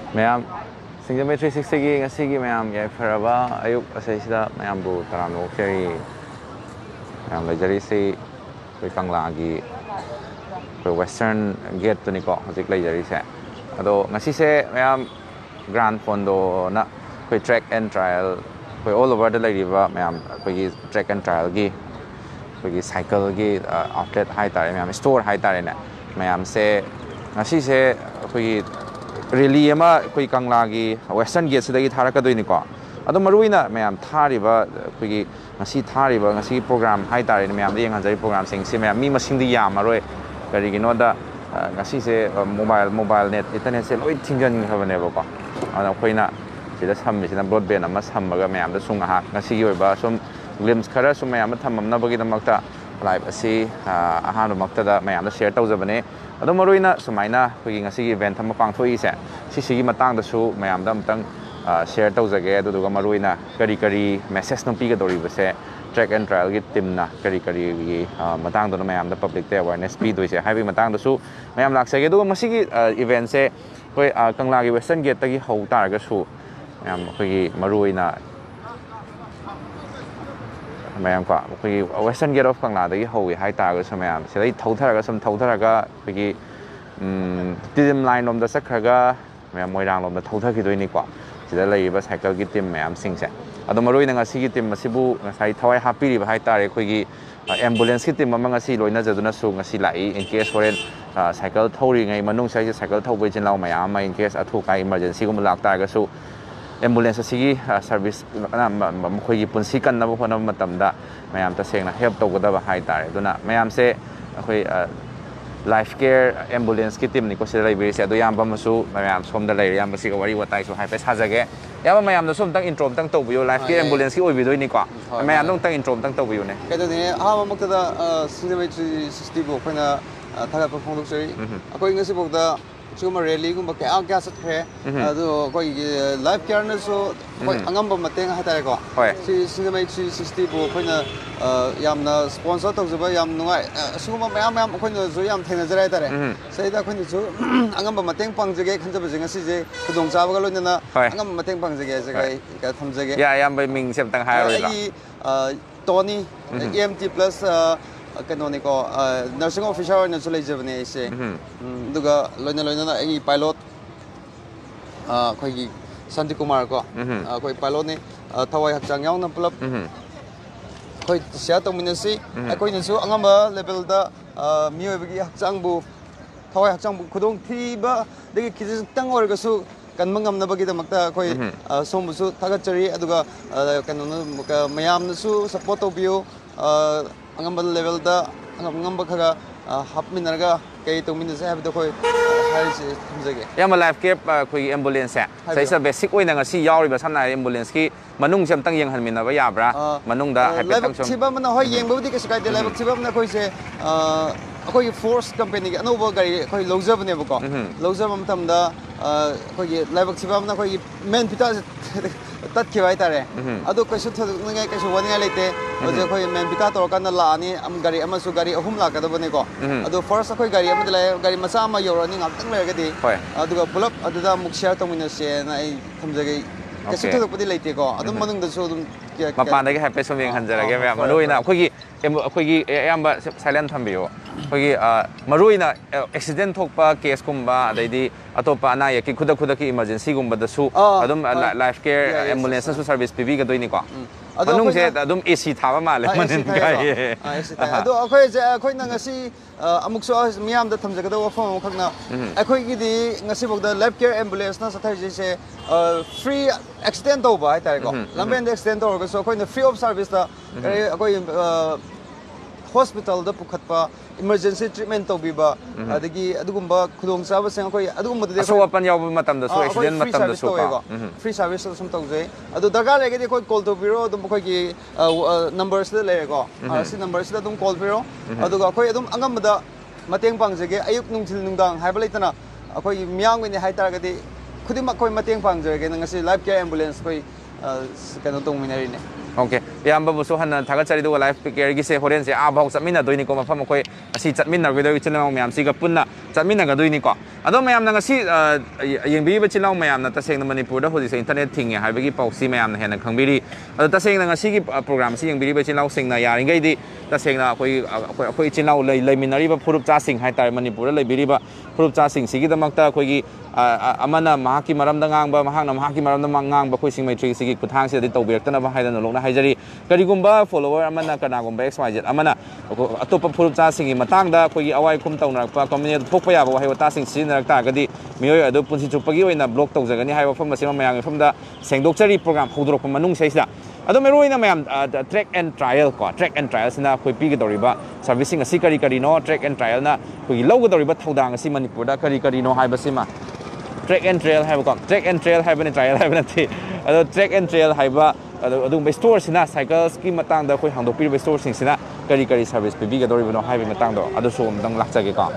ꯃꯌꯥꯝ ꯁꯤꯡꯖꯃꯩ 360ꯒꯤ ꯉꯁꯤꯒꯤ ꯃꯌꯥꯝ ꯌꯥꯏꯐꯔꯕ ꯑꯌꯨꯛ ꯑꯁꯤꯗ ꯃꯌꯥꯝꯕꯨ ꯇꯔꯥꯝꯅ ꯑꯣꯛꯆꯔꯤ ꯃꯌꯥꯝ ꯂꯩꯖꯔꯤꯁꯤ ꯑꯩꯈꯣꯏ ꯀꯪꯂꯥꯒꯤ ꯑꯩꯈꯣꯏ ꯋꯦꯁꯇꯔꯟ ꯒꯦꯠꯇꯨꯅꯤꯀꯣ ꯍꯧꯖꯤꯛ ꯂꯩꯖꯔꯤꯁꯦ ꯑꯗꯣ ꯉꯁꯤꯁꯦ ꯃꯌꯥꯝ ꯒ꯭ꯔꯥꯟ ꯐꯣꯟꯗꯣꯅ ꯑꯩꯈꯣꯏ ꯇ꯭ꯔꯦꯛ ꯑꯦꯟ ꯇ꯭ꯔꯥꯏꯌꯦꯜ ꯑꯩꯈꯣꯏ ꯑꯣꯜ ꯑꯣꯚꯔꯗ ꯂꯩꯔꯤꯕ ꯃꯌꯥꯝ ꯑꯩꯈꯣꯏꯒꯤ ꯇ꯭ꯔꯦꯛ ꯑꯦꯟ ꯇ꯭ꯔꯥꯏꯌꯦꯜꯒꯤ ꯑꯩꯈꯣꯏꯒꯤ ꯁꯥꯏꯀꯜꯒꯤ ꯑꯥꯎꯠꯂꯦꯠ ꯍꯥꯏꯇꯥꯔꯦ ꯃꯌꯥꯝ ꯁ꯭ꯇꯣꯔ ꯍꯥꯏꯇꯥꯔꯦꯅꯦ ꯃꯌꯥꯝꯁꯦ ꯉꯁꯤꯁꯦ ꯑꯩꯈꯣꯏꯒꯤ ꯔꯦꯂꯤ ꯑꯃ ꯑꯩꯈꯣꯏ ꯀꯪꯂꯥꯒꯤ ꯋꯦꯁꯇꯔꯟ ꯒꯦꯠꯁꯤꯗꯒꯤ ꯊꯥꯔꯛꯀꯗꯣꯏꯅꯤꯀꯣ ꯑꯗꯣ ꯃꯔꯨꯑꯣꯏꯅ ꯃꯌꯥꯝ ꯊꯥꯔꯤꯕ ꯑꯩꯈꯣꯏꯒꯤ ꯉꯁꯤ ꯊꯥꯔꯤꯕ ꯉꯁꯤꯒꯤ ꯄ꯭ꯔꯣꯒ꯭ꯔꯥꯝ ꯍꯥꯏꯇꯥꯔꯦꯅꯦ ꯃꯌꯥꯝꯗ ꯌꯦꯡꯍꯟꯖꯔꯤꯕ ꯄ꯭ꯔꯣꯒ꯭ꯔꯥꯝꯁꯤꯡꯁꯤ ꯃꯌꯥꯝ ꯃꯤ ꯃꯁꯤꯡꯗꯤ ꯌꯥꯝꯃꯔꯣꯏ ꯀꯔꯤꯒꯤꯅꯣꯗ ꯉꯁꯤꯁꯦ ꯃꯣꯕꯥꯏꯜ ꯅꯦꯠ ꯏꯟꯇꯔꯅꯦꯠꯁꯦ ꯂꯣꯏ ꯊꯤꯡꯖꯤꯟꯈ꯭ꯔꯕꯅꯦꯕꯀꯣ ꯑꯗꯨꯅ ꯑꯩꯈꯣꯏꯅ ꯁꯤꯗ ꯁꯝꯃꯤꯁꯤꯅ ꯕ꯭ꯔꯣꯗꯕꯦꯟ ꯑꯃ ꯁꯝꯃꯒ ꯃꯌꯥꯝꯗꯁꯨ ꯉꯥꯏꯍꯥꯛ ꯉꯁꯤꯒꯤ ꯑꯣꯏꯕ ꯁꯨꯝ ꯒ꯭ꯂꯤꯝꯁ ꯈꯔ ꯁꯨꯝ ꯃꯌꯥꯝꯗ ꯊꯝꯃꯝꯅꯕꯒꯤꯗꯃꯛꯇ ꯂꯥꯏꯚ ꯑꯁꯤ ꯑꯍꯥꯟꯕꯃꯛꯇꯗ ꯃꯌꯥꯝꯗ ꯁꯤꯌꯔ ꯇꯧꯖꯕꯅꯦ ꯑꯗꯣ ꯃꯔꯨꯑꯣꯏꯅ ꯁꯨꯃꯥꯏꯅ ꯑꯩꯈꯣꯏꯒꯤ ꯉꯁꯤꯒꯤ ꯏꯚꯦꯟꯠ ꯑꯃ ꯄꯥꯡꯊꯣꯛꯏꯁꯦ ꯁꯤꯒꯤ ꯃꯇꯥꯡꯗꯁꯨ ꯃꯌꯥꯝꯗ ꯑꯝꯇꯪ ꯁꯤꯌꯔ ꯇꯧꯖꯒꯦ ꯑꯗꯨꯗꯨꯒ ꯃꯔꯨꯑꯣꯏꯅ ꯀꯔꯤ ꯃꯦꯁꯦꯖꯅꯣ ꯄꯤꯒꯗꯧꯔꯤꯕꯁꯦ ꯇ꯭ꯔꯦꯛ ꯑꯦꯟ ꯇ꯭ꯔꯥꯏꯌꯦꯜꯒꯤ ꯇꯤꯝꯅ ꯀꯔꯤꯒꯤ ꯃꯇꯥꯡꯗꯨꯅ ꯃꯌꯥꯝꯗ ꯄꯕ꯭ꯂꯤꯛꯇ ꯑꯦꯋꯥꯔꯅꯦꯁ ꯄꯤꯗꯣꯏꯁꯦ ꯍꯥꯏꯕꯒꯤ ꯃꯇꯥꯡꯗꯁꯨ ꯃꯌꯥꯝ ꯂꯥꯛꯆꯒꯦ ꯑꯗꯨꯒ ꯃꯁꯤꯒꯤ ꯏꯚꯦꯟꯠꯁꯦ ꯑꯩꯈꯣꯏ ꯀꯪꯂꯥꯒꯤ ꯋꯦꯁꯇꯔꯟ ꯒꯦꯠꯇꯒꯤ ꯍꯧ ꯇꯥꯔꯒꯁꯨ ꯃꯌꯥꯝ ꯑꯩꯈꯣꯏꯒꯤ ꯃꯔꯨꯑꯣꯏꯅ ꯃꯌꯥꯝꯀꯣ ꯑꯩꯈꯣꯏꯒꯤ ꯋꯦꯁꯇꯔꯟ ꯒꯦꯠ ꯑꯣꯐ ꯀꯪꯂꯥꯗꯒꯤ ꯍꯧꯋꯤ ꯍꯥꯏꯇꯥꯔꯒꯁꯨ ꯃꯌꯥꯝ ꯁꯤꯗꯩ ꯊꯧꯊꯔꯒ ꯑꯩꯈꯣꯏꯒꯤ ꯇꯤꯗꯤꯝ ꯂꯥꯏꯟ ꯂꯣꯝꯗ ꯆꯠꯈ꯭ꯔꯒ ꯃꯌꯥꯝ ꯃꯣꯏꯔꯥꯡ ꯂꯣꯝꯗ ꯊꯧꯊꯈꯤꯗꯣꯏꯅꯤꯀꯣ ꯁꯤꯗ ꯂꯩꯔꯤꯕ ꯁꯥꯏꯀꯜꯒꯤ ꯇꯤꯝ ꯃꯌꯥꯝꯁꯤꯡꯁꯦ ꯑꯗꯣ ꯃꯔꯨꯑꯣꯏꯅ ꯉꯁꯤꯒꯤ ꯇꯤꯝ ꯑꯁꯤꯕꯨ ꯉꯁꯥꯏ ꯊꯋꯥꯏ ꯍꯥꯞꯄꯤꯔꯤꯕ ꯍꯥꯏꯇꯥꯔꯦ ꯑꯩꯈꯣꯏꯒꯤ ꯑꯦꯝꯕꯨꯂꯦꯟꯁꯀꯤ ꯇꯤꯝ ꯑꯃ ꯉꯁꯤ ꯂꯣꯏꯅꯖꯗꯨꯅꯁꯨ ꯉꯁꯤ ꯂꯥꯛꯏ ꯏꯟ ꯀꯦꯁ ꯍꯣꯔꯦꯟ ꯁꯥꯏꯀꯜ ꯊꯧꯔꯤꯉꯩ ꯃꯅꯨꯡꯁꯤꯗ ꯁꯥꯏꯀꯜ ꯊꯧꯕ ꯏꯆꯤꯜ ꯏꯅꯥꯎ ꯃꯌꯥꯝ ꯑꯃ ꯏꯟ ꯀꯦꯁ ꯑꯊꯨ ꯑꯀꯥꯏ ꯏꯃꯥꯔꯖꯦꯟꯁꯤꯒꯨꯝꯕ ꯂꯥꯛꯇꯥꯔꯒꯁꯨ ꯑꯦꯝꯕꯨꯂꯦꯟꯁ ꯑꯁꯤꯒꯤ ꯁꯥꯔꯚꯤꯁ ꯃꯈꯣꯏꯒꯤ ꯄꯨꯟꯁꯤ ꯀꯟꯅꯕ ꯍꯣꯠꯅꯕ ꯃꯇꯝꯗ ꯃꯌꯥꯝ ꯇꯁꯦꯡꯅ ꯍꯦꯜꯞ ꯇꯧꯒꯗꯕ ꯍꯥꯏꯇꯥꯔꯦ ꯑꯗꯨꯅ ꯃꯌꯥꯝꯁꯦ ꯑꯩꯈꯣꯏ ꯂꯥꯏꯐ ꯀꯦꯌꯔ ꯑꯦꯝꯕꯨꯂꯦꯟꯁꯀꯤ ꯇꯤꯝꯅꯤꯀꯣ ꯁꯤꯗ ꯂꯩꯕꯤꯔꯤꯁꯦ ꯑꯗꯣ ꯏꯌꯥꯝꯕ ꯑꯃꯁꯨ ꯃꯌꯥꯝ ꯁꯣꯝꯗ ꯂꯩꯔꯦ ꯏꯌꯥꯝꯕꯁꯤꯒ ꯋꯥꯔꯤ ꯋꯥꯇꯥꯏꯁꯨ ꯍꯥꯏꯐꯦꯠ ꯁꯥꯖꯒꯦ ꯏꯌꯥꯝꯕ ꯃꯌꯥꯝꯗꯁꯨ ꯑꯝꯇꯪ ꯏꯟꯇ꯭ꯔꯣ ꯑꯝꯇꯪ ꯇꯧꯕꯤꯌꯨ ꯂꯥꯏꯐ ꯀꯦꯌꯔ ꯑꯦꯝꯕꯨꯂꯦꯟꯁꯀꯤ ꯑꯣꯏꯕꯤꯗꯣꯏꯅꯤꯀꯣ ꯃꯌꯥꯝꯗꯣ ꯑꯝꯇꯪ ꯏꯟꯇ꯭ꯔꯣ ꯑꯝꯇꯪ ꯇꯧꯕꯤꯌꯨꯅꯦ ꯀꯩꯗꯧꯅꯤ ꯑꯍꯥꯟꯕꯃꯛꯇꯗ ꯁꯤꯡꯖꯃꯩ 360ꯕꯨ ꯑꯩꯈꯣꯏꯅ ꯊꯥꯒꯠꯄ ꯐꯣꯡꯗꯣꯛꯆꯔꯤ ꯑꯩꯈꯣꯏ ꯉꯁꯤꯐꯥꯎꯗ सिगुम्बा रैलीगुम्बा क्या चतख्रे अदु अखोई लाइफ केयरनसु अखोई अंगम्बा मतेंग हातारेको सि सिंगमै 360 बु अखोइना यामना स्पॉन्सर तौजबा याम नुंगाय सिगुम्बा मयाम अखोइना जो याम थेनजराय तारे सैदा अखोइना जो अंगम्बा मतेंग पांगजगे खंजबा जिंगा सिजे खुदोंग चाबगा लोइना अंगम्बा मतेंग पांगजगे जगाय का थमजगे या याम बै मिंग सेम तंग हायरोइला टोनी एमटी प्लस कनोनिको नर्सिंग ऑफिसर ने चले जबने इसे दुगा लोइना आई पायलट अखोई संदीप कुमार को अखोई पायलट ने थवाई हक्चांग यावना पुलप अखोई शेयर तौमिनसी अखोई नसु अंगम्बा लेवल दा मियोबगी हक्चांगबु थवाई हक्चांगबु खुदोंग थीबा दगी खिजतंग ओरगसु कन्मंगमनबगीदमक्ता अखोई सोमबुसु थागतचरी अदुगा कनोन मयामनसु सपोर्ट तौबियो अंगम्बा लेवल दा अंगम्बा खगा हापमिनरगा कई तौमिनसे हाबदो खोई हारिसे थमजगे याम लाइफ केयर खोई एम्बुलेंस है सैसा बेसिक ओइना ngasi यावरिबा सामना एम्बुलेंस की मनुंग से अमतंग यंगहनमिनबा याब्रा मनुंगदा हाइपेटंग सम लाइफ छिबा होय यंगबुदि कैसे कायदे लाइफ छिबा मना खोइसे अखोई फोर्स कंपनी के अनोबा गाड़ी अखोई लौजबनेबको लौजब मतमदा अखोई लाइफ छिबा मना खोई मेन पिता तत्खिबा हाइतारे अदो कैसे थोदनगाय कैसे वनिगाय लेते अजे अखोई मेन पिता तोरकाना लानी अम गाड़ी अमसु गाड़ी अहुम लाकदबनेको अदो फर्स्ट अखोई गाड़ी अमद लाय गाड़ी मचा अमा यौरनि ngaptang lergadi aduga pulap aduda muk share tongminase na ai thamjage कैसे थोदपदि लेतेको अदुम मनुंगदसु अदुम मपानदगी हाइपे सम यंगहनजरगे मरुइना अखोगी अयाम्बा साइलेंट थंबियो अखोगी मरुइना एक्सीडेंट थोकपा केस कुंबा अदैदी अतोपा अना यकी खुदा की इमरजेंसी गुंबदसु अदुम लाइफ केयर एम्बुलेंससु सर्विस पिबिगदोइनिको मनुंगसे अदुम एसी थाबा माले मनिन गाय अदो अखोइना ngasi अमुकसो मियामदा थमजगदा वफम खगना अखोइगिदी ngasi बगदा लाइफ केयर एम्बुलेंस ना सथाइजे फ्री एक्सटेंड तौबा हाइतारेको लंबेन एक्सटेंड तौरगसो अखोइना फ्री ऑफ सर्विस दा अखोइ हॉस्पिटल दा पुखतपा इमरजेंसी ट्रीटमेंट तौबिबा अदगी अदुगुंबा खुदोंग चाबा सें अखोइ अदुगुंबदे असो अपन याव मतमदसो एक्सीडेंट मतमदसो फ्री सर्विस सम तौजे अदु दरकार लेगेदि अखोइ कॉल तौबिरो अदुम अखोइगी नंबर्स दा लेरेको सी नंबर्स दा अदुम कॉल बिरो अदुगा अखोइ अदुम अंगमदा मतेंग पांगजेगे अयुक नुंगथिल नुंदांग हाइबा लेतना अखोइ मियांगनि हाइतारगदि खुदिमक अखोइ मतेंग पांगजेगे नंगसि लाइफ केयर एम्बुलेंस अखोइ कनो तौमिनरिने Okay, yang babuso hanan thaga chari do life care gi se horen se a bhau chamina doini ko mafam khoi asi chatmina gi do chinau mayam si ga punna chatmina ga doini ko ado mayam na ngasi yengbi ba chinau mayam na taseng na manipur da hoji se internet thing ya haibagi pausi mayam na hena khangbiri ado taseng na ngasi gi program si yengbi ba chinau sing na yaring gai di taseng na khoi chinau lai minari ba phurup cha sing hai tar manipur lai biri ba phurup cha sing si gi damakta khoi gi amana mahaki maram da ngang ba mahak na mahaki maram da ngang ba khoi sing matrix si gi kuthang se di tawbirtana ba haidana lokna haijari karigumba follower amana kanagumba xyz amana atopa phurup cha singi matangda khoi awai kum tawnarpa community thokpa yaba wahai wata sing sinarak ta gadi mioi adu punsi chupagi oina block tawjagani haiwa fam masima mayang famda sengdokchari program hodrok manung seisa adu meroina mayam track and trial ko track and trial sina khoi pi gedoriba servicing asi kari kari no track and trial na khoi logdoriba thodang asi manipur da kari kari no haiba sima track and trail haiba ko track and trail haiba ni trial haiba nati adu track and trail haiba adum store sina cycles ki matang da khoi hangdok pi store sing sina kari kari service pi bi gedoriba no haiba matang do adu so dang lakchage ka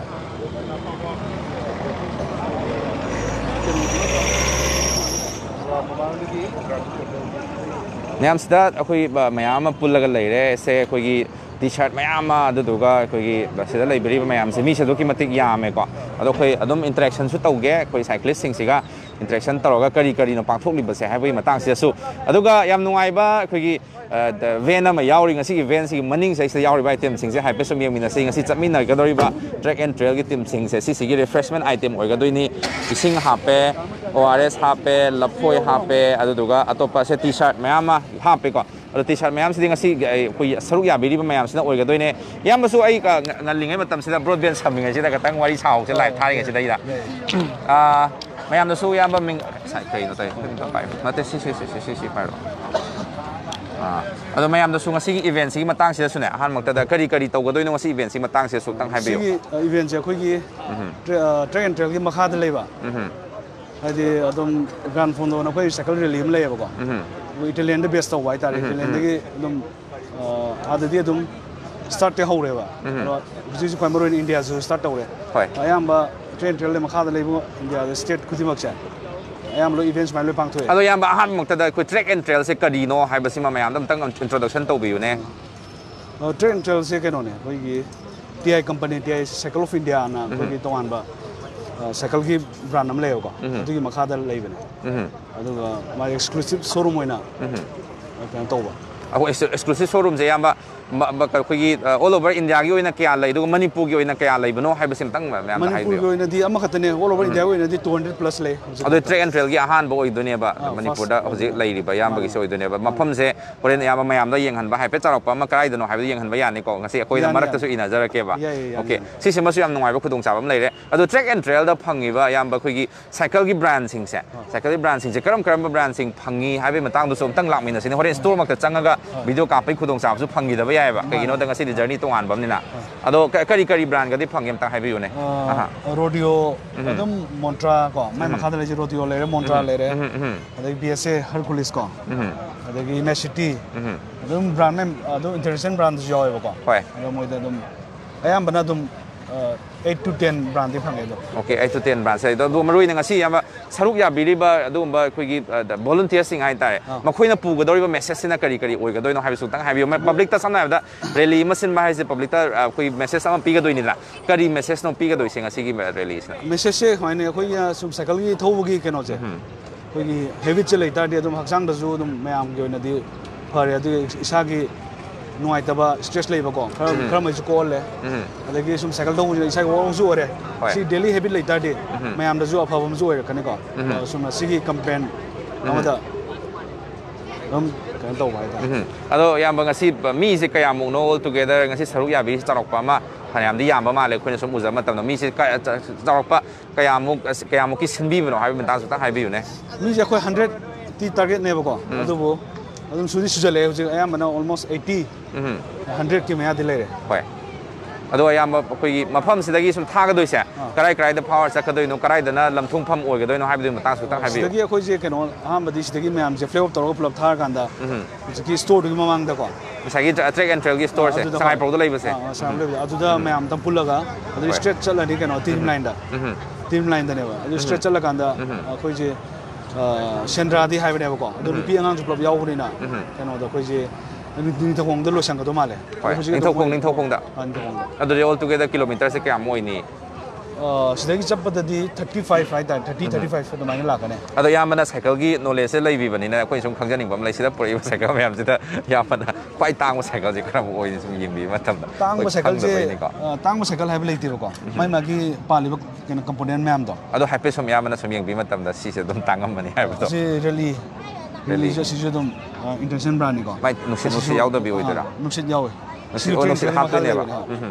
mayam sida akhoi mayam pullaga leire se khoi gi t-shirt mayam aduga khoi gi sida leibri mayam se mi se do ki matik yame ko ado khoi adum interaction su tauge khoi cyclist sing siga interaction toroga kari kari no pangthok li base haibai matang se su aduga yam nungai ba khoi gi van ama yauri ngasi gi van si maning se yauri ba item sing se haipe som yeng mina sing ngasi chapmina ga dori ba track and trail gi team sing se si gi refreshment item oi ga doini ising hape ORS hape lapoi hape aduga atopa se t-shirt mayama hape ko ado t-shirt mayam siding ngasi khoi saruk ya biri ba mayam sina oi ga doine yam su ai ka ngalingai matam sida broadband saming ngai sida ka tang wari chau se live thari ngai sida ida mayam na su yam ba ming sai kai no tai pai mate si pai ro ado mayam da su ngasi event si matang sida sune han makta da kari kari tau ga doino ngasi event si matang se su tang hai bio si event je khoi gi track and trail gi makha da leiba hadi adum Gran Fondo na khoi cycle rally am leiba ko Italian da best of white Italian gi adum adadi adum start te hore ba ji ko maro in India zo start hore ayam ba train trail makha da leiba India the state kudimak cha ayam lo events mai lo pang thoi ado yam ba han makta da khoi track and trail se kadi no hai basima mayam dam tang introduction to biu ne track and trail se ke no ne khoi gi TI company TI Cycle of India na khoi gi tongan ba cycle ki brand am leo ko adu ki makha da leibene adu ma exclusive showroom oina kan to ba ako exclusive showroom je yamba khoi gi all over India gi oina kya lai du manipur gi oina kya lai bano hai basim tang ma hai manipur gi oina di ama khatane all over India gi oina di 200 plus le adu track and trail gi ahan bo oidone ba manipur da hoji lai ri ba yamba gi se oidone ba mafam se horen yamba mayam da yeng han ba hai pe charok pa ma karai da no hai ba yeng han ba yani ko ngasi khoi da marak ta su ina jara ke ba okay si se ma su yam nungai ba khudong cha ba lai re adu track and trail da phangi ba yamba khoi gi cycle gi brand sing se cycle gi brand sing se karam brand sing phangi hai ba matang du som tang lak min se horen store mak ta changaga video ka pai khudong cha su phangi da ba yai ba kai no da ngasi di journey tongan bam ni na ado kari kari brand ga di phangem tang hai bi ne rodeo adum montra ko mai makha da le rodeo le montra le re adai BSA Hercules ko adai Imacity adum brand name adum international brand jo ba ko hoi ado moi da adum ayam bana adum 8 to 10 brand di phange do okay 8 to 10 brand sai do marui na ngasi yama saruk ya biri ba adum ba khoi gi volunteer sing hai tare makhoi na pu ga dori ba message sina kari kari oi ga doi no hai su tang hai bi public ta samna da rally machine ba hai se public ta khoi message sama pi ga doi ni la kari message no pi ga doi sing asi gi rally sina message se khoi ne khoi ya sum cycle gi thau gi keno je khoi gi heavy che leitar de adum haksang da ju adum mayam gi na di phare adu isa gi nuai taba stress leiba ko khara mai ju call le adagi sum cycle dong ju isa ko ju ore si daily habit leitar de mayam da ju aphabam ju ore kane ko sum sigi campaign namada kan to wai ta ado yam ba ngasi mi se kaya mu no all together ngasi saruk ya bi charok pa ma phanam di yam ba ma le khoi sum uza matam no mi se charok pa kaya mu ki sinbi bano hai ban ta su ta hai bi ne mi je khoi 100 ti target ne ba ko adu bo adum sudi sujale hujik ayam bana almost 80 100 ki maya dile re hoi ado ayam khoi mafam sidagi sum tha ga doi se karai da power sa ka doi no karai da na lamthung pham oi ga doi no hai bi matang su tang hai bi sidagi khoi je keno aham badi sidagi mayam je flavor tor plop thar kanda ki store du mamang da ko misagi track and trail gi store se Sangaiprou da leiba se Sangaiprou adu da mayam tam pullaga adu stretch chala ni keno team line da ne ba adu stretch chala kanda khoi je ꯁꯦꯟꯗ꯭ꯔꯥꯗꯤ ꯍꯥꯏꯕꯅꯦꯕꯀꯣ ꯑꯗꯣ ꯅꯨꯄꯤ ꯑꯉꯥꯡꯁꯨ ꯄꯨꯂꯞ ꯌꯥꯎꯕꯅꯤꯅ ꯀꯩꯅꯣꯗ ꯑꯩꯈꯣꯏꯁꯦ ꯅꯤꯡꯊꯧꯈꯣꯡꯗ ꯂꯣꯏꯁꯟꯒꯗꯧ ꯃꯥꯜꯂꯦ ꯅꯤꯡꯊꯧꯈꯣꯡꯗ ꯑꯗꯨꯗꯤ ꯑꯣꯜ ꯇꯨꯒꯦꯗꯔ ꯀꯤꯂꯣꯃꯤꯇꯔꯁꯦ ꯀꯌꯥꯝ ꯑꯣꯏꯅꯤ ꯁꯤꯗꯒꯤ ꯆꯠꯄꯗꯗꯤ 35 ꯍꯥꯏꯇꯥꯔꯦ 30-35 ꯑꯗꯨꯃꯥꯏꯅ ꯂꯥꯛꯀꯅꯤ ꯑꯗꯣ ꯌꯥꯝꯕꯅ ꯁꯥꯏꯀꯜꯒꯤ ꯅꯣꯂꯦꯖꯁꯦ ꯂꯩꯕꯤꯕꯅꯤꯅ ꯑꯩꯈꯣꯏ ꯁꯨꯝ ꯈꯪꯖꯅꯤꯡꯕ ꯑꯃ ꯂꯩ ꯁꯤꯗ ꯄꯨꯔꯛꯏꯕ ꯁꯥꯏꯀꯜ ꯃꯌꯥꯝꯁꯤꯗ ꯌꯥꯝꯕꯅ ꯈ꯭ꯋꯥꯏ ꯇꯥꯡꯕ ꯁꯥꯏꯀꯜꯁꯦ ꯀꯔꯝꯕ ꯑꯣꯏꯅ ꯁꯨꯝ ꯌꯦꯡꯕꯤꯕ ꯃꯇꯝꯗ ꯇꯥꯡꯕ ꯁꯥꯏꯀꯜꯁꯦ ꯇꯥꯡꯕ ꯁꯥꯏꯀꯜ ꯍꯥꯏꯕ ꯂꯩꯇꯦꯕꯀꯣ ꯃꯥꯒꯤ ꯄꯥꯜꯂꯤꯕ ꯀꯩꯅꯣ ꯀꯝꯄꯣꯅꯦꯟ ꯃꯌꯥꯝꯗോ ꯑꯗꯣ ꯍꯥꯏꯐꯦꯠ ꯁꯨꯝ ꯌꯥꯝꯕꯅ ꯁꯨꯝ ꯌꯦꯡꯕꯤꯕ ꯃꯇꯝꯗ ꯁꯤꯁꯦ ꯑꯗꯨꯝ ꯇꯥꯡꯉꯝꯕꯅꯤ ꯍꯥꯏꯕꯗꯣ ꯁꯤ ꯔꯦꯂꯤꯁꯦ ꯑꯁꯤꯁꯨ ꯑꯗꯨꯝ ꯏꯟꯇꯔꯅꯦꯁꯅꯦꯜ ꯕ꯭ꯔꯥꯟꯅꯤꯀꯣ ꯃꯥꯏ ꯅꯨꯡꯁꯤꯠ ꯌꯥꯎꯗꯕꯤ ꯑꯣꯏꯗꯣꯏꯔꯥ ꯅꯨꯡꯁꯤꯠ ꯌꯥꯎꯋꯦ ꯅꯨꯡꯁꯤꯠ ꯍꯥꯞꯇꯣꯏꯅꯦꯕ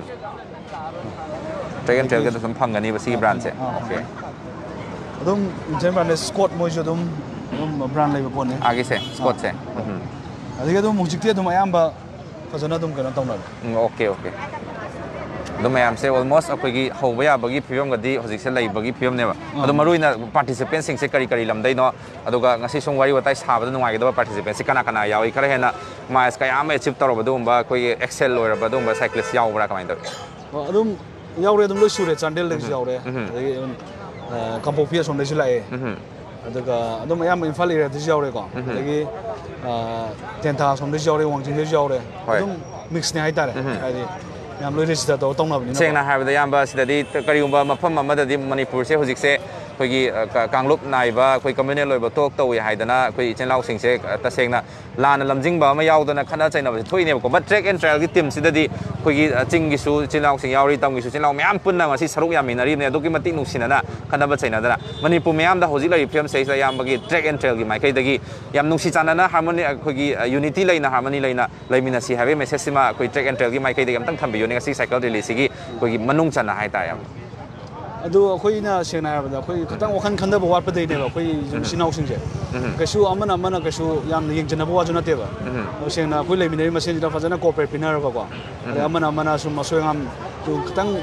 ꯇ꯭ꯔꯦꯛ ꯑꯦꯟ ꯇ꯭ꯔꯦꯜꯒꯗ ꯁꯨꯝ ꯐꯪꯒꯅꯤꯕ ꯁꯤꯒꯤ ꯕ꯭ꯔꯥꯟꯁꯦ ꯑꯣꯀꯦ ꯑꯗꯨꯝ ꯏꯟꯇꯔꯅꯦꯁꯅꯦꯜ ꯕ꯭ꯔꯥꯟꯗ ꯁ꯭ꯀꯣꯠ ꯃꯣꯏꯁꯨ ꯑꯗꯨꯝ ꯕ꯭ꯔꯥꯟ ꯂꯩꯕ ꯄꯣꯠꯅꯤ ꯑꯥꯒꯤꯁꯦ ꯁ꯭ꯀꯣꯠꯁꯦ ꯑꯗꯒꯤ ꯑꯗꯨꯝ ꯍꯧꯖꯤꯛꯇꯤ ꯑꯗꯨꯝ ꯑꯌꯥꯝꯕ ꯐꯖꯅ ꯑꯗꯨꯝ ꯀꯩꯅꯣ ꯇꯧꯅꯔꯦ ꯑꯣꯀꯦ ꯑꯗꯨ ꯃꯌꯥꯝꯁꯦ ꯑꯣꯜꯃꯣꯁ ꯑꯩꯈꯣꯏꯒꯤ ꯍꯧꯕ ꯌꯥꯕꯒꯤ ꯐꯤꯕꯝꯒꯗꯤ ꯍꯧꯖꯤꯛꯁꯦ ꯂꯩꯕꯒꯤ ꯐꯤꯕꯝꯅꯦꯕ ꯑꯗꯣ ꯃꯔꯨꯑꯣꯏꯅ ꯄꯥꯔꯇꯤꯁꯤꯄꯦꯟꯁꯤꯡꯁꯦ ꯀꯔꯤ ꯂꯝꯗꯩꯅꯣ ꯑꯗꯨꯒ ꯉꯁꯤ ꯁꯨꯝ ꯋꯥꯔꯤ ꯋꯥꯇꯥꯏ ꯁꯥꯕꯗ ꯅꯨꯡꯉꯥꯏꯒꯗꯕ ꯄꯥꯔꯇꯤꯁꯤꯄꯦꯟꯁꯤ ꯀꯅꯥ ꯌꯥꯎꯏ ꯈꯔ ꯍꯦꯟꯅ ꯃꯥꯏꯜꯁ ꯀꯌꯥ ꯑꯃ ꯑꯦꯆꯤꯞ ꯇꯧꯔꯕ ꯑꯗꯨꯒꯨꯝꯕ ꯑꯩꯈꯣꯏꯒꯤ ꯑꯦꯛꯁꯦꯜ ꯑꯣꯏꯔꯕ ꯑꯗꯨꯒꯨꯝꯕ ꯁꯥꯏꯀ꯭ꯂꯤꯁ ꯌꯥꯎꯕ꯭ꯔꯥ ꯀꯃꯥꯏꯅ ꯇꯧꯏ ꯑꯗꯨꯝ ꯌꯥꯎꯔꯦ ꯑꯗꯨꯝ ꯂꯣꯏ ꯁꯨꯔꯦ ꯆꯥꯟꯗꯦꯜꯗꯒꯤꯁꯨ ꯌꯥꯎꯔꯦ ꯑꯗꯒꯤ ꯀꯥꯡꯄꯣꯛꯄꯤ ꯑꯁꯣꯝꯗꯒꯤꯁꯨ ꯂꯥꯛꯑꯦ ꯑꯗꯨꯒ ꯑꯗꯨꯝ ꯑꯌꯥꯝꯕ ꯏꯝꯐꯥꯜ ꯑꯦꯔꯤꯌꯥꯗꯁꯨ ꯌꯥꯎꯔꯦꯀꯣ ꯑꯗꯒꯤ ꯇꯦꯟꯊꯥ ꯑꯁꯣꯝꯗꯒꯤꯁꯨ ꯌꯥꯎꯔꯦ ꯋꯥꯡꯖꯤꯡꯗꯒꯤꯁꯨ ꯌꯥꯎꯔꯦ ꯑꯗꯨꯝ ꯃꯤꯛꯁꯅꯦ ꯍꯥꯏꯇꯥꯔꯦ ꯍꯥꯏꯗꯤ ꯌꯥꯝ ꯂꯣꯏ ꯔꯦꯖꯤꯁꯇꯔ ꯇꯧꯔ ꯇꯧꯅꯕꯅꯤꯅ ꯁꯦꯡꯅ ꯍꯥꯏꯕꯗ ꯌꯥꯝꯕ ꯁꯤꯗꯗꯤ ꯀꯔꯤꯒꯨꯝꯕ ꯃꯐꯝ ꯑꯃꯗꯗꯤ ꯃꯅꯤꯄꯨꯔꯁꯦ ꯍꯧꯖꯤꯛꯁꯦ ꯑꯩꯈꯣꯏꯒꯤ ꯀꯥꯡꯂꯨꯞ ꯅꯥꯏꯕ ꯑꯩꯈꯣꯏ ꯀꯝꯃ꯭ꯌꯨꯅꯦꯜ ꯑꯣꯏꯕ ꯇꯣꯛ ꯇꯧꯏ ꯍꯥꯏꯗꯅ ꯑꯩꯈꯣꯏ ꯏꯆꯤꯜ ꯏꯅꯥꯎꯁꯤꯡꯁꯦ ꯇꯁꯦꯡꯅ ꯂꯥꯟꯅ ꯂꯝꯖꯤꯡꯕ ꯑꯃ ꯌꯥꯎꯗꯅ ꯈꯠꯅ ꯆꯩꯅꯕꯁꯦ ꯊꯣꯛꯏꯅꯦꯕꯀꯣ ꯕꯠ ꯇ꯭ꯔꯦꯛ ꯑꯦꯟ ꯇ꯭ꯔꯥꯏꯜꯒꯤ ꯇꯤꯝꯁꯤꯗꯗꯤ ꯑꯩꯈꯣꯏꯒꯤ ꯆꯤꯡꯒꯤꯁꯨ ꯏꯆꯤꯜ ꯏꯅꯥꯎꯁꯤꯡ ꯌꯥꯎꯔꯤ ꯇꯝꯒꯤꯁꯨ ꯏꯆꯤꯜ ꯏꯅꯥꯎ ꯃꯌꯥꯝ ꯄꯨꯟꯅ ꯉꯁꯤ ꯁꯔꯨꯛ ꯌꯥꯃꯤꯟꯅꯔꯤꯕꯅꯤ ꯑꯗꯨꯛꯀꯤ ꯃꯇꯤꯛ ꯅꯨꯡꯁꯤꯅꯅ ꯈꯠꯅꯕ ꯆꯩꯅꯗꯅ ꯃꯅꯤꯄꯨꯔ ꯃꯌꯥꯝꯗ ꯍꯧꯖꯤꯛ ꯂꯩꯔꯤꯕ ꯐꯤꯕꯝꯁꯤꯗꯩꯁꯤꯗ ꯑꯌꯥꯝꯕꯒꯤ ꯇ꯭ꯔꯦꯛ ꯑꯦꯟ ꯇ꯭ꯔꯦꯜꯒꯤ ꯃꯥꯏꯀꯩꯗꯒꯤ ꯌꯥꯝ ꯅꯨꯡꯁꯤ ꯆꯥꯟꯅꯅ ꯍꯥꯔꯃꯣꯅꯤ ꯑꯩꯈꯣꯏꯒꯤ ꯌꯨꯅꯤꯇꯤ ꯂꯩꯅ ꯍꯥꯔꯃꯣꯅꯤ ꯂꯩꯅ ꯂꯩꯃꯤꯟꯅꯁꯤ ꯍꯥꯏꯕꯒꯤ ꯃꯦꯁꯦꯖꯁꯤꯃ ꯑꯩꯈꯣꯏ ꯇ꯭ꯔꯦꯛ ꯑꯦꯟ ꯇ꯭ꯔꯦꯜꯒꯤ ꯃꯥꯏꯀꯩꯗꯒꯤ ꯑꯝꯇꯪ ꯊꯝꯕꯤꯌꯨꯅꯦ ꯉꯁꯤ ꯁꯥꯏꯀꯜ ꯔꯦꯂꯤꯁꯤꯒꯤ ꯑꯩꯈꯣꯏꯒꯤ ꯃꯅꯨꯡ ꯆꯟꯅ ꯍꯥꯏꯇꯥꯔꯦ ꯌꯥꯝ ꯑꯗꯨ ꯑꯩꯈꯣꯏꯅ ꯁꯦꯡꯅ ꯍꯥꯏꯔꯕꯗ ꯑꯩꯈꯣꯏ ꯈꯤꯇꯪ ꯋꯥꯈꯜ ꯈꯟꯊꯕ ꯋꯥꯠꯄꯗꯩꯅꯦꯕ ꯑꯩꯈꯣꯏ ꯏꯆꯤꯜ ꯏꯅꯥꯎꯁꯤꯡꯁꯦ ꯀꯩꯁꯨ ꯑꯃꯅ ꯀꯩꯁꯨ ꯌꯥꯝꯅ ꯌꯦꯡꯖꯟꯅꯕ ꯋꯥꯁꯨ ꯅꯠꯇꯦꯕ ꯁꯦꯡꯅ ꯑꯩꯈꯣꯏ ꯂꯩꯃꯤꯟꯅꯔꯤꯕ ꯃꯁꯦꯟꯁꯤꯗ ꯐꯖꯅ ꯀꯣꯑꯣꯄꯔꯦꯠ ꯄꯤꯅꯔꯒꯀꯣ ꯑꯗꯩ ꯑꯃꯅ ꯁꯨꯝ ꯑꯁꯣꯏ ꯑꯉꯥꯝ ꯈꯤꯇꯪ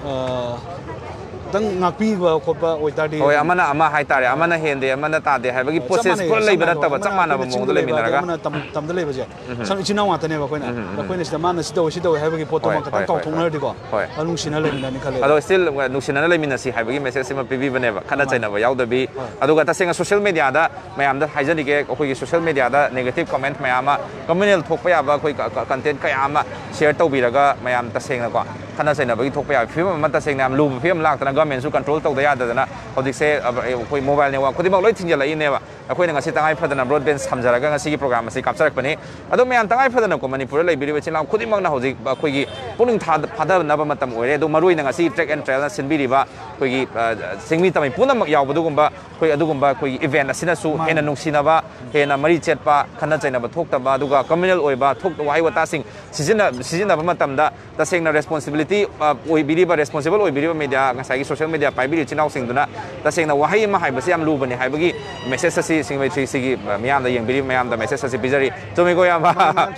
ꯉꯥꯛꯄꯤꯕ ꯈꯣꯠꯄ ꯑꯣꯏꯇꯥꯔꯗꯤ ꯍꯣꯏ ꯑꯃꯅ ꯑꯃ ꯍꯥꯏꯇꯥꯔꯦ ꯑꯃꯅ ꯍꯦꯟꯗꯦ ꯑꯃꯅ ꯇꯥꯗꯦ ꯍꯥꯏꯕꯒꯤ ꯄ꯭ꯔꯣꯁꯦꯁ ꯄꯨꯔꯥ ꯂꯩꯕ ꯅꯠꯇꯕ ꯆꯞ ꯃꯥꯟꯅꯕ ꯃꯑꯣꯡꯗ ꯂꯩꯃꯤꯟꯅꯔꯒ ꯑꯃꯅ ꯇꯝꯗ ꯂꯩꯕꯁꯦ ꯁꯝ ꯏꯆꯤꯜ ꯏꯅꯥꯎ ꯉꯥꯛꯇꯅꯦꯕ ꯑꯩꯈꯣꯏꯅ ꯁꯤꯗ ꯃꯥꯅ ꯁꯤ ꯇꯧꯋꯤ ꯍꯥꯏꯕꯒꯤ ꯄꯣꯠꯇꯣ ꯑꯃ ꯈꯤꯇꯪ ꯀꯥꯎꯊꯣꯛꯅꯔꯗꯤꯀꯣ ꯅꯨꯡꯁꯤꯅ ꯂꯩꯃꯤꯟꯅꯅꯤ ꯈꯜꯂꯦ ꯑꯗꯣ ꯁ꯭ꯇꯤꯜ ꯅꯨꯡꯁꯤꯅꯅ ꯂꯩꯃꯤꯟꯅꯁꯤ ꯍꯥꯏꯕꯒꯤ ꯃꯦꯁꯦꯖꯁꯤꯃ ꯄꯤꯕꯤꯕꯅꯦꯕ ꯈꯠꯅ ꯆꯩꯅꯕ ꯌꯥꯎꯗꯕꯤ ꯑꯗꯨꯒ ꯇꯁꯦꯡꯅ ꯁꯣꯁꯤꯌꯦꯜ ꯃꯦꯗꯤꯌꯥꯗ ꯃꯌꯥꯝꯗ ꯍꯥꯏꯖꯅꯤꯡꯒꯦ ꯑꯩꯈꯣꯏꯒꯤ ꯁꯣꯁꯤꯌꯦꯜ ꯃꯦꯗꯤꯌꯥꯗ ꯅꯦꯒꯦꯇꯤꯚ ꯀꯃꯦꯟꯠ ꯃꯌꯥꯝ ꯑꯃ ꯀꯝꯃ꯭ꯌꯨꯅꯦꯜ ꯊꯣꯛꯄ ꯌꯥꯕ ꯑꯩꯈꯣꯏ ꯀꯟꯇꯦꯟꯠ ꯀꯌా ꯑꯃ ꯁꯤꯌꯔ ꯇꯧꯕꯤꯔꯒ ꯃꯌꯥꯝ ꯇꯁꯦꯡꯅꯀꯣ ꯈꯠꯅ ꯆꯩꯅꯕꯒꯤ ꯊꯣꯛꯄ ꯌꯥꯕ ꯐꯤꯕꯝ ꯑꯃ ꯇꯁꯦꯡꯅ ꯌꯥꯝ ꯂꯨꯕ ꯐꯤꯕꯝ ꯂꯥꯛꯇꯅ ꯒꯃꯦꯟꯁꯨ ꯀꯟꯇ꯭ꯔꯣꯜ ꯇꯧꯗ ꯌꯥꯗꯗꯅ ꯍꯧꯖꯤꯛꯁꯦ ꯑꯩꯈꯣꯏ ꯃꯣꯕꯥꯏꯜ ꯅꯦꯠꯋꯥꯛ ꯈꯨꯗꯤꯡꯃꯛ ꯂꯣꯏ ꯊꯤꯡꯖꯤꯜꯂꯛꯏꯅꯦꯕ ꯑꯩꯈꯣꯏꯅ ꯉꯁꯤ ꯇꯉꯥꯏ ꯐꯗꯅ ꯕ꯭ꯔꯣꯗꯕꯦꯟ ꯁꯝꯖꯔꯒ ꯉꯁꯤꯒꯤ ꯄ꯭ꯔꯣꯒ꯭ꯔꯥꯝ ꯑꯁꯤ ꯀꯥꯞꯆꯔꯛꯄꯅꯤ ꯑꯗꯣ ꯃꯌꯥꯝ ꯇꯉꯥꯏ ꯐꯗꯅꯀꯣ ꯃꯅꯤꯄꯨꯔꯗ ꯂꯩꯕꯤꯔꯤꯕ ꯏꯆꯤꯜ ꯏꯅꯥꯎ ꯈꯨꯗꯤꯡꯃꯛꯅ ꯍꯧꯖꯤꯛ ꯑꯩꯈꯣꯏꯒꯤ ꯄꯨꯛꯅꯤꯡ ꯐꯥꯗꯅꯕ ꯃꯇꯝ ꯑꯣꯏꯔꯦ ꯑꯗꯣ ꯃꯔꯨꯑꯣꯏꯅ ꯉꯁꯤ ꯇ꯭ꯔꯦꯛ ꯑꯦꯟ ꯇ꯭ꯔꯦꯜꯅ ꯁꯤꯟꯕꯤꯔꯤꯕ ꯑꯩꯈꯣꯏꯒꯤ ꯆꯤꯡꯃꯤ ꯇꯝꯃꯤ ꯄꯨꯝꯅꯃꯛ ꯌꯥꯎꯕ ꯑꯗꯨꯒꯨꯝꯕ ꯑꯩꯈꯣꯏꯒꯤ ꯏꯚꯦꯟꯠ ꯑꯁꯤꯅꯁꯨ ꯍꯦꯟꯅ ꯅꯨꯡꯁꯤꯅꯕ ꯍꯦꯟꯅ ꯃꯔꯤ ꯆꯦꯠꯄ ꯈꯠꯅ ꯆꯩꯅꯕ ꯊꯣꯛꯇꯕ ꯑꯗꯨꯒ ꯀꯝꯃ꯭ꯌꯨꯅꯦꯜ ꯑꯣꯏꯕ ꯋꯥꯍꯩ ꯋꯥꯇꯥꯁꯤꯡ ꯁꯤꯖꯤꯟꯅꯕ ꯃꯇꯝꯗ ꯇꯁꯦꯡꯅ ꯔꯦꯁꯄꯣꯟꯁꯤꯕꯤꯂꯤꯇꯤ ꯔꯦꯁꯄꯣꯟꯁꯤꯕꯜ ꯑꯣꯏꯕꯤꯔꯤꯕ ꯃꯦꯗꯤꯌꯥ ꯉꯁꯥꯏꯒꯤ ꯁꯣꯁꯤꯌꯦꯜ ꯃꯦꯗꯤꯌꯥ ꯄꯥꯏꯕꯤꯔꯤꯕ ꯏꯆꯤꯜ ꯏꯅꯥꯎꯁꯤꯡꯗꯨꯅ ꯇꯁꯦꯡꯅ ꯋꯥꯍꯩ ꯑꯃ ꯍꯥꯏꯕꯁꯤ ꯌꯥꯝ ꯂꯨꯕꯅꯤ ꯍꯥꯏꯕꯒꯤ ꯃꯦꯁꯦꯖ ꯑꯁꯤ ꯁꯤꯡꯒꯩꯊ꯭ꯔꯤꯁꯤꯒꯤ ꯃꯤꯌꯥꯝꯗ ꯌꯦꯡꯕꯤꯔꯤꯕ ꯃꯌꯥꯝꯗ ꯃꯦꯁꯦꯖ ꯑꯁꯤ ꯄꯤꯖꯔꯤ ꯆꯨꯝꯃꯤꯀꯣ ꯏꯌꯥꯝꯕ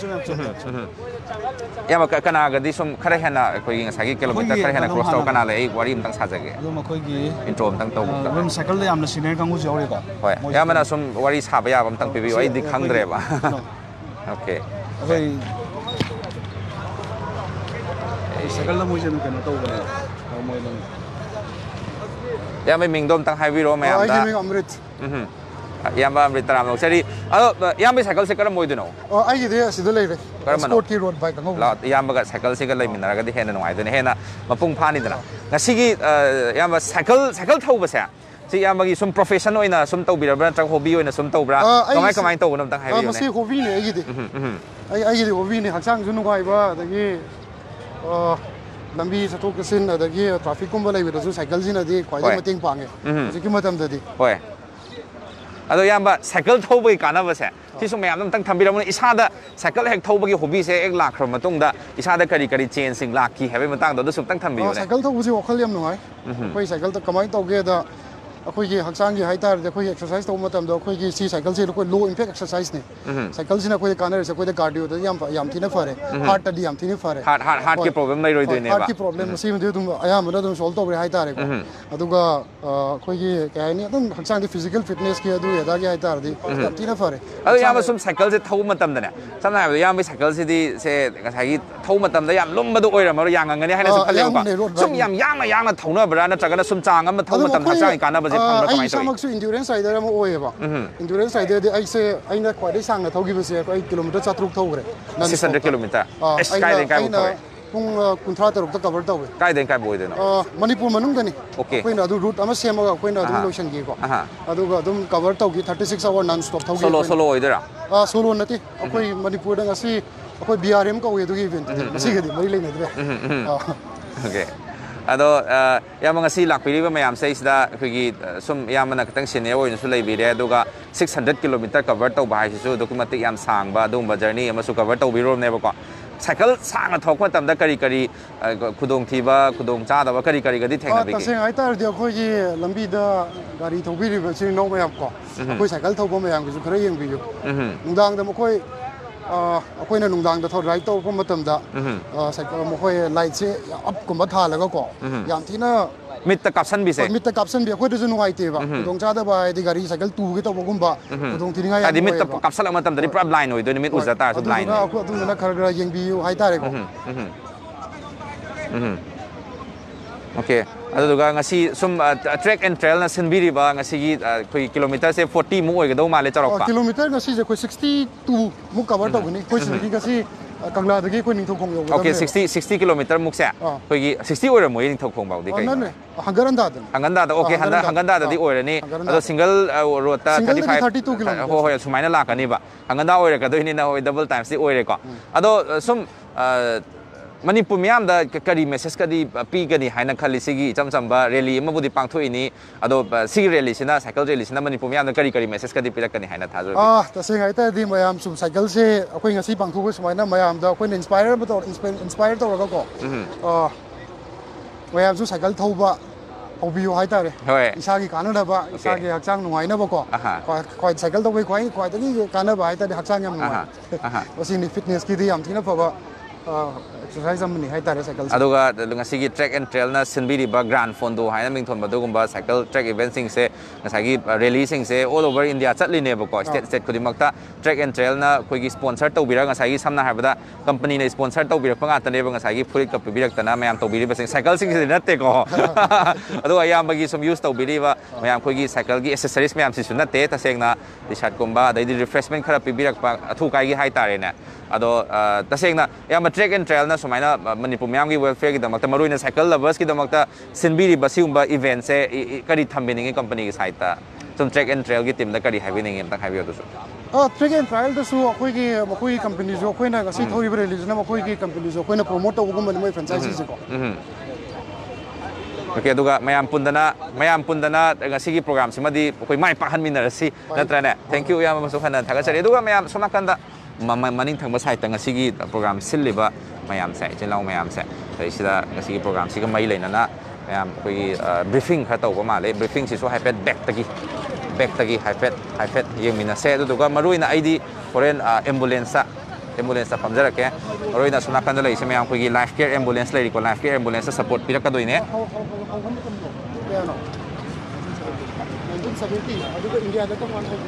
ꯏꯌꯥꯝꯕ ꯀꯅꯥꯒꯗꯤ ꯁꯨꯝ ꯈꯔ ꯍꯦꯟꯅ ꯑꯩꯈꯣꯏꯒꯤ ꯉꯁꯥꯏꯒꯤ ꯀꯤꯂꯣꯃꯤꯇꯔ ꯈꯔ ꯍꯦꯟꯅ ꯀ꯭ꯔꯣꯁ ꯇꯧꯔ ꯀꯅꯥ ꯂꯩ ꯑꯩ ꯋꯥꯔꯤ ꯑꯃꯇꯪ ꯁꯥꯖꯒꯦ ꯑꯗꯨꯝ ꯑꯩꯈꯣꯏꯒꯤ ꯏꯟꯇ꯭ꯔꯣ ꯑꯃꯇꯪ ꯇꯧꯕꯗ ꯑꯗꯨꯝ ꯁꯥꯏꯀꯜꯗ ꯌꯥꯝꯅ ꯁꯤꯅꯤꯌꯔ ꯀꯥꯡꯕꯨꯁꯨ ꯌꯥꯎꯔꯤꯀꯣ ꯍꯣꯏ ꯏꯌꯥꯝꯕꯅ ꯁꯨꯝ ꯋꯥꯔꯤ ꯁꯥꯕ ꯌꯥꯕ ꯑꯃꯇꯪ ꯄꯤꯕꯤꯌꯨ ꯑꯩꯗꯤ ꯈꯪꯗ꯭ꯔꯦꯕ ꯑꯣꯀꯦ ꯑꯩꯈꯣꯏ ꯁꯥꯏꯀꯜꯗ ꯃꯣꯏꯁꯦ ꯑꯗꯨꯝ ꯀꯩꯅꯣ ꯇꯧꯕꯅꯦ ꯃꯣꯏ ꯑꯗꯨꯝ ꯏꯌꯥꯝꯕ ꯃꯤꯡꯗꯣ ꯑꯝꯇꯪ ꯍꯥꯏꯕꯤꯔꯛꯑꯣ ꯃꯌꯥꯝꯗ ꯑꯩꯒꯤ ꯃꯤꯡ ꯑꯃ꯭ꯔꯤꯠ ꯏꯌꯥꯝꯕ ꯑꯃ꯭ꯔꯤꯠ ꯇꯔꯥꯝ ꯂꯧꯖꯔꯤ ꯑꯗꯣ ꯏꯌꯥꯝꯕꯒꯤ ꯁꯥꯏꯀꯜꯁꯦ ꯀꯔꯝꯕ ꯑꯣꯏꯗꯣꯏꯅꯣ ꯑꯩꯒꯤꯗꯤ ꯑꯁꯤꯗ ꯂꯩꯔꯦ ꯁ꯭ꯀꯣꯠꯀꯤ ꯔꯣꯗ ꯕꯥꯏꯛ ꯑꯉꯧꯕ ꯏꯌꯥꯝꯕꯒ ꯁꯥꯏꯀꯜꯁꯤꯒ ꯂꯩꯃꯤꯟꯅꯔꯒꯗꯤ ꯍꯦꯟꯅ ꯅꯨꯡꯉꯥꯏꯗꯣꯏꯅꯦ ꯍꯦꯟꯅ ꯃꯄꯨꯡ ꯐꯥꯅꯤꯗꯅ ꯉꯁꯤꯒꯤ ꯏꯌꯥꯝꯕ ꯁꯥꯏꯀꯜ ꯊꯧꯕꯁꯦ ꯁꯤ ꯏꯌꯥꯝꯕꯒꯤ ꯁꯨꯝ ꯄ꯭ꯔꯣꯐꯦꯁꯟ ꯑꯣꯏꯅ ꯁꯨꯝ ꯇꯧꯕꯤꯔꯕ꯭ꯔꯥ ꯅꯠꯇ꯭ꯔꯒ ꯍꯣꯕꯤ ꯑꯣꯏꯅ ꯁꯨꯝ ꯇꯧꯕ꯭ꯔꯥ ꯀꯃꯥꯏꯅ ꯇꯧꯕꯅꯣ ꯑꯝꯇꯪ ꯍꯥꯏꯕꯤꯌꯨꯅꯦ ꯃꯁꯤ ꯍꯣꯕꯤꯅꯦ ꯑꯩꯒꯤꯗꯤ ꯍꯣꯕꯤꯅꯤ ꯍꯛꯆꯥꯡꯁꯨ ꯅꯨꯡꯉꯥꯏꯕ ꯑꯗꯒꯤ ꯂꯝꯕꯤ ꯆꯠꯊꯣꯛ ꯆꯠꯁꯤꯟ ꯑꯗꯒꯤ ꯇ꯭ꯔꯥꯐꯤꯛꯀꯨꯝꯕ ꯂꯩꯕꯗꯁꯨ ꯁꯥꯏꯀꯜꯁꯤꯅꯗꯤ ꯈ꯭ꯋꯥꯏꯗꯒꯤ ꯃꯇꯦꯡ ꯄꯥꯡꯉꯦ ꯍꯧꯖꯤꯛꯀꯤ ꯃꯇꯝꯗꯗꯤ ꯍꯣꯏ ꯑꯗꯣ ꯏꯌꯥꯝꯕ ꯁꯥꯏꯀꯜ ꯊꯧꯕꯒꯤ ꯀꯥꯟꯅꯕꯁꯦ ꯁꯤꯁꯨ ꯃꯌꯥꯝꯗ ꯑꯝꯇꯪ ꯊꯝꯕꯤꯔꯝꯃꯨꯅꯦ ꯏꯁꯥꯗ ꯁꯥꯏꯀꯜ ꯍꯦꯛ ꯊꯧꯕꯒꯤ ꯍꯣꯕꯤꯁꯦ ꯍꯦꯛ ꯂꯥꯛꯈ꯭ꯔꯕ ꯃꯇꯨꯡꯗ ꯏꯁꯥꯗ ꯀꯔꯤ ꯆꯦꯟꯖꯁꯤꯡ ꯂꯥꯛꯈꯤ ꯍꯥꯏꯕꯒꯤ ꯃꯇꯥꯡꯗ ꯑꯗꯨꯁꯨ ꯑꯝꯇꯪ ꯊꯝꯕꯤꯌꯨꯅꯦ ꯁꯥꯏꯀꯜ ꯊꯧꯕꯁꯤ ꯋꯥꯈꯜ ꯌꯥꯝ ꯅꯨꯡꯉꯥꯏ ꯑꯩꯈꯣꯏ ꯁꯥꯏꯀꯜꯗ ꯀꯃꯥꯏꯅ ꯇꯧꯒꯦꯗ ꯑꯩꯈꯣꯏꯒꯤ ꯍꯛꯆꯥꯡꯒꯤ ꯍꯥꯏꯇꯥꯔꯗꯤ ꯑꯩꯈꯣꯏꯒꯤ ꯑꯦꯛꯁꯔꯁꯥꯏꯁ ꯇꯧꯕ ꯃꯇꯝꯗ ꯑꯩꯈꯣꯏꯒꯤ ꯁꯤ ꯁꯥꯏꯀꯜꯁꯤ ꯑꯩꯈꯣꯏ ꯂꯣ ꯏꯝꯄꯦꯛ ꯑꯦꯛꯁꯔꯁꯥꯏꯁꯅꯤ ꯁꯥꯏꯀꯜꯁꯤꯅ ꯑꯩꯈꯣꯏꯗ ꯀꯥꯟꯅꯔꯤꯁꯦ ꯑꯩꯈꯣꯏꯗ ꯀꯥꯔꯗꯤꯑꯣꯗꯗꯤ ꯌꯥꯝ ꯊꯤꯅ ꯐꯔꯦ ꯍꯥꯔꯠꯇꯗꯤ ꯌꯥꯝ ꯊꯤꯅ ꯐꯔꯦ ꯍꯥꯔꯠꯀꯤ ꯄ꯭ꯔꯣꯕ꯭ꯂꯦꯝ ꯂꯩꯔꯣꯏꯗꯣꯏꯅꯦꯕ ꯍꯥꯔꯠꯀꯤ ꯄ꯭ꯔꯣꯕ꯭ꯂꯦꯝ ꯃꯁꯤꯃꯗꯤ ꯑꯗꯨꯝ ꯑꯌꯥꯝꯕꯅ ꯑꯗꯨꯝ ꯁꯣꯜቭ ꯇꯧꯔꯦ ꯍꯥꯏꯇꯥꯔꯦꯀꯣ ꯑꯗꯨꯒ ꯑꯩꯈꯣꯏꯒꯤ ꯀꯩ ꯍꯥꯏꯅꯤ ꯑꯗꯨꯝ ꯍꯛꯆꯥꯡꯒꯤ ꯐꯤꯖꯤꯀꯦꯜ ꯐꯤꯠꯅꯦꯁꯀꯤ ꯑꯗꯨ ꯑꯗꯥꯒꯤ ꯍꯥꯏꯇꯥꯔꯗꯤ ꯌꯥꯝ ꯊꯤꯅ ꯐꯔꯦ ꯑꯗꯣ ꯏꯌꯥꯝꯕ ꯁꯨꯝ ꯁꯥꯏꯀꯜꯁꯦ ꯊꯧꯕ ꯃꯇꯝꯗꯅꯦ ꯁꯝꯅ ꯍꯥꯏꯔꯕꯗ ꯏꯌꯥꯝꯕꯒꯤ ꯁꯥꯏꯀꯜꯁꯤꯗꯤ ꯉꯁꯥꯏꯒꯤ ꯊꯧꯕ ꯃꯇꯝꯗ ꯌꯥꯝ ꯂꯨꯝꯕꯗꯣ ꯑꯣꯏꯔꯝꯃꯔꯣꯏ ꯌꯥꯡꯉꯝꯒꯅꯤ ꯍꯥꯏꯅꯁꯨ ꯈꯜꯂꯦꯕꯀꯣ ꯁꯨꯝ ꯌꯥꯝ ꯌꯥꯡꯅ ꯊꯧꯅꯕ꯭ꯔꯥ ꯅꯠꯇ꯭ꯔꯒꯅ ꯁꯨꯝ ꯆꯥꯡ ꯑꯃ ꯊꯧꯕ ꯃꯇꯝꯗ ꯍꯛꯆꯥꯡꯒꯤ ꯀꯥꯟꯅꯕꯁꯦ ꯁꯦ ꯐꯪꯕ꯭ꯔꯥ ꯀꯃꯥꯏꯅ ꯇꯧꯏ? ꯑꯩ ꯏꯁꯥꯃꯛꯁꯨ ꯏꯟꯗꯨꯔꯦꯟꯁ ꯔꯥꯏꯗꯔ ꯑꯃ ꯑꯣꯏꯌꯦꯕ ꯏꯟꯗꯨꯔꯦꯟꯁ ꯔꯥꯏꯗꯔꯗꯤ ꯑꯩꯅ ꯈ꯭ꯋꯥꯏꯗꯒꯤ ꯁꯥꯡꯅ ꯊꯧꯈꯤꯕꯁꯦ ꯑꯩꯈꯣꯏ ꯀꯤꯂꯣꯃꯤꯇꯔ 600 ꯊꯧꯈ꯭ꯔꯦ 600 ꯀꯤꯂꯣꯃꯤꯇꯔ ꯑꯁ ꯀꯥꯏꯗꯩ ꯀꯥꯏꯐꯥꯎ ꯊꯧꯋꯦ ꯄꯨꯡ 63ꯗ ꯀꯚꯔ ꯇꯧꯋꯦ ꯀꯥꯏꯗꯩ ꯀꯥꯏꯐꯥꯎ ꯑꯣꯏꯗꯣꯏꯅꯣ ꯃꯅꯤꯄꯨꯔ ꯃꯅꯨꯡꯗꯅꯤ ꯑꯣꯀꯦ ꯑꯩꯈꯣꯏꯅ ꯑꯗꯨ ꯔꯨꯠ ꯑꯃ ꯁꯦꯝꯃꯒ ꯑꯩꯈꯣꯏꯅ ꯑꯗꯨꯝ ꯂꯣꯏꯁꯤꯟꯈꯤꯀꯣ ꯑꯗꯨꯒ ꯑꯗꯨꯝ ꯀꯚꯔ ꯇꯧꯈꯤ 36 ꯑꯋꯥꯔ ꯅꯟ ꯁ꯭ꯇꯣꯞ ꯊꯧꯈꯤ ꯁꯣꯂꯣ ꯑꯣꯏꯗꯣꯏꯔꯥ ꯁꯣꯂꯣ ꯅꯠꯇꯦ ꯑꯩꯈꯣꯏ ꯃꯅꯤꯄꯨꯔꯗ ꯉꯁꯤ ꯑꯩꯈꯣꯏ BRM ꯀꯧꯋꯦ ꯑꯗꯨꯒꯤ ꯏꯚꯦꯟꯠꯇꯨꯗꯤ ꯃꯁꯤꯒꯗꯤ ꯃꯔꯤ ꯂꯩꯅꯗ꯭ꯔꯦ ꯑꯣꯀꯦ ꯑꯗꯣ ꯌꯥꯝꯅ ꯉꯁꯤ ꯂꯥꯛꯄꯤꯔꯤꯕ ꯃꯌꯥꯝꯁꯦ ꯁꯤꯗ ꯑꯩꯈꯣꯏꯒꯤ ꯁꯨꯝ ꯌꯥꯝꯅ ꯈꯤꯇꯪ ꯁꯤꯅꯤꯌꯔ ꯑꯣꯏꯅꯁꯨ ꯂꯩꯕꯤꯔꯦ ꯑꯗꯨꯒ 600 ꯀꯤꯂꯣꯃꯤꯇꯔ ꯀꯚꯔ ꯇꯧꯕ ꯍꯥꯏꯁꯤꯁꯨ ꯑꯗꯨꯛꯀꯤ ꯃꯇꯤꯛ ꯌꯥꯝ ꯁꯥꯡꯕ ꯑꯗꯨꯒꯨꯝꯕ ꯖꯔꯅꯤ ꯑꯃꯁꯨ ꯀꯚꯔ ꯇꯧꯕꯤꯔꯣꯕꯅꯦꯕꯀꯣ ꯁꯥꯏꯀꯜ ꯁꯥꯡꯅ ꯊꯧꯔꯛꯄ ꯃꯇꯝꯗ ꯀꯔꯤ ꯈꯨꯗꯣꯡꯊꯤꯕ ꯈꯨꯗꯣꯡꯆꯥꯗꯕ ꯀꯔꯤꯒꯗꯤ ꯊꯦꯡꯅꯕꯤꯒꯦ? ꯇꯁꯦꯡꯅ ꯍꯥꯏꯇꯥꯔꯗꯤ ꯑꯩꯈꯣꯏꯒꯤ ꯂꯝꯕꯤꯗ ꯒꯥꯔꯤ ꯊꯧꯕꯤꯔꯤꯕ ꯏꯆꯤꯜ ꯏꯅꯥꯎ ꯃꯌꯥꯝ ꯀꯣ ꯑꯩꯈꯣꯏ ꯁꯥꯏꯀꯜ ꯊꯧꯕ ꯃꯌꯥꯝꯒꯤꯁꯨ ꯈꯔ ꯌꯦꯡꯕꯤꯌꯨ ꯅꯨꯡꯗꯥꯡꯗ ꯑꯩꯈꯣꯏꯅ ꯅꯨꯡꯗꯥꯡꯗ ꯔꯥꯏꯗ ꯇꯧꯔꯛꯄ ꯃꯇꯝꯗ ꯃꯈꯣꯏ ꯂꯥꯏꯠꯁꯦ ꯑꯞꯀꯨꯝꯕ ꯊꯥꯜꯂꯒꯀꯣ ꯌꯥꯝ ꯊꯤꯅ ꯃꯤꯠꯇ ꯀꯥꯞꯁꯟꯕꯤꯁꯦ ꯃꯤꯠꯇ ꯀꯥꯞꯁꯟꯕꯤ ꯑꯩꯈꯣꯏꯗꯁꯨ ꯅꯨꯡꯉꯥꯏꯇꯦꯕ ꯈꯨꯗꯣꯡꯆꯥꯗꯕ ꯍꯥꯏꯗꯤ ꯒꯥꯔꯤ ꯁꯥꯏꯀꯜ ꯇꯨꯒꯦ ꯇꯧꯕꯒꯨꯝꯕ ꯈꯨꯗꯣꯡꯊꯤꯅꯤꯡꯉꯥꯏ ꯌꯥꯝ ꯍꯥꯏꯗꯤ ꯃꯤꯠꯇ ꯑꯣꯏꯌꯦꯕ ꯀꯥꯞꯁꯜꯂꯛ ꯃꯇꯝꯗꯗꯤ ꯄꯨꯔꯥ ꯕ꯭ꯂꯥꯏꯟ ꯑꯣꯏꯗꯣꯏꯅꯤ ꯃꯤꯠ ꯎꯖ ꯇꯥꯔꯁꯨ ꯕ꯭ꯂꯥꯏꯟ ꯑꯣꯏ ꯑꯗꯨꯗꯨꯅ ꯈꯔ ꯌꯦꯡꯕꯤꯌꯨ ꯍꯥꯏꯇꯥꯔꯦꯀꯣ ꯑꯣꯀꯦ ꯑꯗꯨꯗꯨꯒ ꯉꯁꯤ ꯁꯨꯝ ꯇ꯭ꯔꯦꯛ ꯑꯦꯟ ꯇ꯭ꯔꯦꯜꯅ ꯁꯤꯟꯕꯤꯔꯤꯕ ꯉꯁꯤꯒꯤ ꯑꯩꯈꯣꯏꯒꯤ ꯀꯤꯂꯣꯃꯤꯇꯔꯁꯦ 40 ꯃꯨꯛ ꯑꯣꯏꯒꯗꯧ ꯃꯥꯜꯂꯦ ꯆꯥꯎꯔꯥꯛꯄ ꯀꯤꯂꯣꯃꯤꯇꯔ ꯉꯁꯤꯁꯦ ꯑꯩꯈꯣꯏ 62 ꯃꯨꯛ ꯀꯚꯔ ꯇꯧꯒꯅꯤ ꯑꯩꯈꯣꯏ ꯁꯤꯗꯒꯤ ꯉꯁꯤ ꯀꯪꯂꯥꯗꯒꯤ ꯑꯩꯈꯣꯏ ꯅꯤꯡꯊꯧꯈꯣꯡ ꯑꯣꯀꯦ ꯌꯧꯒꯗꯕꯅꯦ 60 ꯀꯤꯂꯣꯃꯤꯇꯔ ꯃꯨꯛꯁꯦ ꯑꯩꯈꯣꯏꯒꯤ 60 ꯑꯣꯏꯔꯝꯃꯣꯏ ꯅꯤꯡꯊꯧꯈꯣꯡ ꯐꯥꯎꯗꯤ ꯀꯩꯅꯣ ꯍꯪꯒꯔꯟꯗꯥꯗꯅꯤ ꯍꯪꯒꯟꯗꯥꯗ ꯑꯣꯀꯦ ꯍꯪꯒꯟꯗꯥꯗꯗꯤ ꯑꯣꯏꯔꯅꯤ ꯑꯗꯣ ꯁꯤꯡꯒꯜ ꯔꯣꯗꯇ 35 ꯍꯣꯏ ꯍꯣꯏ ꯁꯨꯃꯥꯏꯅ ꯂꯥꯛꯀꯅꯤꯕ ꯍꯪꯒꯟꯗꯥ ꯑꯣꯏꯔꯛꯀꯗꯣꯏꯅꯤꯅ ꯍꯣꯏ ꯗꯕꯜ ꯇꯥꯏꯝꯁꯇꯤ ꯑꯣꯏꯔꯦꯀꯣ ꯑꯗꯣ ꯁꯨꯝ ꯃꯅꯤꯄꯨꯔ ꯃꯤꯌꯥꯝꯗ ꯀꯔꯤ ꯃꯦꯁꯦꯖꯀꯗꯤ ꯄꯤꯒꯅꯤ ꯍꯥꯏꯅ ꯈꯜꯂꯤ ꯁꯤꯒꯤ ꯏꯆꯝ ꯆꯝꯕ ꯔꯦꯂꯤ ꯑꯃꯕꯨꯗꯤ ꯄꯥꯡꯊꯣꯛꯏꯅꯤ ꯑꯗꯣ ꯁꯤꯒꯤ ꯔꯦꯂꯤꯁꯤꯅ ꯁꯥꯏꯀꯜ ꯔꯦꯂꯤꯁꯤꯅ ꯃꯅꯤꯄꯨꯔ ꯃꯤꯌꯥꯝꯗ ꯀꯔꯤ ꯃꯦꯁꯦꯖꯀꯗꯤ ꯄꯤꯔꯛꯀꯅꯤ ꯍꯥꯏꯅ ꯊꯥꯖꯕꯤ? ꯇꯁꯦꯡꯅ ꯍꯥꯏꯇꯥꯔꯗꯤ ꯃꯌꯥꯝ ꯁꯨꯝ ꯁꯥꯏꯀꯜꯁꯦ ꯑꯩꯈꯣꯏ ꯉꯁꯤ ꯄꯥꯡꯊꯣꯛꯄ ꯁꯨꯃꯥꯏꯅ ꯃꯌꯥꯝꯗ ꯑꯩꯈꯣꯏꯅ ꯏꯟꯁꯄꯥꯌꯔ ꯇꯧꯔꯒꯀꯣ ꯃꯌꯥꯝꯁꯨ ꯁꯥꯏꯀꯜ ꯊꯧꯕ ꯍꯧꯕꯤꯌꯨ ꯍꯥꯏꯇꯥꯔꯦ ꯏꯁꯥꯒꯤ ꯀꯥꯟꯅꯅꯕ ꯏꯁꯥꯒꯤ ꯍꯛꯆꯥꯡ ꯅꯨꯡꯉꯥꯏꯅꯕꯀꯣ ꯁꯥꯏꯀꯜ ꯇꯧꯕꯒꯤ ꯈ꯭ꯋꯥꯏꯗꯒꯤ ꯀꯥꯟꯅꯕ ꯍꯥꯏꯇꯥꯔꯗꯤ ꯍꯛꯆꯥꯡ ꯌꯥꯝ ꯅꯨꯡꯉꯥꯏ ꯃꯁꯤꯅꯤ ꯐꯤꯠꯅꯦꯁꯀꯤꯗꯤ ꯌꯥꯝ ꯊꯤꯅ ꯐꯕ ꯑꯦꯛꯁꯔꯁꯥꯏꯖ ꯑꯃꯅꯤ ꯍꯥꯏꯇꯥꯔꯦ ꯁꯥꯏꯀꯜꯁꯦ ꯑꯗꯨꯒ ꯉꯁꯤꯒꯤ ꯇ꯭ꯔꯦꯛ ꯑꯦꯟ ꯇ꯭ꯔꯦꯜꯅ ꯁꯤꯟꯕꯤꯔꯤꯕ ꯒ꯭ꯔꯥꯟ ꯐꯣꯟꯗꯣ ꯍꯥꯏꯅ ꯃꯤꯡꯊꯣꯟꯕ ꯑꯗꯨꯒꯨꯝꯕ ꯁꯥꯏꯀꯜ ꯇ꯭ꯔꯦꯛ ꯏꯚꯦꯟꯠꯁꯤꯡꯁꯦ ꯉꯁꯥꯏꯒꯤ ꯔꯦꯂꯤꯁꯤꯡꯁꯦ ꯑꯣꯜ ꯑꯣꯚꯔ ꯏꯟꯗꯤꯌꯥ ꯆꯠꯂꯤꯅꯦꯕꯀꯣ ꯁ꯭ꯇꯦꯠ ꯈꯨꯗꯤꯡꯃꯛꯇ ꯇ꯭ꯔꯦꯛ ꯑꯦꯟ ꯇ꯭ꯔꯦꯜꯅ ꯑꯩꯈꯣꯏꯒꯤ ꯁ꯭ꯄꯣꯟꯁꯔ ꯇꯧꯕꯤꯔꯒ ꯉꯁꯥꯏꯒꯤ ꯁꯝꯅ ꯍꯥꯏꯔꯕꯗ ꯀꯝꯄꯅꯤꯅ ꯁ꯭ꯄꯣꯟꯁꯔ ꯇꯧꯕꯤꯔꯛꯄ ꯉꯥꯛꯇꯅꯦꯕ ꯉꯁꯥꯏꯒꯤ ꯐꯨꯔꯤꯠꯀ ꯄꯤꯕꯤꯔꯛꯇꯅ ꯃꯌꯥꯝ ꯇꯧꯕꯤꯔꯤꯕꯁꯤꯡ ꯁꯥꯏꯀꯜꯁꯤꯡꯁꯤꯗꯤ ꯅꯠꯇꯦꯀꯣ ꯑꯗꯨꯒ ꯑꯌꯥꯝꯕꯒꯤ ꯁꯨꯝ ꯌꯨꯁ ꯇꯧꯕꯤꯔꯤꯕ ꯃꯌꯥꯝ ꯑꯩꯈꯣꯏꯒꯤ ꯁꯥꯏꯀꯜꯒꯤ ꯑꯦꯁꯦꯁꯔꯤꯁ ꯃꯌꯥꯝꯁꯤꯁꯨ ꯅꯠꯇꯦ ꯇꯁꯦꯡꯅ ꯇꯤ ꯁꯥꯔꯠꯀꯨꯝꯕ ꯑꯗꯩꯗꯤ ꯔꯤꯐ꯭ꯔꯦꯁꯃꯦꯟ ꯈꯔ ꯄꯤꯕꯤꯔꯛꯄ ꯑꯊꯨ ꯀꯥꯏꯒꯤ ꯍꯥꯏꯇꯥꯔꯦꯅꯦ ꯑꯗꯣ ꯇꯁꯦꯡꯅ ꯑꯌꯥꯝꯕ ꯇ꯭ꯔꯦꯛ ꯑꯦꯟ ꯇ꯭ꯔꯦꯜꯅ ꯁꯨꯃꯥꯏꯅ ꯃꯅꯤꯄꯨꯔ ꯃꯌꯥꯝꯒꯤ ꯋꯦꯜꯐꯤꯌꯔꯒꯤꯗꯃꯛꯇ ꯃꯔꯨꯑꯣꯏꯅ ꯁꯥꯏꯀꯜ ꯂꯚꯔꯁꯀꯤꯗꯃꯛꯇ ꯁꯤꯟꯕꯤꯔꯤꯕ ꯁꯤꯒꯨꯝꯕ ꯏꯚꯦꯟꯠꯁꯦ ꯀꯔꯤ ꯊꯝꯕꯤꯅꯤꯡꯉꯤ ꯀꯝꯄꯅꯤꯒꯤ ꯁꯥꯏꯠꯇ ꯁꯨꯝ ꯇ꯭ꯔꯦꯛ ꯑꯦꯟ ꯇ꯭ꯔꯦꯜꯒꯤ ꯇꯤꯝꯗ ꯀꯔꯤ ꯍꯥꯏꯕꯤꯅꯤꯡꯉꯤ ꯑꯝꯇꯪ ꯍꯥꯏꯕꯤꯌꯨ ꯑꯗꯨꯁꯨ? ꯇ꯭ꯔꯦꯛ ꯑꯦꯟ ꯇ꯭ꯔꯥꯏꯜꯗꯁꯨ ꯃꯈꯣꯏꯒꯤ ꯀꯝꯄꯅꯤꯁꯨ ꯑꯩꯈꯣꯏꯅ ꯉꯁꯤ ꯊꯧꯔꯤꯕ ꯔꯦꯂꯤꯁꯤꯅ ꯃꯈꯣꯏꯒꯤ ꯀꯝꯄꯅꯤꯁꯨ ꯑꯩꯈꯣꯏꯅ ꯄ꯭ꯔꯣꯃꯣꯠ ꯇꯧꯕꯒꯨꯝꯕꯅꯤ ꯃꯣꯏ ꯐ꯭ꯔꯦꯟꯆꯥꯏꯖꯤꯁꯦꯀꯣ ꯑꯣꯀꯦ ꯑꯗꯨꯒ ꯃꯌꯥꯝ ꯄꯨꯟꯗꯅ ꯉꯁꯤꯒꯤ ꯄ꯭ꯔꯣꯒ꯭ꯔꯥꯝꯁꯤꯃꯗꯤ ꯑꯩꯈꯣꯏ ꯃꯥꯏ ꯄꯥꯛꯍꯟꯃꯤꯟꯅꯔꯁꯤ ꯅꯠꯇ꯭ꯔꯅꯦ ꯊꯦꯡꯛ ꯌꯨ ꯌꯥꯝ ꯑꯃꯁꯨ ꯍꯟꯅ ꯊꯥꯒꯠꯆꯔꯤ ꯑꯗꯨꯒ ꯃꯌꯥꯝ ꯁꯣꯝ ꯅꯥꯀꯟꯗ ꯃꯅꯤꯡ ꯊꯪꯕ ꯁꯥꯏꯠꯇ ꯉꯁꯤꯒꯤ ꯄ꯭ꯔꯣꯒ꯭ꯔꯥꯝ ꯁꯤꯜꯂꯤꯕ ꯃꯌꯥꯝꯁꯦ ꯏꯆꯤꯜ ꯏꯅꯥꯎ ꯃꯌꯥꯝꯁꯦ ꯁꯤꯗ ꯉꯁꯤꯒꯤ ꯄ꯭ꯔꯣꯒ꯭ꯔꯥꯝꯁꯤꯒ ꯃꯔꯤ ꯂꯩꯅꯅ ꯃꯌꯥꯝ ꯑꯩꯈꯣꯏꯒꯤ ꯕ꯭ꯔꯤꯐꯤꯡ ꯈꯔ ꯇꯧꯕ ꯃꯥꯜꯂꯦ ꯕ꯭ꯔꯤꯐꯤꯡꯁꯤꯁꯨ ꯍꯥꯏꯐꯦꯠ ꯕꯦꯛꯇꯒꯤ ꯍꯥꯏꯐꯦꯠ ꯌꯦꯡꯃꯤꯟꯅꯁꯦ ꯑꯗꯨꯗꯨꯒ ꯃꯔꯨꯑꯣꯏꯅ ꯑꯩꯗꯤ ꯍꯣꯔꯦꯟ ꯑꯦꯝꯕꯨꯂꯦꯟꯁꯇ ꯐꯝꯖꯔꯛꯀꯦ ꯃꯔꯨꯑꯣꯏꯅ ꯑꯁꯣꯝ ꯅꯥꯀꯟꯗ ꯂꯩꯔꯤꯁꯦ ꯃꯌꯥꯝ ꯑꯩꯈꯣꯏꯒꯤ ꯂꯥꯏꯐ ꯀꯦꯌꯔ ꯑꯦꯝꯕꯨꯂꯦꯟꯁ ꯂꯩꯔꯤꯀꯣ ꯂꯥꯏꯐ ꯀꯦꯌꯔ ꯑꯦꯝꯕꯨꯂꯦꯟꯁꯇ ꯁꯄꯣꯔꯠ ꯄꯤꯔꯛꯀꯗꯣꯏꯅꯦ ꯀꯌꯥꯅꯣ 1970 ꯑꯗꯨꯒ ꯏꯟꯗꯤꯌꯥꯗ ꯀꯔꯝ ꯀꯥꯟꯗ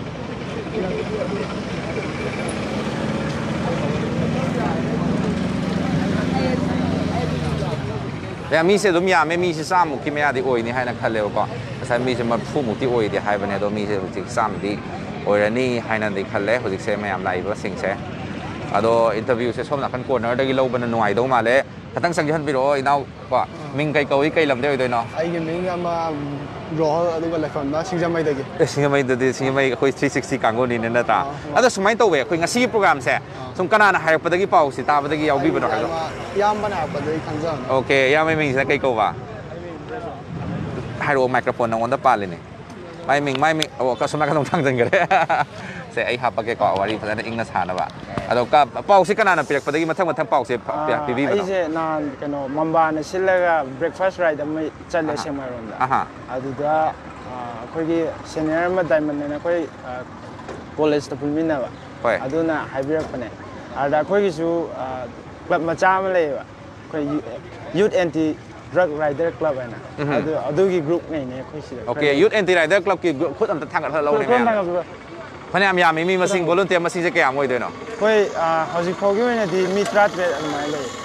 ꯃꯤꯁꯦ ꯑꯗꯨꯝ ꯌꯥꯝꯃꯦ ꯃꯤꯁꯦ 100ꯃꯨꯛꯀꯤ ꯃꯌꯥꯗꯤ ꯑꯣꯏꯅꯤ ꯍꯥꯏꯅ ꯈꯜꯂꯦꯕꯀꯣ ꯉꯁꯥꯏ ꯃꯤꯁꯦ 40ꯃꯨꯛꯇꯤ ꯑꯣꯏꯗꯦ ꯍꯥꯏꯕꯅꯦ ꯑꯗꯣ ꯃꯤꯁꯦ ꯍꯧꯖꯤꯛ 100ꯗꯤ ꯑꯣꯏꯔꯅꯤ ꯍꯥꯏꯅꯗꯤ ꯈꯜꯂꯦ ꯍꯧꯖꯤꯛꯁꯦ ꯃꯌꯥꯝ ꯂꯥꯛꯏꯕꯁꯤꯡꯁꯦ ꯑꯗꯣ ꯏꯟꯇꯔꯚꯤꯌꯨꯁꯦ ꯁꯣꯝ ꯅꯥꯀꯟ ꯀꯣꯔꯅꯔꯗꯒꯤ ꯂꯧꯕꯅ ꯅꯨꯡꯉꯥꯏꯗꯧ ꯃꯥꯜꯂꯦ ꯈꯤꯇꯪ ꯆꯪꯖꯍꯟꯕꯤꯔꯛꯑꯣ ꯏꯅꯥꯎ ꯀꯣ ꯃꯤꯡ ꯀꯩ ꯀꯧꯏ ꯀꯩ ꯂꯝꯗꯩ ꯑꯣꯏꯗꯣꯏꯅꯣ ꯑꯩꯒꯤ ꯃꯤꯡ ꯑꯃ ꯔꯣꯍꯜ ꯑꯗꯨꯒ ꯂꯩꯐꯝꯅ ꯁꯤꯡꯖꯃꯩꯗꯒꯤ ꯁꯤꯡꯖꯃꯩ ꯑꯩꯈꯣꯏ 360 ꯀꯥꯡꯕꯨꯅꯤꯅ ꯅꯠꯇ꯭ꯔꯥ ꯑꯗꯣ ꯁꯨꯃꯥꯏꯅ ꯇꯧꯋꯦ ꯑꯩꯈꯣꯏ ꯉꯁꯤꯒꯤ ꯄ꯭ꯔꯣꯒ꯭ꯔꯥꯝꯁꯦ ꯁꯨꯝ ꯀꯅꯥꯅ ꯍꯥꯏꯔꯛꯄꯗꯒꯤ ꯄꯥꯎꯁꯤ ꯇꯥꯕꯗꯒꯤ ꯌꯥꯎꯕꯤꯕꯅꯣ ꯍꯥꯏꯕꯗꯣ ꯏꯌꯥꯝꯕꯅ ꯍꯥꯏꯔꯛꯄꯗꯒꯤ ꯈꯪꯖꯕꯅꯤ ꯑꯣꯀꯦ ꯏꯌꯥꯝꯕꯩ ꯃꯤꯡꯁꯤꯅ ꯀꯩ ꯀꯧꯕ ꯍꯥꯏꯔꯛꯑꯣ ꯃꯥꯏꯀ꯭ꯔꯣꯐꯣꯟ ꯅꯉꯣꯟꯗ ꯄꯥꯜꯂꯤꯅꯦ ꯃꯥꯏ ꯃꯤꯡ ꯁꯣꯝ ꯅꯥꯀꯟꯗ ꯊꯥꯡꯖꯟꯈ꯭ꯔꯦ ꯁꯦ ꯑꯩ ꯍꯥꯞꯄꯒꯦꯀꯣ ꯋꯥꯔꯤ ꯐꯖꯅ ꯏꯪꯅ ꯁꯥꯅꯕ ꯑꯗꯣ ꯄꯥꯎꯁꯦ ꯀꯅꯥꯅ ꯄꯤꯔꯛꯄꯗꯒꯤ ꯃꯊꯪ ꯄꯥꯎꯁꯦ ꯄꯤꯕꯤꯕꯅꯣ ꯑꯩꯁꯦ ꯅꯍꯥꯟ ꯀꯩꯅꯣ ꯃꯝꯕꯥꯅ ꯁꯤꯜꯂꯒ ꯕ꯭ꯔꯦꯛꯐꯥꯁ ꯔꯥꯏ드 ꯑꯃ ꯆꯠꯂꯦ ꯁꯦꯛꯃꯥꯏꯔꯣꯝꯗ ꯑꯗꯨꯗ ꯑꯩꯈꯣꯏꯒꯤ ꯁꯦꯅꯤꯌꯔ ꯑꯃ ꯗꯥꯏꯃꯟ ꯑꯅ ꯑꯩꯈꯣꯏ ꯀꯣꯂꯦꯖꯇ ꯄꯨꯟꯃꯤꯟꯅꯕ ꯑꯗꯨꯅ ꯍꯥꯏꯕꯤꯔꯛꯄꯅꯦ ꯑꯗꯨꯗ ꯑꯩꯈꯣꯏꯒꯤꯁꯨ ꯀ꯭ꯂꯕ ꯃꯆꯥ ꯑꯃ ꯂꯩꯌꯦꯕ ꯑꯩꯈꯣꯏ youth anti drug rider club ꯍꯥꯏꯅ ꯑꯗꯨꯒꯤ ꯒ꯭ꯔꯨꯞꯉꯩꯅꯦ ꯑꯩꯈꯣꯏ ꯁꯤꯗ ꯑꯣꯀꯦ ꯌꯨꯠ ꯑꯦꯟꯇꯤ ꯔꯥꯏꯗꯔ ꯀ꯭ꯂꯕꯀꯤ ꯈꯨꯠ ꯑꯝꯇ ꯊꯥꯡꯒꯠꯍꯜꯂꯛꯎꯅꯦ ꯃꯌꯥꯝ ꯐꯅꯌꯥꯝ ꯌꯥꯝꯃꯤ ꯃꯤ ꯃꯁꯤꯡ ꯚꯣꯂꯨꯟꯇꯤꯌꯔ ꯃꯁꯤꯡꯁꯦ ꯀꯌꯥꯝ ꯑꯣꯏꯗꯣꯏꯅꯣ ꯑꯩꯈꯣꯏ ꯍꯧꯖꯤꯛ ꯐꯥꯎꯒꯤ ꯑꯣꯏꯅꯗꯤ ꯃꯤ 13 ꯑꯗꯨꯃꯥꯏꯅ ꯂꯩ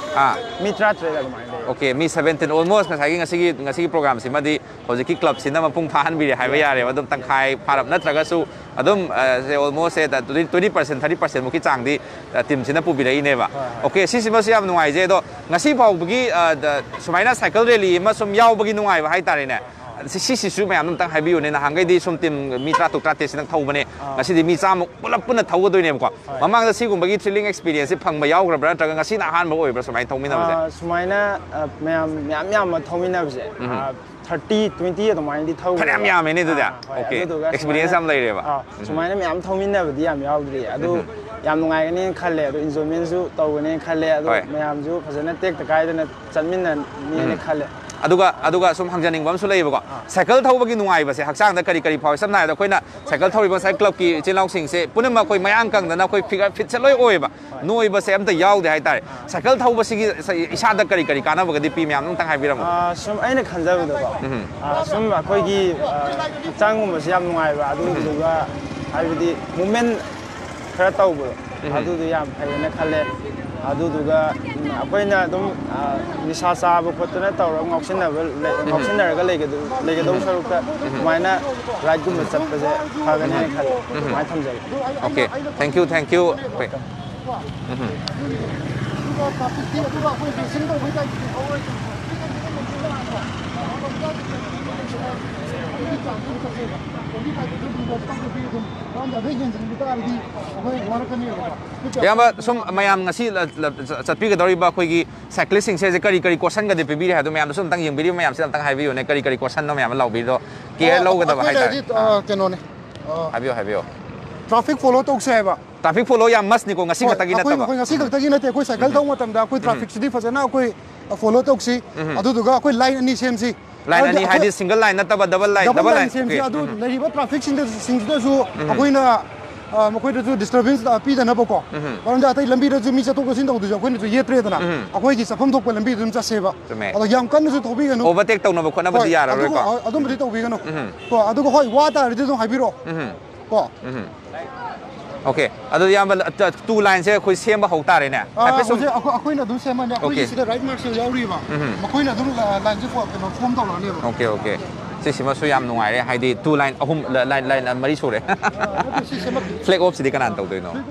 mi tra tre da mai le okay mi 17 almost ngasi program simadi hojiki club sinama pung phan bi hai ba yare adum tangkhai pharap natraga su adum say almost say that 20% 30% muki changdi team sina pu bi rei ne ba okay si sima siam nuai je do ngasi phau bagi sumaina cycle rally ma sum yaw bagi nuai ba hai tare ne si su mayam tang hai bi ne na hangai di sum team mi tra tuk tra te sinang thau bane ngasi di mi cham pulap puna thau doi ne ko mamang da si gum bagi thrilling experience phang ba yaw gra bra tra ngasi na han ba oi bra sumai thau mi na ba sumaina mayam thau mi na ba 30 20 da mai di thau phana yam ne du da okay experience am lai re ba sumaina mayam thau mi na ba di yam yaw dri adu yam nungai ga ne khalle adu enjoyment su taw ne khalle adu mayam ju phajana tek ta kai da na chanmin na ni ne khalle aduga sum hangjaning bam su lei ba ko cycle thau bagi nungai ba se hakchang da kari phaw samna da khoina cycle thau ba cycle club ki chinlaw sing se punama khoi mayang kang da na khoi figure fit chaloi oi ba noi ba se am ta yaw de hai tare cycle thau ba sigi isa da kari kana ba ga di pi myam tang hai biram sum aina khanja ba da ba sum khoi gi hakchang ba se yam nungai ba adu ga hai bi movement khara taw ba adu du yam phai na khalle aduduga akoina dum nisa saba khotna tawra ngoksinna ga lege do sarukta maina right gum chat pa je phagane khal mai thamjai okay thank you Yama sum mayam ngasi chatpi ga dori ba khoi gi cycling se je kari question ga de pe bi ha do mayam sum tang yeng video mayam se tang hai video ne kari question no mayam lau bi do ke lau ga da ba hai ta keno ne habio traffic follow tok se ba traffic follow yam mas ni ko ngasi ga tagi na ta ba koi ngasi ga tagi na te koi cycle thau matam da koi traffic sidi fajana koi follow tok si adu duga koi line ani sem si line ani hai single line na ta ba double line sem si adu lari ba traffic sing da su koi na makoi da disturbance da pi da na ba ko karon da tai lambi da mi cha tok sin da du koi na ye tre da na akoi gi safam thok pa lambi dum cha se ba adu yam kan su thobi ga no overtake tau na ba khona ba di yara ro ko adu bi tau bi ga no ko adu ko hoi wa ta ri du hai bi ro ko okay adu yam two line se khoi sem ba hau ta re ne ai so akoi na du sem ma ne akoi si da right mark se yaw ri ba makoi na du line je ko no form tau la ne ba okay si sima su yam nungai re haidi two line ahum line mari su re flag off si di kanan tau doi no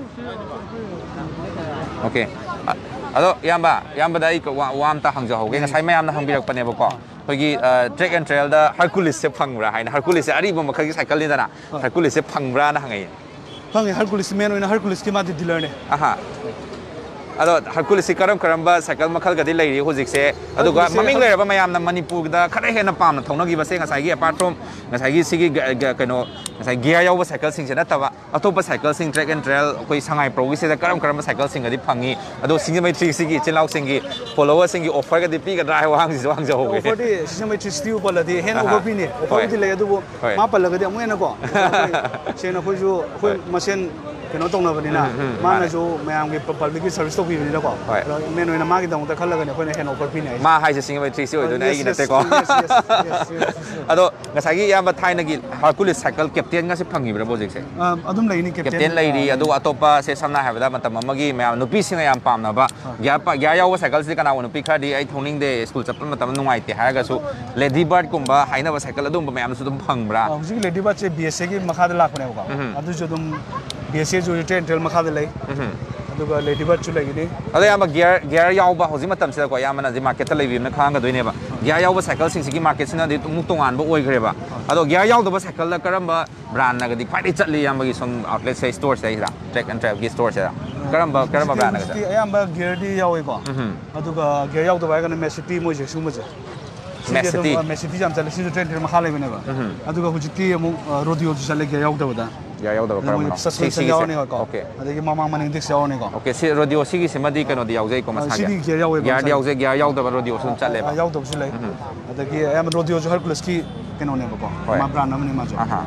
okay ado yamba da ik wam ta hangja ho ge ngasai mayam na hangbirak pane ba ko hogi track and trail da Hercules se phangra haina Hercules se ari bom khagi cycle ni da na Hercules se phangra na hangai phangi Hercules men oina Hercules ki ma di dealer ne aha ado Hercules si karam ba cycle makhal ga di lai ri hojik se adu ga maming le ba mayam na Manipur da khare he na pam na thongna gi ba se ngasai gi apart from ngasai gi sigi kano ngasai gear yaw ba cycle sing se na ta ba atopa cycle sing track and trail koi Sangaiprou gi se da karam ba cycle sing ga di phangi ado Sangaiprou sigi chinlaw sing gi follower sing gi offer ga di pi ga dra wang ji wang ja ho ge offer di Sangaiprou stew pala di hen over pi ni offer di le adu ma pala ga di amu na ko se na khoi ju khoi masen keno tong na bani na ma na jo mayam gi public service to bi ni na ko men oina ma gi dong ta khal ga ne khoi na hen over pi ni ma hai se Sangaiprou si oi do na gi na te ko ado ngasai gi yam ba thai na gi Hercules cycle captain nga se phangi bra project se adum lai ni captain lai ri adu atopa se samna ha ba matam amagi mayam nupi singa yam pam na ba gya yaw cycle se kana nupi khadi ai thoning de school chapal matam nungai te ha ga su lady bird kumba haina ba cycle adum ba mayam su dum phang bra ji lady bird se BSA gi makha da lak ne ko adu jo dum BSA jo train trail makha da lai adu ga lady bird chu lai ni adu yam gear yaw ba hoji matam se ko yam na ji market ta lai bi na khang ga doi ne ba gear yaw ba cycle sing sigi market sina de mu tongan ba oi gre ba ado gear yaw da ba cycle la karamba brand na ga di khwai chatli yam gi som outlet se store se da track and trail gi store se da karamba brand na ga ayam ba gear di yaw ko adu ga gear yaw da ba ga na City mo je su mo je City jam chale si train trail makha lai ne ba adu ga hujiti amu rodeo ju chale gear yaw da ba da ya yaw da ba karamba si yaw ne ko okay adu gi mama maning dik yaw ne ko okay si rodeo si gi semadi kano di yaw jai ko masa si gear yaw gear yaw je gear yaw da ba rodeo sun chale ba yaw da su lai adu gi ayam rodeo ju Hercules ki keno ne ba ko ma brand namne ma jo aha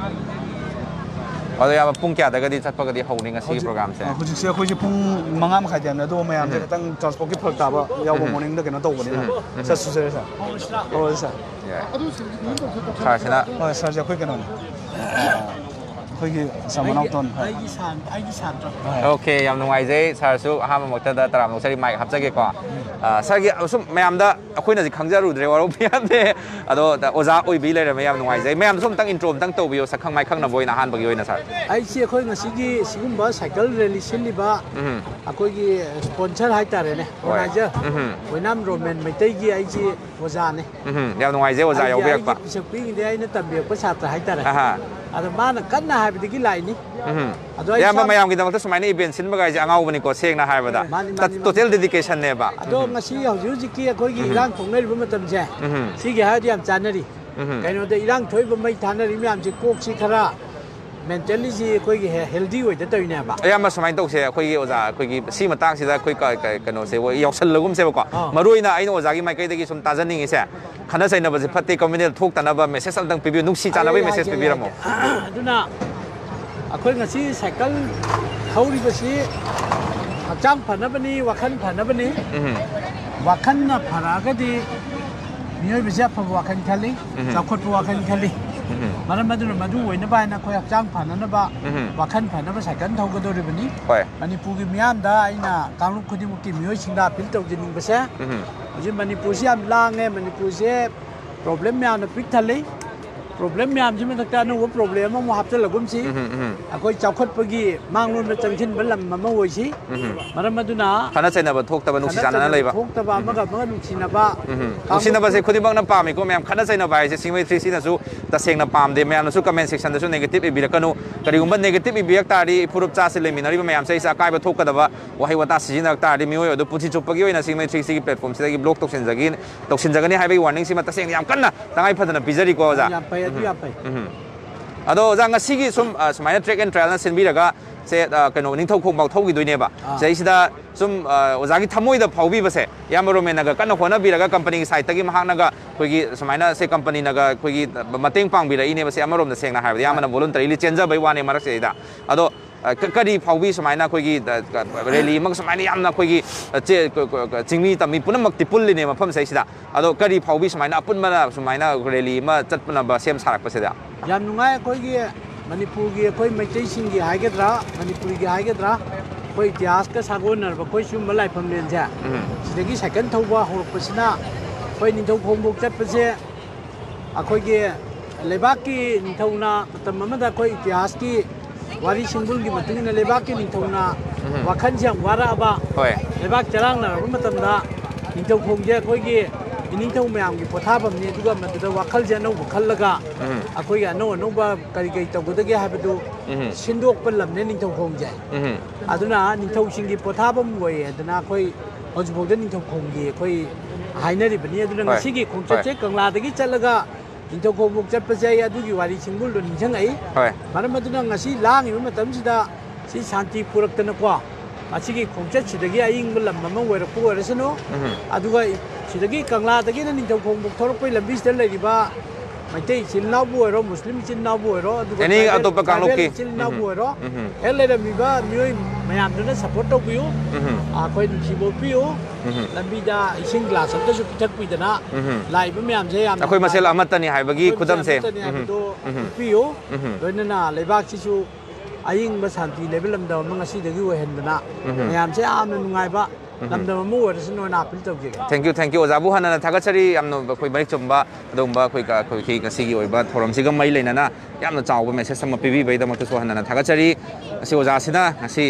ado ya pung kya daga di chatpa ga di honing asi program se hujik se khoi ji pung manga ma khai jam na do mayam je tang transport ki phak ta ba yaw ba morning da keno to ba ni sa su se sa o sa sa sina sa ja khoi keno khoi gi samanau ton ai gi san okay yam nungai je sa su ha ma mokta da taram no sari mic hapja ge ko ꯁꯥꯔꯒꯤ ꯑꯁꯨꯝ ꯃꯌꯥꯝꯗ ꯑꯩꯈꯣꯏꯅꯗꯤ ꯈꯪꯖꯔꯨꯗ꯭ꯔꯦ ꯋꯥꯔꯧꯕꯤꯌꯥꯗꯦ ꯑꯗꯣ ꯑꯣꯖꯥ ꯑꯣꯏꯕꯤ ꯂꯩꯔꯦ ꯃꯌꯥꯝ ꯅꯨꯡꯉꯥꯏꯖꯩ ꯃꯌꯥꯝꯗꯁꯨ ꯑꯝꯇꯪ ꯏꯟꯇ꯭ꯔꯣ ꯑꯝꯇꯪ ꯇꯧꯕꯤꯌꯣ ꯁꯛꯈꯪ ꯃꯥꯏꯈꯪꯅꯕ ꯑꯣꯏꯅ ꯑꯍꯥꯟꯕꯒꯤ ꯑꯣꯏꯅ ꯁꯥꯔ ꯑꯩꯁꯤ ꯑꯩꯈꯣꯏ ꯉꯁꯤꯒꯤ ꯁꯤꯒꯨꯝꯕ ꯁꯥꯏꯀꯜ ꯔꯦꯂꯤ ꯁꯤꯜꯂꯤꯕ ꯑꯩꯈꯣꯏꯒꯤ ꯁ꯭ꯄꯣꯟꯁꯔ ꯍꯥꯏꯇꯥꯔꯦꯅꯦ ꯑꯣꯔꯒꯅꯥꯏꯖꯔ ꯑꯣꯏꯅꯥꯝ ꯔꯣꯃꯦꯟ ꯃꯩꯇꯩꯒꯤ ꯑꯩꯁꯤ ꯑꯣꯖꯥꯅꯦ ꯌꯥꯝ ꯅꯨꯡꯉꯥꯏꯖꯩ ꯑꯣꯖꯥ ꯌꯥꯎꯕꯤꯔꯛꯄ ꯑꯩꯒꯤ ꯄꯤꯁꯛ ꯄꯤꯛꯏꯉꯩꯗ ꯑꯩꯅ ꯇꯝꯕꯤꯔꯛꯄ ꯁꯥꯇ꯭ꯔ ꯍꯥꯏꯇꯥꯔꯦ ꯑꯗꯣ ꯃꯥꯅ ꯀꯟꯅ ꯍꯥꯏꯕꯗꯒꯤ ꯂꯥꯛꯏꯅꯤ ꯑꯗꯣ ꯌꯥꯝꯕ ꯃꯌꯥꯝꯒꯤꯗꯃꯛꯇ ꯁꯨꯃꯥꯏꯅ ꯏꯚꯦꯟꯠ ꯁꯤꯟꯕꯒꯥꯏꯁꯦ ꯑꯉꯥꯎꯕꯅꯤꯀꯣ ꯁꯦꯡꯅ ꯍꯥꯏꯕꯗ ꯇꯣꯇꯦꯜ ꯗꯦꯗꯤꯀꯦꯁꯟꯅꯦꯕ ꯑꯗꯣ ꯉꯁꯤ ꯍꯧꯖꯤꯛꯀꯤ ꯑꯩꯈꯣꯏꯒꯤ ꯏꯔꯥꯡ ꯊꯣꯛꯅꯔꯤꯕ ꯃꯇꯝꯁꯦ ꯁꯤꯒꯤ ꯍꯥꯏꯔꯗꯤ ꯌꯥꯝ ꯆꯥꯟꯅꯔꯤ ꯀꯩꯅꯣꯗ ꯏꯔꯥꯡ ꯊꯣꯛꯏꯕ ꯃꯩ ꯊꯥꯅꯔꯤ ꯃꯌꯥꯝꯁꯤ ꯀꯣꯛꯁꯤ ꯈꯔ ꯃꯦꯟꯇꯦꯜꯂꯤꯁꯤ ꯑꯩꯈꯣꯏꯒꯤ ꯍꯦꯜꯗꯤ ꯑꯣꯏꯗ ꯇꯧꯔꯤꯅꯦꯕ ꯑꯌꯥꯝꯕ ꯁꯨꯃꯥꯏꯅ ꯇꯧꯁꯦ ꯑꯩꯈꯣꯏꯒꯤ ꯑꯣꯖꯥ ꯑꯩꯈꯣꯏꯒꯤ ꯁꯤ ꯃꯇꯥꯡꯁꯤꯗ ꯑꯩꯈꯣꯏ ꯀꯩꯅꯣꯁꯦ ꯌꯥꯎꯁꯜꯂꯒꯨꯝꯁꯦꯕꯀꯣ ꯃꯔꯨꯑꯣꯏꯅ ꯑꯩꯅ ꯑꯣꯖꯥꯒꯤ ꯃꯥꯏꯀꯩꯗꯒꯤ ꯁꯨꯝ ꯇꯥꯖꯅꯤꯡꯉꯤꯁꯦ ꯈꯟꯅ ꯆꯩꯅꯕꯁꯦ ꯐꯠꯇꯦ ꯀꯝꯃ꯭ꯌꯨꯅꯤꯇꯤꯗ ꯊꯣꯛꯇꯅꯕ ꯃꯦꯁꯦꯖ ꯑꯝꯇꯪ ꯄꯤꯕꯤꯌꯨ ꯅꯨꯡꯁꯤ ꯆꯥꯟꯅꯕꯒꯤ ꯃꯦꯁꯦꯖ ꯄꯤꯕꯤꯔꯝꯃꯣ ꯑꯗꯨꯅ ꯑꯩꯈꯣꯏ ꯉꯁꯤ ꯁꯥꯏꯀꯜ ꯊꯧꯔꯤꯕꯁꯤ ꯍꯛꯆꯥꯡ ꯐꯅꯕꯅꯤ ꯋꯥꯈꯜ ꯐꯅꯕꯅꯤ ꯋꯥꯈꯜꯅ ꯐꯔꯛꯑꯒꯗꯤ ꯃꯤꯑꯣꯏꯕꯁꯦ ꯑꯐꯕ ꯋꯥꯈꯜ ꯈꯜꯂꯤ ꯆꯥꯎꯈꯠꯄ ꯋꯥꯈꯜ ꯈꯜꯂꯤ ꯃꯔꯝ ꯑꯗꯨꯅ ꯃꯗꯨ ꯑꯣꯏꯅꯕ ꯍꯥꯏꯅ ꯑꯩꯈꯣꯏ ꯍꯛꯆꯥꯡ ꯐꯅꯅꯕ ꯋꯥꯈꯜ ꯐꯅꯕ ꯁꯥꯏꯀꯜ ꯊꯧꯒꯗꯧꯔꯤꯕꯅꯤ ꯃꯅꯤꯄꯨꯔꯒꯤ ꯃꯤꯌꯥꯝꯗ ꯑꯩꯅ ꯀꯥꯡꯂꯨꯞ ꯈꯨꯗꯤꯡꯃꯛꯀꯤ ꯃꯤꯑꯣꯏꯁꯤꯡꯗ ꯑꯄꯤꯜ ꯇꯧꯖꯅꯤꯡꯕꯁꯦ ꯍꯧꯖꯤꯛ ꯃꯅꯤꯄꯨꯔꯁꯤ ꯌꯥꯝ ꯂꯥꯡꯉꯦ ꯃꯅꯤꯄꯨꯔꯁꯦ ꯄ꯭ꯔꯣꯕ꯭ꯂꯦꯝ ꯃꯌꯥꯝꯅ ꯄꯤꯛ ꯊꯜꯂꯤ ꯄ꯭ꯔꯣꯕ꯭ꯂꯦꯝ ꯃꯌꯥꯝꯁꯤ ꯃꯊꯛꯇ ꯑꯅꯧꯕ ꯄ꯭ꯔꯣꯕ꯭ꯂꯦꯝ ꯑꯃꯃꯨꯛ ꯍꯥꯞꯆꯤꯜꯂꯒꯨꯝꯁꯤ ꯑꯩꯈꯣꯏ ꯆꯥꯎꯈꯠꯄꯒꯤ ꯃꯥꯡꯂꯣꯝꯗ ꯆꯪꯁꯤꯟꯕ ꯂꯝ ꯑꯃ ꯑꯣꯏꯁꯤ ꯃꯔꯝ ꯑꯗꯨꯅ ꯈꯟꯅ ꯆꯩꯅꯕ ꯊꯣꯛꯇꯕ ꯅꯨꯡꯁꯤ ꯆꯥꯟꯅꯅ ꯂꯩꯕ ꯊꯣꯛꯇꯕ ꯑꯃꯒ ꯑꯃꯒ ꯅꯨꯡꯁꯤꯅꯕ ꯅꯨꯡꯁꯤꯅꯕꯁꯦ ꯈꯨꯗꯤꯡꯃꯛꯅ ꯄꯥꯝꯃꯤꯀꯣ ꯃꯌꯥꯝ ꯈꯟꯅ ꯆꯩꯅꯕ ꯍꯥꯏꯁꯦ ꯁꯤꯡꯃꯩꯊ꯭ꯔꯤꯁꯤꯅꯁꯨ ꯇꯁꯦꯡꯅ ꯄꯥꯝꯗꯦ ꯃꯌꯥꯝꯅꯁꯨ ꯀꯃꯦꯟ ꯁꯦꯛꯁꯟꯗꯁꯨ ꯅꯦꯒꯦꯇꯤꯞ ꯏꯕꯤꯔꯛꯀꯅꯨ ꯀꯔꯤꯒꯨꯝꯕ ꯅꯦꯒꯦꯇꯤꯞ ꯏꯕꯤꯔꯛ ꯇꯥꯔꯗꯤ ꯐꯨꯔꯨꯞ ꯆꯥꯁꯦ ꯂꯩꯃꯤꯟꯅꯔꯤꯕ ꯃꯌꯥꯝꯁꯦ ꯑꯩꯁꯦ ꯑꯀꯥꯏꯕ ꯊꯣꯛꯀꯗꯕ ꯋꯥꯍꯩ ꯋꯥꯇꯥ ꯁꯤꯖꯤꯟꯅꯔꯛ ꯇꯥꯔꯗꯤ ꯃꯤꯑꯣꯏ ꯑꯗꯨ ꯄꯨꯟꯁꯤ ꯆꯨꯞꯄꯒꯤ ꯑꯣꯏꯅ ꯁꯤꯡꯃꯩꯊ꯭ꯔꯤꯁꯤꯒꯤ ꯄ꯭ꯂꯦꯠꯐꯣꯝꯁꯤꯗꯒꯤ ꯕ꯭ꯂꯣꯛ ꯇꯧꯁꯤꯟꯖꯒꯅꯤ ꯍꯥꯏꯕꯒꯤ ꯋꯥꯔꯅꯤꯡꯁꯤꯃ ꯇꯁꯦꯡꯅ ꯌꯥꯝ ꯀꯟꯅ ꯇꯉꯥꯏ ꯐꯗꯅ ꯄꯤꯖꯔꯤꯀꯣ ꯑꯣꯖꯥ ꯌꯥꯝ ꯐꯩ ꯑꯗꯨ ꯌꯥꯝ ꯐꯩ ꯑꯗꯣ ꯑꯣꯖꯥ ꯉꯁꯤꯒꯤ ꯁꯨꯃꯥꯏꯅ ꯇ꯭ꯔꯦꯛ ꯑꯦꯟ ꯇ꯭ꯔꯥꯏꯜꯅ ꯁꯤꯟꯕꯤꯔꯒ ꯁꯦ ꯀꯩꯅꯣ ꯅꯤꯡꯊꯧꯈꯣꯡꯐꯥꯎ ꯊꯧꯈꯤꯗꯣꯏꯅꯦꯕ ꯁꯤꯗꯩꯁꯤꯗ ꯁꯨꯝ ꯑꯣꯖꯥꯒꯤ ꯊꯃꯣꯏꯗ ꯐꯥꯎꯕꯤꯕꯁꯦ ꯏꯌꯥꯝꯕ ꯔꯣꯃꯦꯟꯅꯒ ꯀꯟꯅ ꯍꯣꯠꯅꯕꯤꯔꯒ ꯀꯝꯄꯅꯤꯒꯤ ꯁꯥꯏꯠꯇꯒꯤ ꯃꯍꯥꯛꯅꯒ ꯑꯩꯈꯣꯏꯒꯤ ꯁꯨꯃꯥꯏꯅ ꯁꯦ ꯀꯝꯄꯅꯤꯅꯒ ꯑꯩꯈꯣꯏꯒꯤ ꯃꯇꯦꯡ ꯄꯥꯡꯕꯤꯔꯛꯏꯅꯦꯕ ꯁꯦ ꯑꯃꯔꯣꯝꯗ ꯁꯦꯡꯅ ꯍꯥꯏꯕꯗ ꯏꯌꯥꯝꯕꯅ ꯚꯣꯂꯨꯟꯇꯔꯤꯂꯤ ꯆꯦꯟꯖꯕꯩ ꯋꯥꯅꯦ ꯃꯔꯛꯁꯤꯗꯩꯗ ꯑꯗꯣ ꯀꯔꯤ ꯐꯥꯎꯕꯤ ꯁꯨꯃꯥꯏꯅ ꯑꯩꯈꯣꯏꯒꯤ ꯔꯦꯂꯤ ꯑꯃꯒ ꯁꯨꯃꯥꯏꯅ ꯌꯥꯝꯅ ꯑꯩꯈꯣꯏꯒꯤ ꯆꯤꯡꯃꯤ ꯇꯝꯃꯤ ꯄꯨꯝꯅꯃꯛꯇꯤ ꯄꯨꯜꯂꯤꯅꯦ ꯃꯐꯝꯁꯤꯗꯩꯁꯤꯗ ꯑꯗꯣ ꯀꯔꯤ ꯐꯥꯎꯕꯤ ꯁꯨꯃꯥꯏꯅ ꯑꯄꯨꯟꯕꯅ ꯁꯨꯃꯥꯏꯅ ꯔꯦꯂꯤ ꯑꯃ ꯆꯠꯄꯅꯕ ꯁꯦꯝ ꯁꯥꯔꯛꯄꯁꯤꯗ ꯌꯥꯝ ꯅꯨꯡꯉꯥꯏ ꯑꯩꯈꯣꯏꯒꯤ ꯃꯅꯤꯄꯨꯔꯒꯤ ꯑꯩꯈꯣꯏ ꯃꯩꯇꯩꯁꯤꯡꯒꯤ ꯍꯥꯏꯒꯗ꯭ꯔꯥ ꯃꯅꯤꯄꯨꯔꯒꯤ ꯍꯥꯏꯒꯗ꯭ꯔꯥ ꯑꯩꯈꯣꯏ ꯏꯇꯤꯍꯥꯁꯀ ꯁꯥꯒꯣꯟꯅꯔꯕ ꯑꯩꯈꯣꯏ ꯁꯤꯒꯨꯝꯕ ꯂꯥꯏꯐꯝꯂꯦꯟꯁꯦ ꯁꯤꯗꯒꯤ ꯁꯥꯏꯀꯜ ꯊꯧꯕ ꯍꯧꯔꯛꯄꯁꯤꯅ ꯑꯩꯈꯣꯏ ꯅꯤꯡꯊꯧꯈꯣꯡꯐꯥꯎ ꯆꯠꯄꯁꯦ ꯑꯩꯈꯣꯏꯒꯤ ꯂꯩꯕꯥꯛꯀꯤ ꯅꯤꯡꯊꯧꯅ ꯃꯇꯝ ꯑꯃꯗ ꯑꯩꯈꯣꯏ ꯏꯇꯤꯍꯥꯁꯀꯤ ꯋꯥꯔꯤ ꯁꯤꯡꯕꯨꯜꯒꯤ ꯃꯇꯨꯡ ꯏꯟꯅ ꯂꯩꯕꯥꯛꯀꯤ ꯅꯤꯡꯊꯧꯅ ꯋꯥꯈꯜꯁꯦ ꯌꯥꯝ ꯋꯥꯔꯛꯑꯕ ꯂꯩꯕꯥꯛ ꯆꯔꯥꯡꯅꯔꯕ ꯃꯇꯝꯗ ꯅꯤꯡꯊꯧꯈꯣꯡꯁꯦ ꯑꯩꯈꯣꯏꯒꯤ ꯏꯅꯤꯡꯊꯧ ꯃꯌꯥꯝꯒꯤ ꯄꯣꯊꯥꯐꯝꯅꯤ ꯑꯗꯨꯒ ꯃꯗꯨꯗ ꯋꯥꯈꯜꯁꯦ ꯑꯅꯧꯕ ꯈꯜꯂꯒ ꯑꯩꯈꯣꯏꯒꯤ ꯑꯅꯧ ꯑꯅꯧꯕ ꯀꯔꯤ ꯀꯔꯤ ꯇꯧꯒꯗꯒꯦ ꯍꯥꯏꯕꯗꯨ ꯁꯤꯟꯗꯣꯛꯄ ꯂꯝꯅꯦ ꯅꯤꯡꯊꯧꯈꯣꯡꯁꯦ ꯑꯗꯨꯅ ꯅꯤꯡꯊꯧꯁꯤꯡꯒꯤ ꯄꯣꯊꯥꯐꯝ ꯑꯣꯏꯌꯦ ꯑꯗꯨꯅ ꯑꯩꯈꯣꯏ ꯍꯧꯖꯤꯛꯐꯥꯎꯗ ꯅꯤꯡꯊꯧꯈꯣꯡꯒꯤ ꯑꯩꯈꯣꯏ ꯍꯥꯏꯅꯔꯤꯕꯅꯤ ꯑꯗꯨꯅ ꯉꯁꯤꯒꯤ ꯈꯣꯡꯆꯠꯁꯦ ꯀꯪꯂꯥꯗꯒꯤ ꯆꯠꯂꯒ ꯅꯤꯡꯊꯧꯈꯣꯡꯐꯥꯎ ꯆꯠꯄꯁꯦ ꯑꯩ ꯑꯗꯨꯒꯤ ꯋꯥꯔꯤ ꯁꯤꯡꯕꯨꯜꯗꯣ ꯅꯤꯡꯁꯤꯡꯉꯛꯏ ꯃꯔꯝ ꯑꯗꯨꯅ ꯉꯁꯤ ꯂꯥꯡꯉꯤꯕ ꯃꯇꯝꯁꯤꯗ ꯁꯤ ꯁꯥꯟꯇꯤ ꯄꯨꯔꯛꯇꯅꯀꯣ ꯃꯁꯤꯒꯤ ꯈꯣꯡꯆꯠꯁꯤꯗꯒꯤ ꯑꯏꯪꯕ ꯂꯝ ꯑꯃ ꯑꯣꯏꯔꯛꯄ ꯑꯣꯏꯔꯁꯅꯨ ꯑꯗꯨꯒ ꯁꯤꯗꯒꯤ ꯀꯪꯂꯥꯗꯒꯤꯅ ꯅꯤꯡꯊꯧꯈꯣꯡꯐꯥꯎ ꯊꯣꯔꯛꯄꯒꯤ ꯂꯝꯕꯤꯁꯤꯗ ꯂꯩꯔꯤꯕ ꯃꯩꯇꯩ ꯏꯆꯤꯜ ꯏꯅꯥꯎꯕꯨ ꯑꯣꯏꯔꯣ ꯃꯨꯁꯂꯤꯝ ꯏꯆꯤꯜ ꯏꯅꯥꯎꯕꯨ ꯑꯣꯏꯔꯣ ꯑꯗꯨꯒ ꯇ꯭ꯔꯥꯏꯕꯦꯜ ꯏꯆꯤꯜ ꯏꯅꯥꯎꯕꯨ ꯑꯣꯏꯔꯣ ꯍꯦꯛ ꯂꯩꯔꯝꯃꯤꯕ ꯃꯤꯑꯣꯏ ꯃꯌꯥꯝꯗꯨꯅ ꯁꯄꯣꯔꯠ ꯇꯧꯕꯤꯌꯨ ꯑꯩꯈꯣꯏ ꯅꯨꯡꯁꯤꯕꯣꯛꯄꯤꯌꯨ ꯂꯝꯕꯤꯗ ꯏꯁꯤꯡ ꯒ꯭ꯂꯥꯁ ꯑꯝꯇꯁꯨ ꯄꯤꯊꯛꯄꯤꯗꯅ ꯂꯥꯛꯏꯕ ꯃꯌꯥꯝꯁꯦ ꯌꯥꯝꯅ ꯑꯩꯈꯣꯏ ꯃꯁꯦꯜ ꯑꯃꯠꯇꯅꯤ ꯍꯥꯏꯕꯒꯤ ꯈꯨꯗꯝꯁꯦ ꯍꯥꯏꯕꯗꯣ ꯎꯠꯄꯤꯌꯨ ꯂꯣꯏꯅꯅ ꯂꯩꯕꯥꯛꯁꯤꯁꯨ ꯑꯏꯪꯕ ꯁꯥꯟꯇꯤ ꯂꯩꯕ ꯂꯝꯗꯝ ꯑꯃ ꯉꯁꯤꯗꯒꯤ ꯑꯣꯏꯍꯟꯗꯅ ꯃꯌꯥꯝꯁꯦ ꯌꯥꯝꯅ ꯅꯨꯡꯉꯥꯏꯕ ꯂꯝꯗꯝ ꯑꯃ ꯑꯣꯏꯔꯁꯅꯨꯅ ꯑꯄꯤꯜ ꯇꯧꯖꯒꯦ ꯊꯦꯡꯛ ꯌꯨ ꯑꯣꯖꯥꯕꯨ ꯍꯟꯅ ꯊꯥꯒꯠꯆꯔꯤ ꯌꯥꯝꯅ ꯑꯩꯈꯣꯏ ꯃꯔꯤꯛ ꯆꯨꯝꯕ ꯑꯗꯨꯒꯨꯝꯕ ꯑꯩꯈꯣꯏꯒꯤ ꯉꯁꯤꯒꯤ ꯑꯣꯏꯕ ꯊꯧꯔꯝꯁꯤꯒ ꯃꯔꯤ ꯂꯩꯅꯅ ꯌꯥꯝꯅ ꯆꯥꯎꯕ ꯃꯦꯁꯦꯖ ꯑꯃ ꯄꯤꯕꯤꯕꯒꯤꯗꯃꯛꯇꯁꯨ ꯍꯟꯅ ꯊꯥꯒꯠꯆꯔꯤ ꯉꯁꯤ ꯑꯣꯖꯥꯁꯤꯅ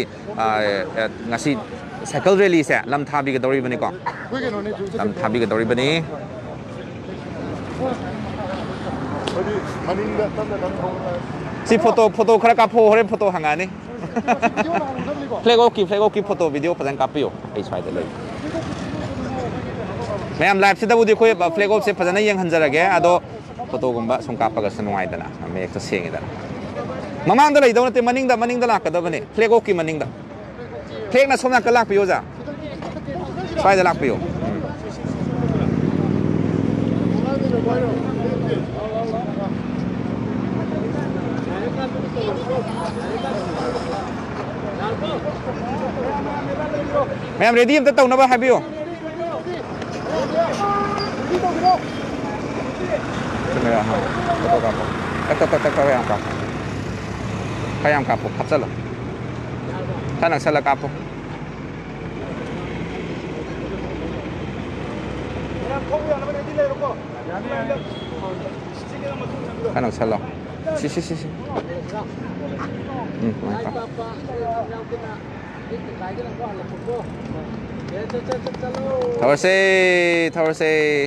ꯉꯁꯤ ꯁꯥꯏꯀꯜ ꯔꯦꯂꯤꯁꯦ ꯂꯝ ꯊꯥꯕꯤꯒꯗꯧꯔꯤꯕꯅꯤꯀꯣ ꯂꯝ ꯊꯥꯕꯤꯒꯗꯧꯔꯤꯕꯅꯤ ꯁꯤ ꯐꯣꯇꯣ ꯈꯔ ꯀꯥꯞꯄꯣ ꯍꯣꯔꯦꯟ ꯐꯣꯇꯣ ꯍꯪꯉꯛꯑꯅꯤ ꯐ꯭ꯂꯦग ꯑꯣꯐꯀꯤ ꯐꯣꯇꯣ ꯚꯤꯗꯤꯑꯣ ꯐꯖꯅ ꯀꯥꯞꯄꯤꯌꯣ ꯑꯩ ꯁ꯭ꯋꯥꯏꯗ ꯂꯩ ꯃꯌꯥꯝ ꯂꯥꯏꯐꯁꯤꯗꯕꯨꯗꯤ ꯑꯩꯈꯣꯏ ꯐ꯭ꯂꯦग ꯑꯣꯐꯁꯦ ꯐꯖꯅ ꯌꯦꯡꯍꯟꯖꯔꯒꯦ ꯑꯗꯣ ꯐꯣꯇꯣꯒꯨꯝꯕ ꯁꯨꯝ ꯀꯥꯞꯄꯒꯁꯨ ꯅꯨꯡꯉꯥꯏꯗꯅ ꯃꯌꯦꯛꯇꯣ ꯁꯦꯡꯉꯤꯗꯅ ꯃꯃꯥꯡꯗ ꯂꯩꯗꯧ ꯅꯠꯇꯦ ꯃꯅꯤꯡꯗ ꯂꯥꯛꯀꯗꯕꯅꯤ ꯐ꯭ꯂꯦग ꯑꯣꯐꯀꯤ ꯃꯅꯤꯡꯗ ꯐ꯭ꯂꯦꯒꯅ ꯁꯣꯝ ꯅꯥꯀꯟ ꯂꯥꯛꯄꯤꯌꯣ ꯑꯣꯖꯥ ꯁ꯭ꯋꯥꯏꯗ ꯂꯥꯛꯄꯤꯌꯣ मैम रेडी हम तो ना हाबियो कयाम कापो खपचल खा नक्सल कापो Kan ang salo. Si. Thawase.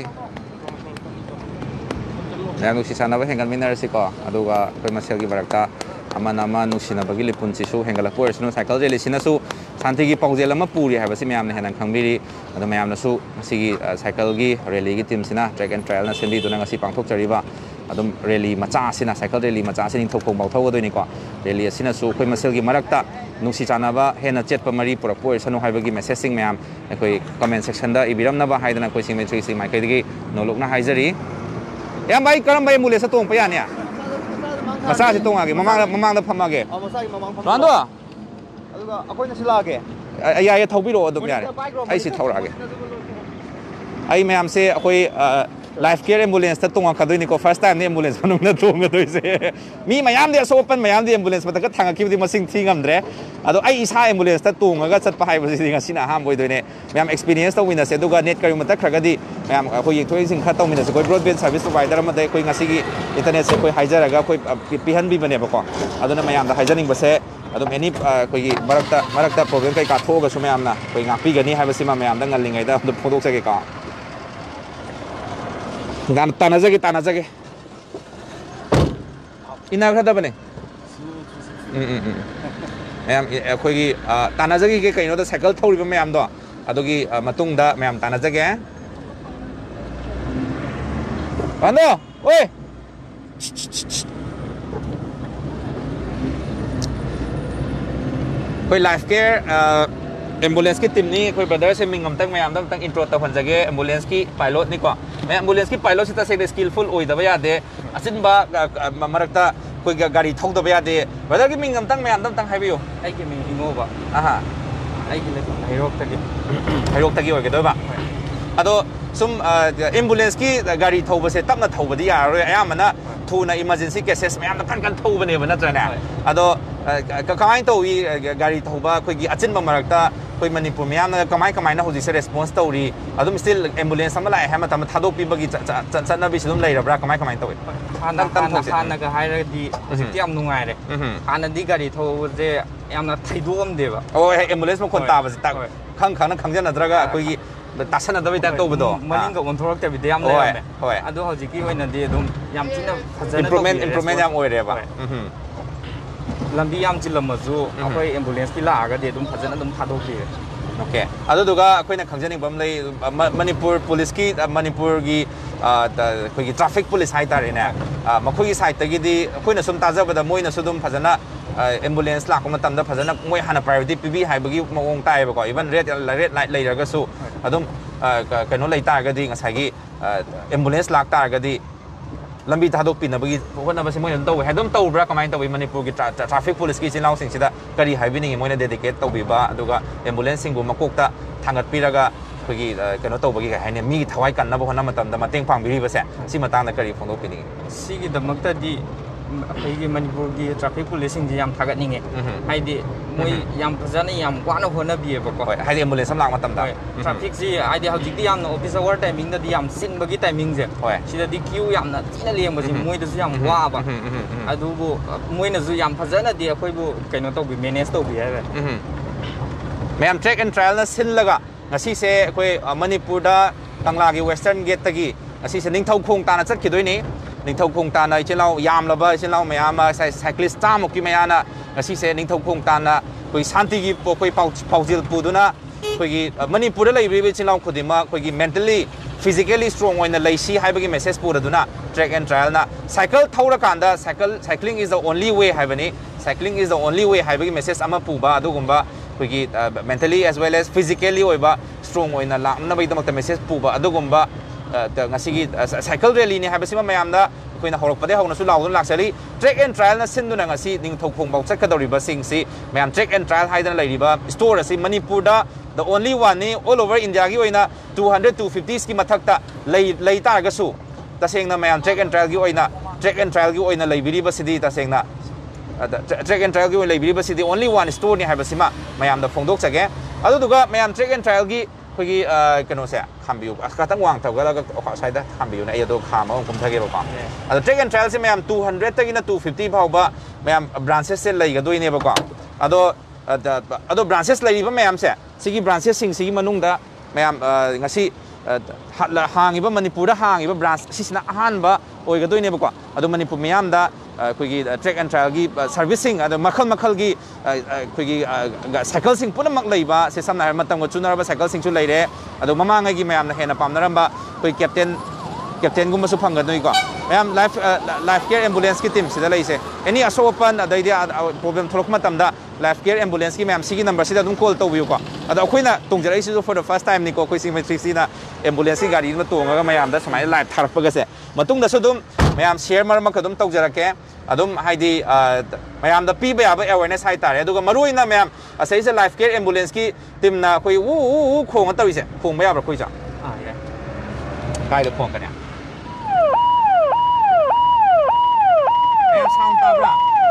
Yang nusi sana ba hengal minar si ko. Aduga koi masel gi barakta ama nusi na bagi lipun si su hengal pur sinu cycle rally sina su santi gi paujel ama puri ha ba si mayam na henan khangbiri adu mayam na su sigi cycle gi rally gi team sina track and trail na sendi tu na ngasi pangthok chariba adum rally macha sina cycle rally macha sin thokong bau thau doi ni ko rally sina su koi masel gi marakta nusi chana ba hena chet pa mari pura pur sanu ha ba gi messaging mayam koi comment section da ibiram na ba haidana koi symmetry si mai kai gi nolok na haijari yang baik karam baik mulai satu orang ya masa situ lagi memang dah paham lagi mana tu aduga akoi na sila lagi ya tahu biro tu ya ai si tahu lagi ai macam se akoi life care ambulance tu tunggu kadoi ni ko first time ni ambulance pun nak tunggu tu se mi macam dia so open macam dia ambulance pada kat tangga kiri di masing tingam dre ado ai isa ambulance tu tunggu agak set pahai bersih dengan sina ham boy tu ni macam experience tu wina se tu net kari mata kerja ma'am अखोई थोड़ी सिंह खतौ मिनस कोई broadband service provider मते कोई ngasi gi internet se koi haijarga koi pihan bi bane bako aduna mayam da haijaning base adum any koi gi marakta problem kai ka thoga su mayam na koi ngakpi gani haibasi ma mayam da ngallingai da phodok se ka gan tanajage ina khada bane mayam koi gi tanajage ke kaino da cycle thori ba mayam do adogi matung da mayam tanajage Ano? Oi! Koi life care ambulance ki team ni koi brother se mingam tang mayam tang intro ta jage ambulance ki pilot ni ko me ambulance ki pilot sita se skillful oi da ya de asin ba marakta koi gari thok da ya de brother ki mingam tang mayam tang haibiyo ai ki ming ingo ba aha ai ki le hairok tagi oi ke do ba ado sum ambulance ki gari thoba se tapna thoba di ya ro ayamana thuna emergency cases mayam da kan thoba ne ba na trana ado kamai to wi gari thoba khoi gi achin ba marakta khoi manipur mayam na kamai na hoji se response to ri adum still ambulance sama lai hama tam thadok pi ba gi chana bi sidum lai rabra kamai to wi khana ga hai ra di hojikti am nungai re khana di gari thoba je yamna thaidom de ba oh ambulance ma kon ta ba ta khang jana draga khoi gi tasana da ta to bdo maning ga on thorak ta bi yam lai me adu hojiki hoina di adum yam china fajana improvement yam oi re ba lambi yam chilamazu akoi ambulance ki la ga de adum fajana adum thadok bi okay adu duga akoina khangjani bam lai manipur police ki manipur gi khoi gi traffic police hai ta re na makhoi gi side ta gi di akoina sum taja ba da moina sudum fajana ambulance la ko matam da fajana moi hana priority pb hai bagi mawong tai ba ko even red light lai ra ga su adum kano lai ta ga di ngasai gi ambulance lak ta ga di lambi thadok pin na bagi hona ba se moi to he dum to bra kamai to manipur gi traffic police ki sinlaw sing sida kari hai bi ni moi na dedicate to bi ba aduga ambulance sing bu makok ta thangat piraga khoi kano to bagi hai ne mi thawai kan na ba hona matam da mateng pang bi ba se si matang na kari phongdok pin ni si gi damak ta di ꯑꯩꯈꯣꯏꯒꯤ ꯃꯅꯤꯄꯨꯔꯒꯤ traffic ꯄꯨꯂꯤꯁꯁꯤꯡꯁꯤ ꯌꯥꯝ ꯊꯥꯒꯠꯅꯤꯡꯉꯦ ꯍꯥꯏꯗꯤ ꯃꯣꯏ ꯌꯥꯝ ꯐꯖꯅ ꯌꯥꯝ ꯋꯥꯅ ꯍꯣꯠꯅꯕꯤꯌꯦꯕꯀꯣ ꯍꯥꯏꯗꯤ ꯑꯦꯝꯕꯨꯂꯦꯟꯁ ꯑꯃ ꯂꯥꯛꯄ ꯃꯇꯝꯗ ꯇ꯭ꯔꯥꯐꯤꯛꯁꯤ ꯍꯥꯏꯗꯤ ꯍꯧꯖꯤꯛꯇꯤ ꯌꯥꯝꯅ ꯑꯣꯐꯤꯁ ꯑꯋꯥꯔ ꯇꯥꯏꯃꯤꯡꯗꯗꯤ ꯌꯥꯝ ꯆꯤꯟꯕꯒꯤ ꯇꯥꯏꯃꯤꯡꯁꯦ ꯁꯤꯗꯗꯤ ꯀ꯭ꯌꯨ ꯌꯥꯝꯅ ꯊꯤꯅ ꯂꯦꯡꯕꯁꯤ ꯃꯣꯏꯗꯁꯨ ꯌꯥꯝ ꯋꯥꯕ ꯑꯗꯨꯕꯨ ꯃꯣꯏꯅꯁꯨ ꯌꯥꯝ ꯐꯖꯅꯗꯤ ꯑꯩꯈꯣꯏꯕꯨ ꯀꯩꯅꯣ ꯇꯧꯕꯤ ꯃꯦꯅꯦꯖ ꯇꯧꯕꯤ ꯍꯥꯏꯕ ꯃꯌꯥꯝ ꯇ꯭ꯔꯦꯛ ꯑꯦꯟ ꯇ꯭ꯔꯥꯏꯜꯅ ꯁꯤꯜꯂꯒ ꯉꯁꯤꯁꯦ ꯑꯩꯈꯣꯏ ꯃꯅꯤꯄꯨꯔꯗ ꯀꯪꯂꯥꯒꯤ ꯋꯦꯁꯇꯔꯟ ꯒꯦꯠꯇꯒꯤ ꯉꯁꯤꯁꯦ ꯅꯤꯡꯊꯧꯈꯣꯡ ꯇꯥꯅ ꯆꯠꯈꯤꯗꯣꯏꯅꯤ ꯅꯤꯡꯊꯧꯈꯣꯡ ꯇꯥꯅ ꯏꯆꯤꯜꯅꯥꯎ ꯌꯥꯝꯂꯕ ꯏꯆꯤꯜꯅꯥꯎ ꯃꯌꯥꯝ ꯑꯃ ꯁꯥꯏꯀ꯭ꯂꯤꯁ ꯆꯥꯝꯃꯨꯛꯀꯤ ꯃꯌꯥꯅ ꯉꯁꯤꯁꯦ ꯅꯤꯡꯊꯧꯈꯣꯡ ꯇꯥꯅ ꯑꯩꯈꯣꯏ ꯁꯥꯟꯇꯤꯒꯤ ꯑꯩꯈꯣꯏ ꯄꯥꯎꯖꯦꯜ ꯄꯨꯗꯨꯅ ꯑꯩꯈꯣꯏꯒꯤ ꯃꯅꯤꯄꯨꯔꯗ ꯂꯩꯔꯤꯕ ꯏꯆꯤꯜꯅꯥꯎ ꯈꯨꯗꯤꯡꯃꯛ ꯑꯩꯈꯣꯏꯒꯤ ꯃꯦꯟꯇꯦꯜꯂꯤ ꯐꯤꯖꯤꯀꯦꯜꯂꯤ ꯁ꯭ꯇ꯭ꯔꯣꯡ ꯑꯣꯏꯅ ꯂꯩꯁꯤ ꯍꯥꯏꯕꯒꯤ ꯃꯦꯁꯦꯖ ꯄꯨꯔꯗꯨꯅ ꯇ꯭ꯔꯦꯛ ꯑꯦꯟ ꯇ꯭ꯔꯥꯏꯜꯅ ꯁꯥꯏꯀꯜ ꯊꯧꯔꯀꯥꯟꯗ cycling is the only way ꯍꯥꯏꯕꯅꯤ cycling is the only way ꯍꯥꯏꯕꯒꯤ ꯃꯦꯁꯦꯖ ꯑꯃ ꯄꯨꯕ ꯑꯗꯨꯒꯨꯝꯕ ꯑꯩꯈꯣꯏꯒꯤ mentally as well as physically ꯑꯣꯏꯕ ꯁ꯭ꯇ꯭ꯔꯣꯡ ꯑꯣꯏꯅ ꯂꯥꯛꯅꯕꯒꯤꯗꯃꯛꯇ ꯃꯦꯁꯦꯖ ꯄꯨꯕ ꯑꯗꯨꯒꯨꯝꯕ ꯉꯁꯤꯒꯤ ꯁꯥꯏꯀꯜ ꯔꯦꯂꯤꯅꯤ ꯍꯥꯏꯕꯁꯤꯃ ꯃꯌꯥꯝꯗ ꯑꯩꯈꯣꯏꯅ ꯍꯧꯔꯛꯄꯗꯒꯤ ꯍꯧꯅꯁꯨ ꯂꯥꯎꯗꯨꯅ ꯂꯥꯛꯆꯔꯤ ꯇ꯭ꯔꯦꯛ ꯑꯦꯟ ꯇ꯭ꯔꯥꯏꯜꯅ ꯁꯤꯟꯗꯨꯅ ꯉꯁꯤ ꯅꯤꯡꯊꯧꯈꯣꯡꯐꯥꯎ ꯆꯠꯀꯗꯧꯔꯤꯕꯁꯤꯡꯁꯤ ꯃꯌꯥꯝ ꯇ꯭ꯔꯦꯛ ꯑꯦꯟ ꯇ꯭ꯔꯥꯏꯜ ꯍꯥꯏꯗꯅ ꯂꯩꯔꯤꯕ ꯁ꯭ꯇꯣꯔ ꯑꯁꯤ ꯃꯅꯤꯄꯨꯔꯗ ꯗ ꯑꯣꯟꯂꯤ ꯋꯥꯟꯅꯤ ꯑꯣꯜ ꯑꯣꯚꯔ ꯏꯟꯗꯤꯌꯥꯒꯤ ꯑꯣꯏꯅ 200-250ski ꯃꯊꯛꯇ ꯂꯩ ꯇꯥꯔꯒꯁꯨ ꯇꯁꯦꯡꯅ ꯃꯌꯥꯝ ꯇ꯭ꯔꯦꯛ ꯑꯦꯟ ꯇ꯭ꯔꯥꯏꯜꯒꯤ ꯑꯣꯏꯅ ꯂꯩꯕꯤꯔꯤꯕꯁꯤꯗꯤ ꯇꯁꯦꯡꯅ ꯇ꯭ꯔꯦꯛ ꯑꯦꯟ ꯇ꯭ꯔꯥꯏꯜꯒꯤ ꯑꯣꯏꯅ ꯂꯩꯕꯤꯔꯤꯕꯁꯤꯗꯤ ꯑꯣꯟꯂꯤ ꯋꯥꯟ ꯁ꯭ꯇꯣꯔꯅꯤ ꯍꯥꯏꯕꯁꯤꯃ ꯃꯌꯥꯝꯗ ꯐꯣꯡꯗꯣꯛꯆꯒꯦ ꯑꯗꯨꯗꯨꯒ ꯃꯌꯥꯝ ꯇ꯭ꯔꯦꯛ ꯑꯦꯟ ꯇ꯭ꯔꯥꯏꯜꯒꯤ ꯑꯩꯈꯣꯏꯒꯤ ꯀꯩꯅꯣꯁꯦ ꯈꯥꯝꯕꯤꯌꯨ ꯈꯤꯇꯪ ꯋꯥꯡꯊꯒꯠꯂꯒ ꯁ꯭ꯋꯥꯏꯗ ꯈꯥꯝꯕꯤꯌꯨꯅꯦ ꯑꯩ ꯑꯗꯣ ꯈꯥꯝꯃ ꯑꯃꯨꯛ ꯀꯨꯝꯊꯒꯦꯕꯀꯣ ꯑꯗꯣ ꯇ꯭ꯔꯦꯛ ꯑꯦꯟ ꯇ꯭ꯔꯥꯏꯜꯁꯦ ꯃꯌꯥꯝ 200ꯇꯒꯤꯅ 250 ꯐꯥꯎꯕ ꯃꯌꯥꯝ ꯕ꯭ꯔꯥꯟꯆꯦꯁꯁꯦ ꯂꯩꯒꯗꯣꯏꯅꯦꯕꯀꯣ ꯑꯗꯣ ꯕ꯭ꯔꯥꯟꯆꯦꯁ ꯂꯩꯔꯤꯕ ꯃꯌꯥꯝꯁꯦ ꯁꯤꯒꯤ ꯕ꯭ꯔꯥꯟꯆꯦꯁꯁꯤꯡꯁꯤꯒꯤ ꯃꯅꯨꯡꯗ ꯃꯌꯥꯝ ꯉꯁꯤ ꯍꯥꯡꯉꯤꯕ ꯃꯅꯤꯄꯨꯔꯗ ꯍꯥꯡꯉꯤꯕ ꯕ꯭ꯔꯥꯟꯆ ꯁꯤꯁꯤꯅ ꯑꯍꯥꯟꯕ ꯑꯣꯏꯒꯗꯣꯏꯅꯦꯕꯀꯣ ꯑꯗꯣ ꯃꯅꯤꯄꯨꯔ ꯃꯤꯌꯥꯝꯗ ꯑꯩꯈꯣꯏꯒꯤ ꯇ꯭ꯔꯦꯛ ꯑꯦꯟ ꯇ꯭ꯔꯥꯏꯜꯒꯤ ꯁꯔꯚꯤꯁꯁꯤꯡ ꯑꯗꯣ ꯃꯈꯜ ꯃꯈꯜꯒꯤ ꯑꯩꯈꯣꯏꯒꯤ ꯁꯥꯏꯀꯜꯁꯤꯡ ꯄꯨꯝꯅꯃꯛ ꯂꯩꯕ ꯁꯦ ꯁꯝꯅ ꯍꯥꯏꯔꯕ ꯃꯇꯝꯒ ꯆꯨꯅꯔꯕ ꯁꯥꯏꯀꯜꯁꯤꯡꯁꯨ ꯂꯩꯔꯦ ꯑꯗꯣ ꯃꯃꯥꯡꯉꯩꯒꯤ ꯃꯌꯥꯝꯅ ꯍꯦꯟꯅ ꯄꯥꯝꯅꯔꯝꯕ ꯑꯩꯈꯣꯏ ꯀꯦꯞꯇꯦꯟꯒꯨꯝꯕꯁꯨ ꯐꯪꯒꯗꯣꯏꯀꯣ ꯃꯌꯥꯝ ꯂꯥꯏꯐ ꯀꯦꯌꯔ ꯑꯦꯝꯕꯨꯂꯦꯟꯁꯀꯤ ꯇꯤꯝꯁꯤꯗ ꯂꯩꯁꯦ ꯑꯦꯅꯤ ꯑꯁꯣꯛ ꯑꯄꯟ ꯑꯗꯩꯗꯤ ꯄ꯭ꯔꯣꯕ꯭ꯂꯦꯝ ꯊꯣꯛꯂꯛꯄ ꯃꯇꯝꯗ ꯂꯥꯏꯐ ꯀꯦꯌꯔ ꯑꯦꯝꯕꯨꯂꯦꯟꯁꯀꯤ ꯃꯌꯥꯝ ꯁꯤꯒꯤ ꯅꯝꯕꯔꯁꯤꯗ ꯑꯗꯨꯝ ꯀꯣꯜ ꯇꯧꯕꯤꯌꯨꯀꯣ ꯑꯗꯣ ꯑꯩꯈꯣꯏꯅ ꯇꯣꯡꯖꯔꯛꯏꯁꯤꯁꯨ ꯐꯣꯔ ꯗ ꯐꯥꯔꯁ ꯇꯥꯏꯝꯅꯤꯀꯣ ꯑꯩꯈꯣꯏ ꯁꯤꯡꯒꯥꯏꯄ꯭ꯔꯧꯁꯤꯅ ꯑꯦꯝꯕꯨꯂꯦꯟꯁꯀꯤ ꯒꯥꯔꯤ ꯑꯃ ꯇꯣꯡꯉꯒ ꯃꯌꯥꯝꯗ ꯁꯨꯃꯥꯏꯅ ꯂꯥꯏꯐ ꯊꯥꯔꯛꯄꯒꯁꯦ ꯃꯇꯨꯡꯗꯁꯨ ꯑꯗꯨꯝ ꯃꯌꯥꯝ ꯁꯤꯌꯔ ꯃꯔꯛ ꯃꯔꯛ ꯑꯗꯨꯝ ꯇꯧꯖꯔꯛꯀꯦ ꯑꯗꯨꯝ ꯍꯥꯏꯗꯤ ꯃꯌꯥꯝꯗ ꯄꯤꯕ ꯌꯥꯕ ꯑꯦꯋꯦꯔꯅꯦꯁ ꯍꯥꯏꯇꯥꯔꯦ ꯑꯗꯨꯒ ꯃꯔꯨꯑꯣꯏꯅ ꯃꯌꯥꯝ ꯑꯁꯩꯁꯦ ꯂꯥꯏꯐ ꯀꯦꯌꯔ ꯑꯦꯝꯕꯨꯂꯦꯟꯁꯀꯤ ꯇꯤꯝꯅ ꯑꯩꯈꯣꯏ ꯎ ꯈꯣꯡꯉ ꯇꯧꯔꯤꯁꯦ ꯈꯣꯡꯕ ꯌꯥꯕ꯭ꯔꯥ ꯑꯩꯈꯣꯏꯁꯨ ꯀꯥꯏꯗ ꯈꯣꯡꯒꯅꯤ साउंड ताब्रा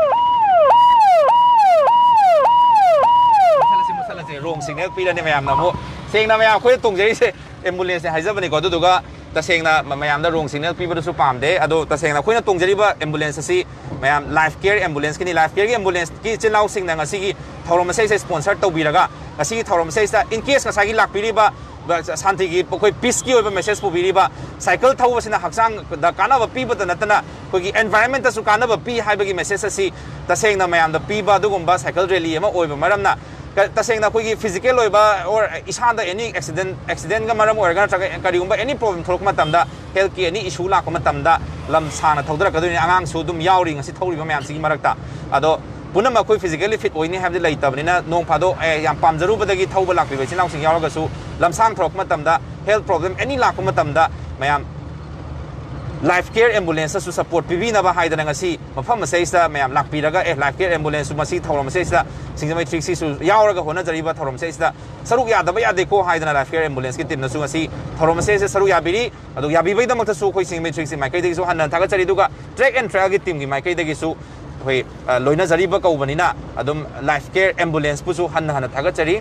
मुसलसे रोंग सिग्नल पीरने मैम नमो सेंगना मैम अखोय तोंजरीसे एम्बुलेंस ने हाइजबनिको अदुदुगा तसेंगना मैम मैम रोंग सिग्नल पीबदसु पामदे अदो तसेंगना अखोयना तोंजरीबा एम्बुलेंस असि मैम लाइफ केयर एम्बुलेंस की लाइफ केयर की एम्बुलेंस की चिलाउ सिंगना ngasi थौरमसेसे स्पॉन्सर तौबिरगा ngasi थौरमसेसा इन केस ngasi लाकपिरिबा शांति की कोई पीस की मेसेज पुबीरीबा साइकिल थौबसिना हक्सांग द कानब पीबद नतना कोई एनवायरनमेंट सु कानब पी हाइबगी मेसेज असि तसेंगना मयाम द पीबा दुगुम्बा साइकिल रैली अमा ओइबा मरमना तसेंगना कोई फिजिकल ओइबा और इसांदा एनी एक्सीडेंट गा मरम ओरगा नत्रगा करिगुम्बा एनी प्रॉब्लम थोरक मतमदा हेल्थ की एनी इशू लाक मतमदा लम साना थौदरकदोनि आंगांग सु दुम यावरि ngasi थौरिबा मयाम सिगी मरकता अदो पुनम अखोई फिजिकली फिट ओइनी हाबदि लैतबनिना नोंग फादो याम पामजरुबदगी थौबा लाकपिबा चिनाउसिंग यावरगसु लमसांग थोरक मतमदा हेल्थ प्रॉब्लम एनी लाक मतमदा मयाम लाइफ केयर एम्बुलेंस सपोर्ट पीबीनबा हाइदना ngasi मफम मसेइसा मयाम लाकपिरगा लाइफ केयर एम्बुलेंस मसी थौरम मसेइसा सिंगजमै सिसु यावरगा होना जरिबा थौरम मसेइसा सरुक यादबा यादेको हाइदना लाइफ केयर एम्बुलेंस की टीम नसु ngasi थौरम मसेइसा सरुक याबिरी अदु याबिबैदमक्ता सु खोइ सिंगजमै ट्रिक्सी माइकैदगिसु हन्ना थागा चरिदुगा ट्रैक एंड ट्रायल की टीम की माइकैदगिसु होय लोइना जरिबा कौबनिना अदुम लाइफ केयर एम्बुलेंस पुसु हन्ना हन्ना थागा चरि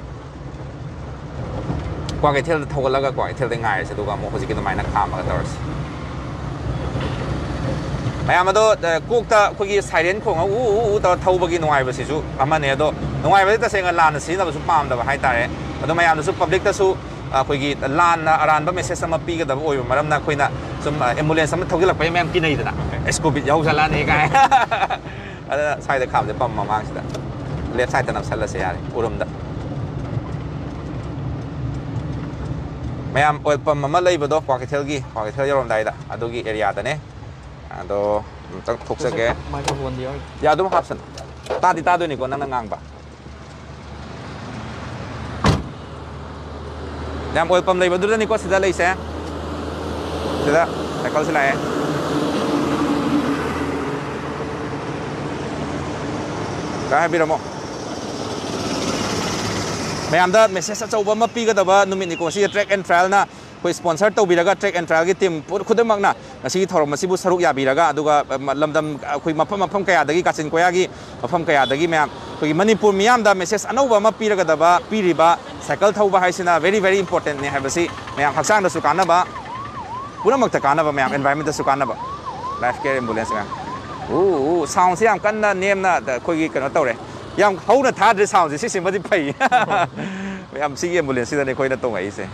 क्वागैथेल थौगलगा क्वागैथेल दे ngaire se duga mo hojiki dumaina khamaga tawrsi ma'am कोकता अखोगी साइरेन खोंग उ तौर थौबगी नुंगाइबसिसु अमने अदो नुंगाइबदि तसेंगा लान सिनबसु पामदबा हाइतारे अदो मैमदसु पब्लिकतसु अखोगी लान अरानबा मेसेज अमा पीगदबा ओइबा मरमना अखोइना सुम एम्बुलेंस अमा थौगिलकपै मैम किनैदना एस्कोबिट याउजलाने गाय अदा साइड खामदे पम ममांगसिदा लेफ्ट साइड तना सल्लसे यारे उरुमदा मैम ओइल पम अमा लैबदो क्वाकेथेल यरोमदाइदा अदुगी एरियादने अदो तक थोक्सगे माइक्रोफोन दियो या दुम हापसन तादि तादोनिको नंग ngang याम ओइल पम लैबा दुदनिको सिदा लैसे सिदा साइकल सिलाए का बिरमो मैम दा मेसेज अचौबा म पीगदबा नुमिनिको सी ट्रैक एंड ट्रायल ना कोई स्पॉन्सर तौबिरगा ट्रैक एंड ट्रायल की टीम खुदमकना ngasi थौरम मसिबु सरुक याबिरगा अदुगा लमदम कोई मफम कयादगी काचिन कोयागी मफम कयादगी मैम कोई मणिपुर मियाम दा मेसेज अनौबा म पीरगदबा पीरिबा साइकिल थौबा हाइसिना वेरी इंपोर्टेंट ने हाबसी मैम हक्सांग दसु कानबा पुनमक्ता कानबा मैम एनवायरनमेंट दसु कानबा life care ambulance ma'am sound से याम कन्ना नेमना कोई कनो तौरे याम हौना थाद्रे साउंड से सिमबदि फै मैम सिगी एम्बुलेंस सिदा ने कोइना तोंगाइसे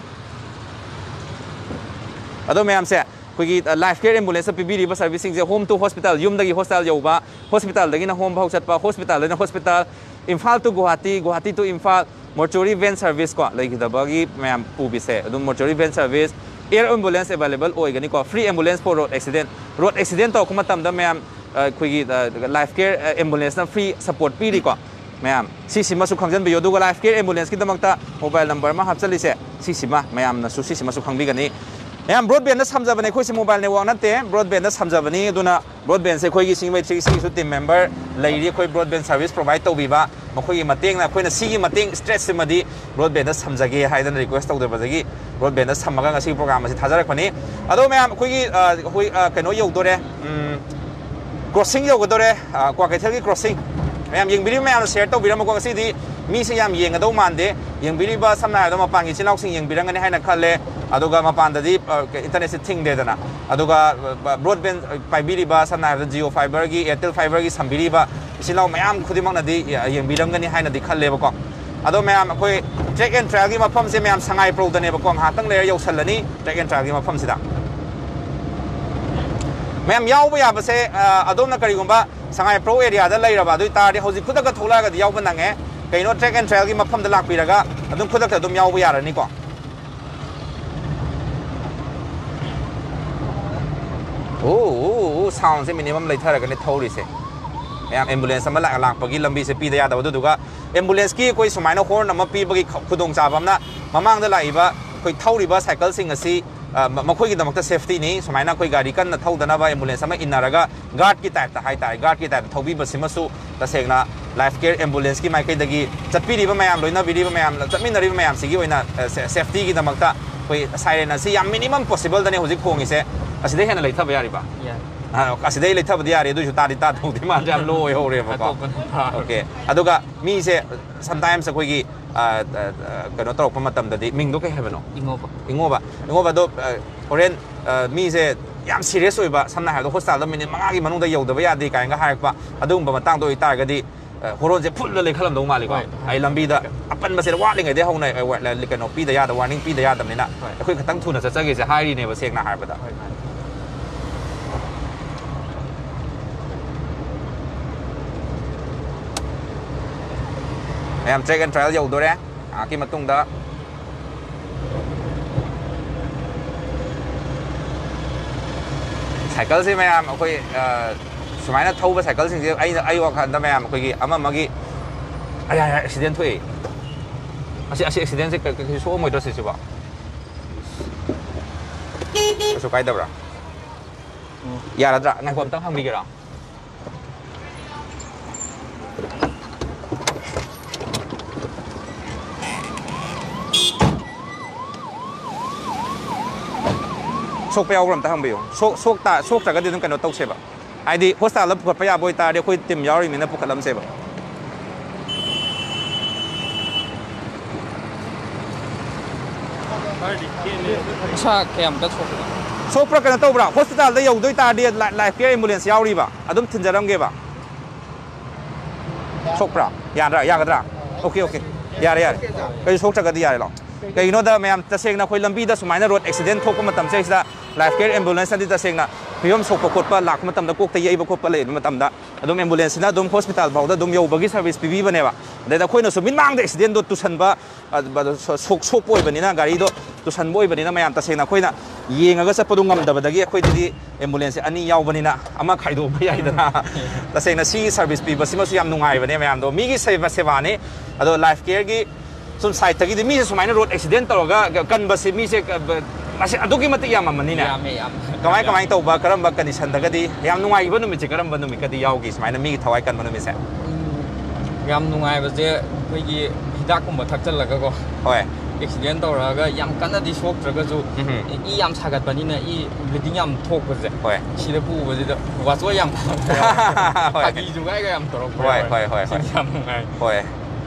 अदो मैम से कोई लाइफ केयर एम्बुलेंस पीबीरीब सर्विसिंग से होम टू हॉस्पिटल यूमदगी हॉस्पिटल यौबा हॉस्पिटल दगिना होम भाव चटपा hospital Imphal to Guwahati to Imphal mortuary van service को लेगिदबगी मैम पुबिसे अदुम mortuary van service air ambulance available ओइगनी को free ambulance for road accident तो मतमदा मैम कोई लाइफ केयर एम्बुलेंस ना फ्री सपोर्ट पीरी को मैम सिसिमसु खंजन बियो दुगा लाइफ केयर एम्बुलेंस की दमकता मोबाइल नंबर मा हापचलिसे सिसिमा मैम नसु सिसिमसु खंबिगनी मैम ब्रॉडबैंड समझबने कोई मोबाइल नेटवर्क नते ब्रॉडबैंड समझबनी ब्रॉडबैंड से कोई सिंगमै सिंगसु टीम मेंबर लैरी कोई ब्रॉडबैंड सर्विस प्रोवाइड तौबीबा मखोई मतेंग ना कोइना सिगी मतेंग स्ट्रेस सिमदी ब्रॉडबैंड समझगे हाइदन रिक्वेस्ट तौदबदगी ब्रॉडबैंड समगा ngasi प्रोग्राम asi थाजरखनी अदो मैम कोई कनो यौदोरे क्रॉसिंग यौगदोरे क्वाकेथेल की क्रॉसिंग मैम यंगबिरी मैम शेयर तो बिरम को सिदी मी से याम येंगदौ मानदे यंगबिरी बा समना हादो मपांगी चिलाउ सिंग यंगबिरंगने हाइना खले अदुगा मपानददी इंटरनेट से थिंग देदना अदुगा ब्रॉडबैंड पाइबिरी बा समना हादो जियो फाइबर की एयरटेल फाइबर की संबिरी बा चिलाउ मैम खुदिमंगनदी यंगबिरंगने हाइना दि खलेबको अदो मैम अखोय ट्रैक एंड ट्रायल की मफम से मैम संगाईप्रो दनेबको हातंग लेयर यौसलनी ट्रैक एंड ट्रायल की मफम सिदा मैम याव याबसे अदोमना करिगुंबा संगाईप्रो एरिया दा लैरबा अदुई तारदि हौजि खुदक थोलागदि याव नंगे कइनो ट्रैक एंड ट्रायल की मफम दा लाकपिरगा अदुम खुदक अदुम याव यारनी को ओ साउंड से मिनिमम लेथरगने थौरिसे मैम एम्बुलेंस अमा लाकपगी लंबी से पीदा यादव दुगा एम्बुलेंस की कोई सुमाइनो हॉर्न अमा पीबगी खुदोंग चाबमना ममांगदा लाइबा कोई थौरिबा साइकिल सिंग असी मखोई दमकता सेफ्टी नहीं सुमाइना कोई गाड़ी कन्न थौदनबा एम्बुलेंस अमा इनरगा गार्ड की टाइप हाइतार गार्ड की टाइप थौबी बसिमसु तसेगना लाइफ केयर एम्बुलेंस की माइकैदगी चटपीरिबा मयाम लोइना बिरिबा मयाम चटमिनरिबा मयाम सिगी ओइना सेफ्टी की दमकता कोई साइरेन असी याम मिनिमम पॉसिबल दने होजि खोंगिसे असिदे हेना लेथबा यारिबा असिदे लेथबदि यारे दुजु तादि ता थौदि मा जाम लो होरेबको ओके अदुगा मी से समटाइम्स कोई कनो तौरप मतमददी मिंगदो कई हेबनो इंगोबा दो होरेन मी से याम सीरियस होइबा समना हादो हॉस्पिटल दा मिनिट 5 की मनुंगदा यौदबा यादे कायंगा हारकपा अदुंबा मतंग दो इतारगदी होरोन से फुल ले खलम दो मालिको आई लंबी दा अपन बसे वालिंग दे हौना कनो पीदा यादा वार्निंग पीदा यादमनिना अखोय खतंग थुना चचगे से हारी ने बसेगना हारबदा मैम ट्रैक एंड ट्रायल यौदोरे आकी मतुंगदा साइकिल से मैम अखोय सुमाइना थौबा साइकिल सिंग से आई वाखंदा मैम अखोयगी अममगी आया एक्सीडेंट थोई असी एक्सीडेंट से कई सो मोइदो सिबा सो काइदबरा यारद्रा ngai komtang hangbigira सोक पे यावरम ता हंबियो सोक तगदि दम कनो तौसेबा आइदि हॉस्पिटल ला पुखत पया बोय तादि खोय टीम यावरि मिना पुखलम सेबा सा केम का सोक प्र कनो तौब्रा हॉस्पिटल दा यौदोय तादि लाइफ केयर एम्बुलेंस यावरिबा अदुम थिनजरमगेबा सोक प्रा यागद्रा ओके यारे कई सोक तगदि यारे लो कईनो दा मैम तसेंगना कोई लंबी दा सुमाइना रोड एक्सीडेंट थोक मतम से इसा लाइफ केयर एम्बुलेंस अदि तसेंगना फियम सोक खोटपा लाख मतम दा कोकते येबा खोटपा ले मतम दा अदुम एम्बुलेंस ना अदुम हॉस्पिटल बाउदा अदुम योबगी सर्विस पीबी बनेबा अदा कोइनो सु मिन मांग दा एक्सीडेंट दो तुसनबा सोक पोय बनिना गाड़ी दो तुसन बोय बनिना मैम तसेंगना कोइना येंगागा चपदु ngam अखोय दिदि एम्बुलेंस अनि यावबनिना अमा खाइदो भयाइदना तसेंगना सी सर्विस पीबा सिमसु याम नुंगाय बने मैम दो मीगी सेवाने अदो लाइफ केयर की सुम साइड तगी मी सुमाइना रोड एक्सीडेंट तौरगा कनबसे मी से मासे अदुगी मति याममनी ने कमाई तौबा करम कंडीशन दगदी याम नुंगाइबा नुमि से करम नुमि कदी यावगी सुमाइना मी थवाई कन नुमि से याम नुंगाइबसे कोइगी हिदाकुम थक्चलगा को होय एक्सीडेंट तौरगा याम कनदी सोक्त्रगजु ई याम सागतबनिना ई ब्लीडिंग याम थोकबसे होय सिदा पुबजिदा वाचो याम होय की जुगाइगा याम तौरक होय याम नुंगाइ होय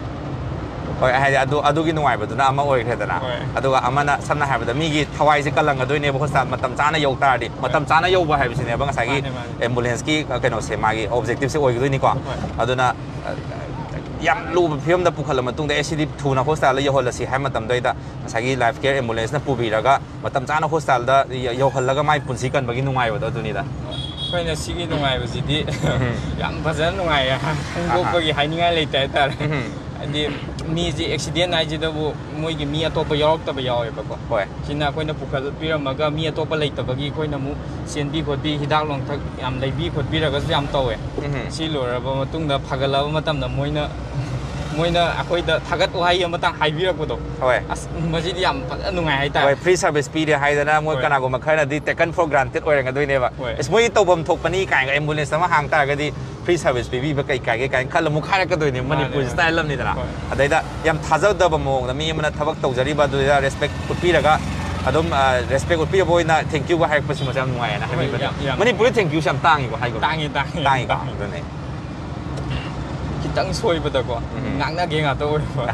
होय हाय अदुगी नुंगाइबदुना अमा ओइख्रेदना अदुगा अमाना समना हाबदा मीगी थवाइसे कलंगदोइने हॉस्पिटल मतम चाना यौतारदि मतम चाना यौबा हाइबसिने बंगासागी एम्बुलेंस की कनो से मागी ऑब्जेक्टिव से ओइगदोइनि को अदुना याम लुब फिल्म दा पुखल मतुंग दा एसिडी थुना हॉस्पिटल यौहलसी हाय मतम दोइदा सागी लाइफ केयर एम्बुलेंस ना पुबिरगा मतम चाना हॉस्पिटल दा यौहलगा माइ पुंसी कनबगी नुंगाइबदो अदुनिदा कोइना सिगी नुंगाइबसिदि याम फजन नुंगाइया गोपगी हाइनिंगाइ लेते तार अदि मी जी एक्सीडेंट आइजिदबु मोइगी मी अतोप यावक्तब यावेबको होय सिना कोइना पुखल पिरमगा मी अतोप लेतबगी कोइना मु सेनबी खोदबी हिदाक लोंथक याम लेबी खोदबिरगस याम तवे सि लोरबा मतुंगदा फगलबा मतमना मोइना अखोइदा थागत उहाई अमतang हाइबिरकबदो होय अस मजिदि याम फजन नुंगाइ हाइता होय फ्री सर्विस पीरे हाइदना मोइ कनागो मखरना दि टेकन फॉर ग्रांटेड ओइरंगा दोइनेबा इस मोइ तौबम थोकपनी काइगा एम्बुलेंस अमा हांग तारगदि फ्री सर्विस पीबी कई काई खल मुखारक दोइने मणिपुर स्टाइल अमनिदना अदैदा याम थाजदब मोंगदा मी अमना थबक तौजरिबा दुइदा रेस्पेक्ट उठपीरगा अदुम रेस्पेक्ट उठपीबोइना थैंक यू गा हाइरकपसि मजाम नुंगायना हाइबिबा मणिपुर थैंक यू सम तांगी को हाइगो तांगी को दोने kitang soibadako ngangna ge nga to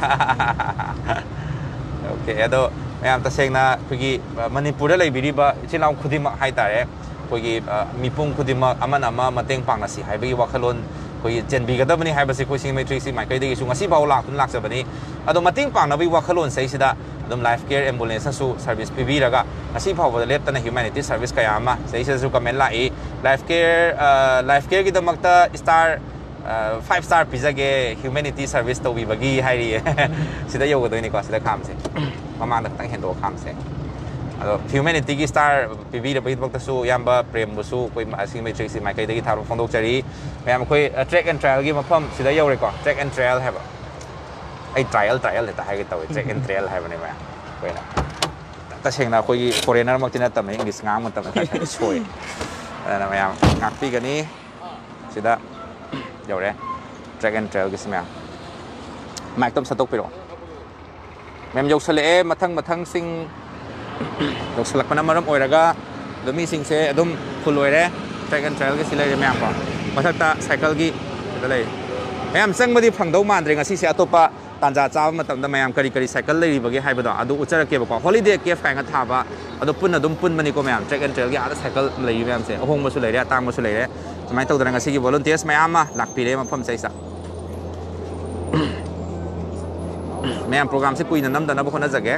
okay ado mayam tasengna khigi manipur lai biriba chilaw khudima hai tare khigi mipung khudima amana ama mateng pangna si haibagi wakhalon khoi jenbi gadabani haibasi khoi sing matrix si maikai degi su ngasi baw lak tun lak sabani ado mateng pangna bi wakhalon sei sida adum life care ambulance su service pibi raga ngasi baw ba leptana humanity service kaya ama sei su comment lai life care gi damakta star 5-star pizza ge humanity service to bi bagi hairi sida yogo doi ni ko sida kham se mamang tang hen do kham se ado humanity gi star pibi da bi bakta su yamba prem bu su koi asing matrix si maikai degi tharo phondok chari mayam koi track and trail gi mafam sida yore ko track and trail have ai trial ta hai gi tawi track and trail have ni ma koi na ta sengna koi gi foreigner mak tina tam english ngam ma tam ka soi na mayam ngak pi ga ni sida yore track and trail gi smya mak tom satok piro mem yok sale mathang sing yok salak pana maram oiraga domi sing se adum full oire track and trail gi silai mem ko mathakta cycle gi dalai mem sang madi phangdau mandre ngasi se atopa tanja cha matam da mayam kari cycle lai bagi haibado adu uchara ke ko holiday ke fa nga thaba adu pun adum pun mani ko mayam track and trail gi ada cycle lai mem se ahong ma su lai re tang ma su lai re mai tau da ngasi gi volunteers mayam ma lak pi re ma pham sai sa mayam program se kuina nam da na bo khona jage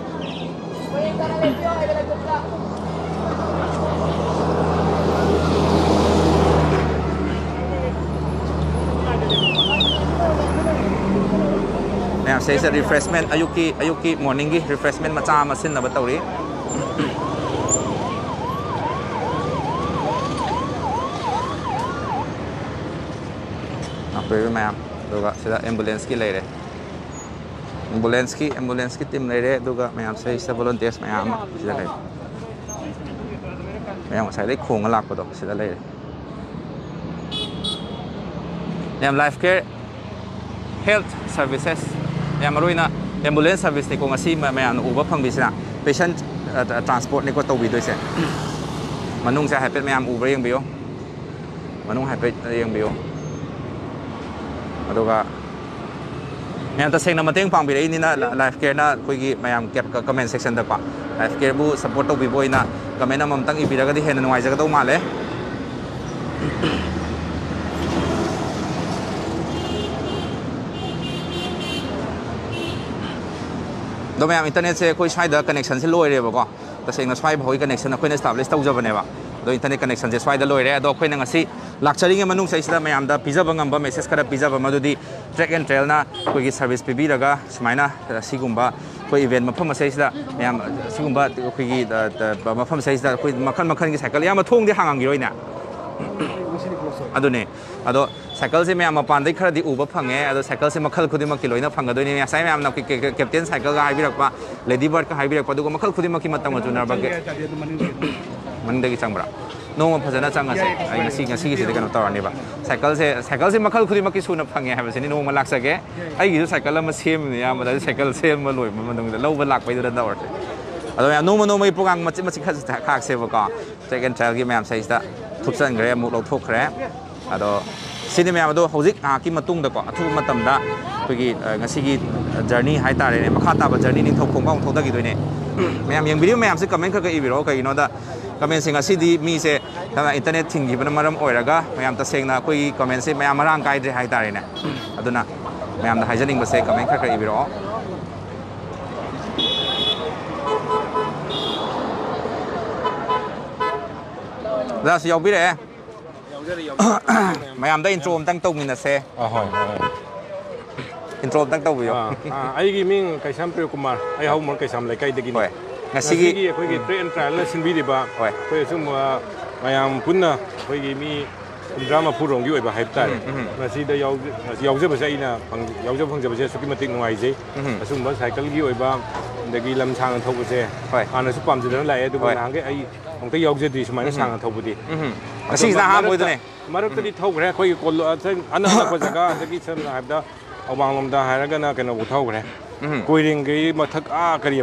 mayam say sa refreshment ayuki morning gi refreshment macha ma sin na batawri apre mayam doga sida ambulance ki lai re ambulance ki team lai re doga mayam say sa volunteers mayam sida lai mayam sai dai khong lak ko do sida lai re mayam life care health services mayam roina ambulance service ni ko ngasi mayam uba phang bisna patient transport ni ko to bi doi se manung sa happy mayam uba yang bio manung happy yang bio adoga mayam ta sengna mateng pang bi re ni na life care na koi gi mayam cap comment section da pa life care bu support to bi boina comment am tang i bi raga di hen nuai jaga do male do mayam internet se koi swai da connection se loi re ba ko ta sengna swai bhoi connection khoi na establish tau jaba ne ba do internet connection se swai da loi re do khoi na ngasi lakchari nge manung sai sida mayam da pizza bangam ba message kara pizza ba madudi track and trail na koi gi service pibi raga smaina sigumba koi event mafam sai sida mayam sigumba koi gi mafam sai sida koi makhan gi cycle yam thong di hangang gi roina adune ado cycle se mayam pan dai khara di uba phange ado cycle se makhal khudi mak kiloina phanga do ni sai mayam na captain cycle ga haibirak pa lady bird ka haibirak pa du makhal khudi mak ki matam ma junar ba ge man dagi changbra no ma phajana changa se ai ngasi se de kan tawani ba cycle se makhal khudi mak ki suna phange ha ba se ni no ma lak sage ai gi cycle ma sem ni ya ma da cycle sem ma loi ma dong da lo ba lak pai da dawar ado ya no ma program ma chi khak se ba ka second trail gi mayam sai sta thuksan gre mu lo thok khre ado sini mayam ado hojik ki matung da ko athu matam da koi ngasi gi journey hai ta re makha ta ba journey ning thok khong ba thok da gi doi ne mayam yang video mayam se comment kha ka i biro kai no da comment sing asi di mi se ta internet thing gi bana maram oiraga mayam ta sengna koi comment se mayam marang kai de hai ta re ne aduna mayam da haijaning ba se comment kha ka i biro da si yob bi re mayam da intro tang tong min se hoi intro tang tong bi yo ai gi ming kaisam pre kumar ai hau mon kaisam lai kai de gi ngasi gi khoi gi train trial na sin bi di ba khoi sum mayam punna khoi gi mi drama purong gi oi ba hype ta ngasi da yaw je ba sai na phang yaw je phang je ba se suki matik nuai je asum ba cycle gi oi ba de gi lam chang thok ba se ana su pam je na lai du ba hang ge ai ong te yaw je di sumai na sang thok bu di asi na ha moi de ne maruk ta di thok re khoi ko ana na ko jaga de gi sam na hype da awang lom da haraga na kana bu thok re koiring gi mathak a kari ba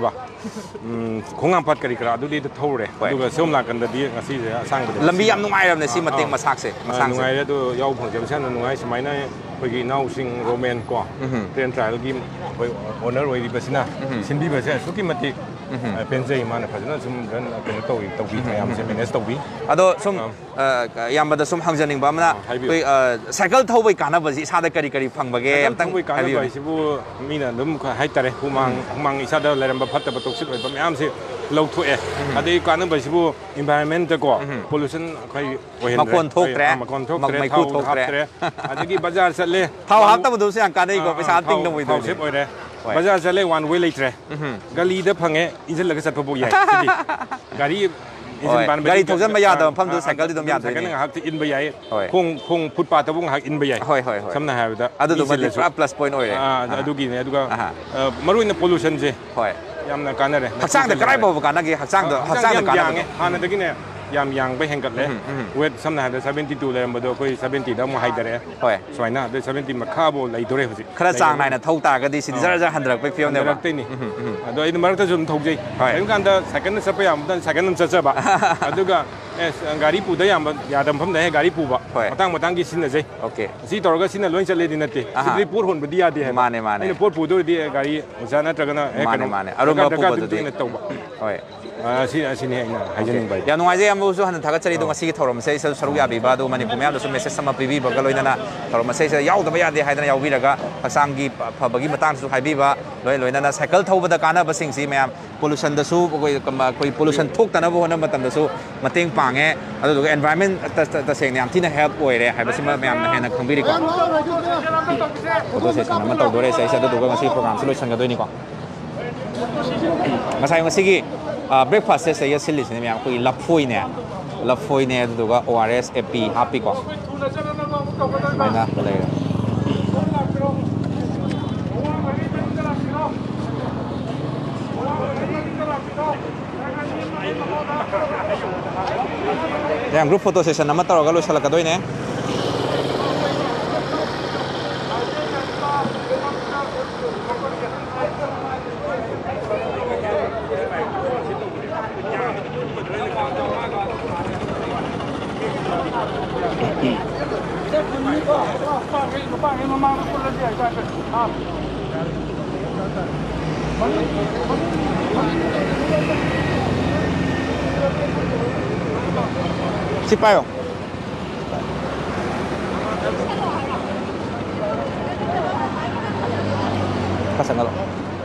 khung ampat kari kara adu di thore aduga som la kan da di ngasi je asang ba lambi yam nungai ram ne si mateng masak se nungai adu yau phang jam san nungai samai na koi gi nau sing roman ko train trial gi koi owner oi di basina sin bi ba se suki mati penjai mana phajana sum ran kan to bi mayam se manage to bi ado sum yam ba da sum hangjaning ba mana koi cycle thau bai kana ba ji sa da kari kari phang ba ge tang bai kana ba si bu mina dum hai tare humang isa da leram ba phatta ba toxic ba mayam se lau thoe adai kana ba si bu environment ko pollution kai ohen makon thok tre mai khu thok tre adagi bazar se le thau hap ta bu du se ang ka dai ko paisa ting dong wi thau sep oi re bazar se le one way leitre gali da phange injil laga sat pho yai sidi gari gari thojan ba ya da pham du cycle di dom ya cycle nga hak in ba yai khong footpath ta bung hak in ba yai samna ha da adu du ba plus point oi re adu gi ne aduga maruin pollution je yamna kanare haksang da karai ba kana gi haksang da kana hana da gi ne yam yang ba hengat le wet samna ha da 72 le ba do koi 70 da mo hai dare hoi soina da 70 makha bo lai dore hoji khara chang nai na thau ta ga di sin jar jar handrak pe fiom ne ba te ni ado ai marak ta zum thau jai ai kan da second sa pa yam dan second sa sa ba aduga gari pu da yam ya dam pham da he gari pu ba matang gi sin na jai okay si tor ga sin na loin chale di na te si por hon ba di ya di he mane ai por pu do di gari usa na traga na e kan mane arum ba pu ba di na tau ba hoi si ni ai na haijening bai ya nuai je am bu su han thaga chari dong asi thorom sei sa saru ya bi ba do mani pu myam do su message sama pi bi ba ga loina na thorom sei sa yaw da ba ya de haidana yaw bi raga hasang gi phabagi matang su hai bi ba loina na cycle thau ba da kana ba sing si myam pollution da su koi pollution thok ta na bo na matam da su mateng pange adu do environment ta seng nyam thina help oi re hai ba sima myam na hena khangbi ri ko photo session ma taw do re sai sa do ga ngasi program su loisan ga doi ni ko ngasai ngasi gi breakfast se sai sil lis ne myam koi lapfoi ne do ga ORS AP happy ko mai na le yang group photo session nama taro ga lo sala ka doi ne Si payo. Pasang lo.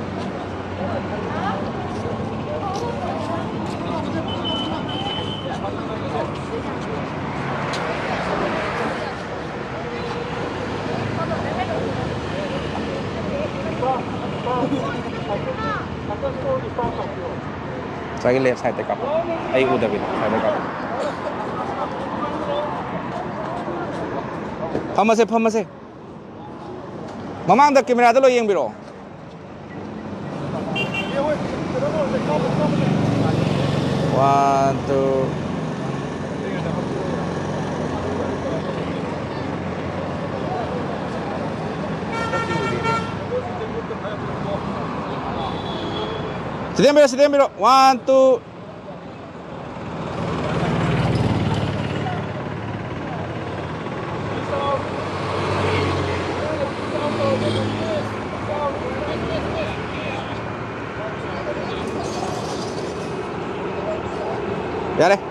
Saya lihat saya tekap. Ayo udah bin, saya tekap. Phamase. Mamang da camera da lo yeng biro. One, two. Sedang biro. 1, 2. Ya deh.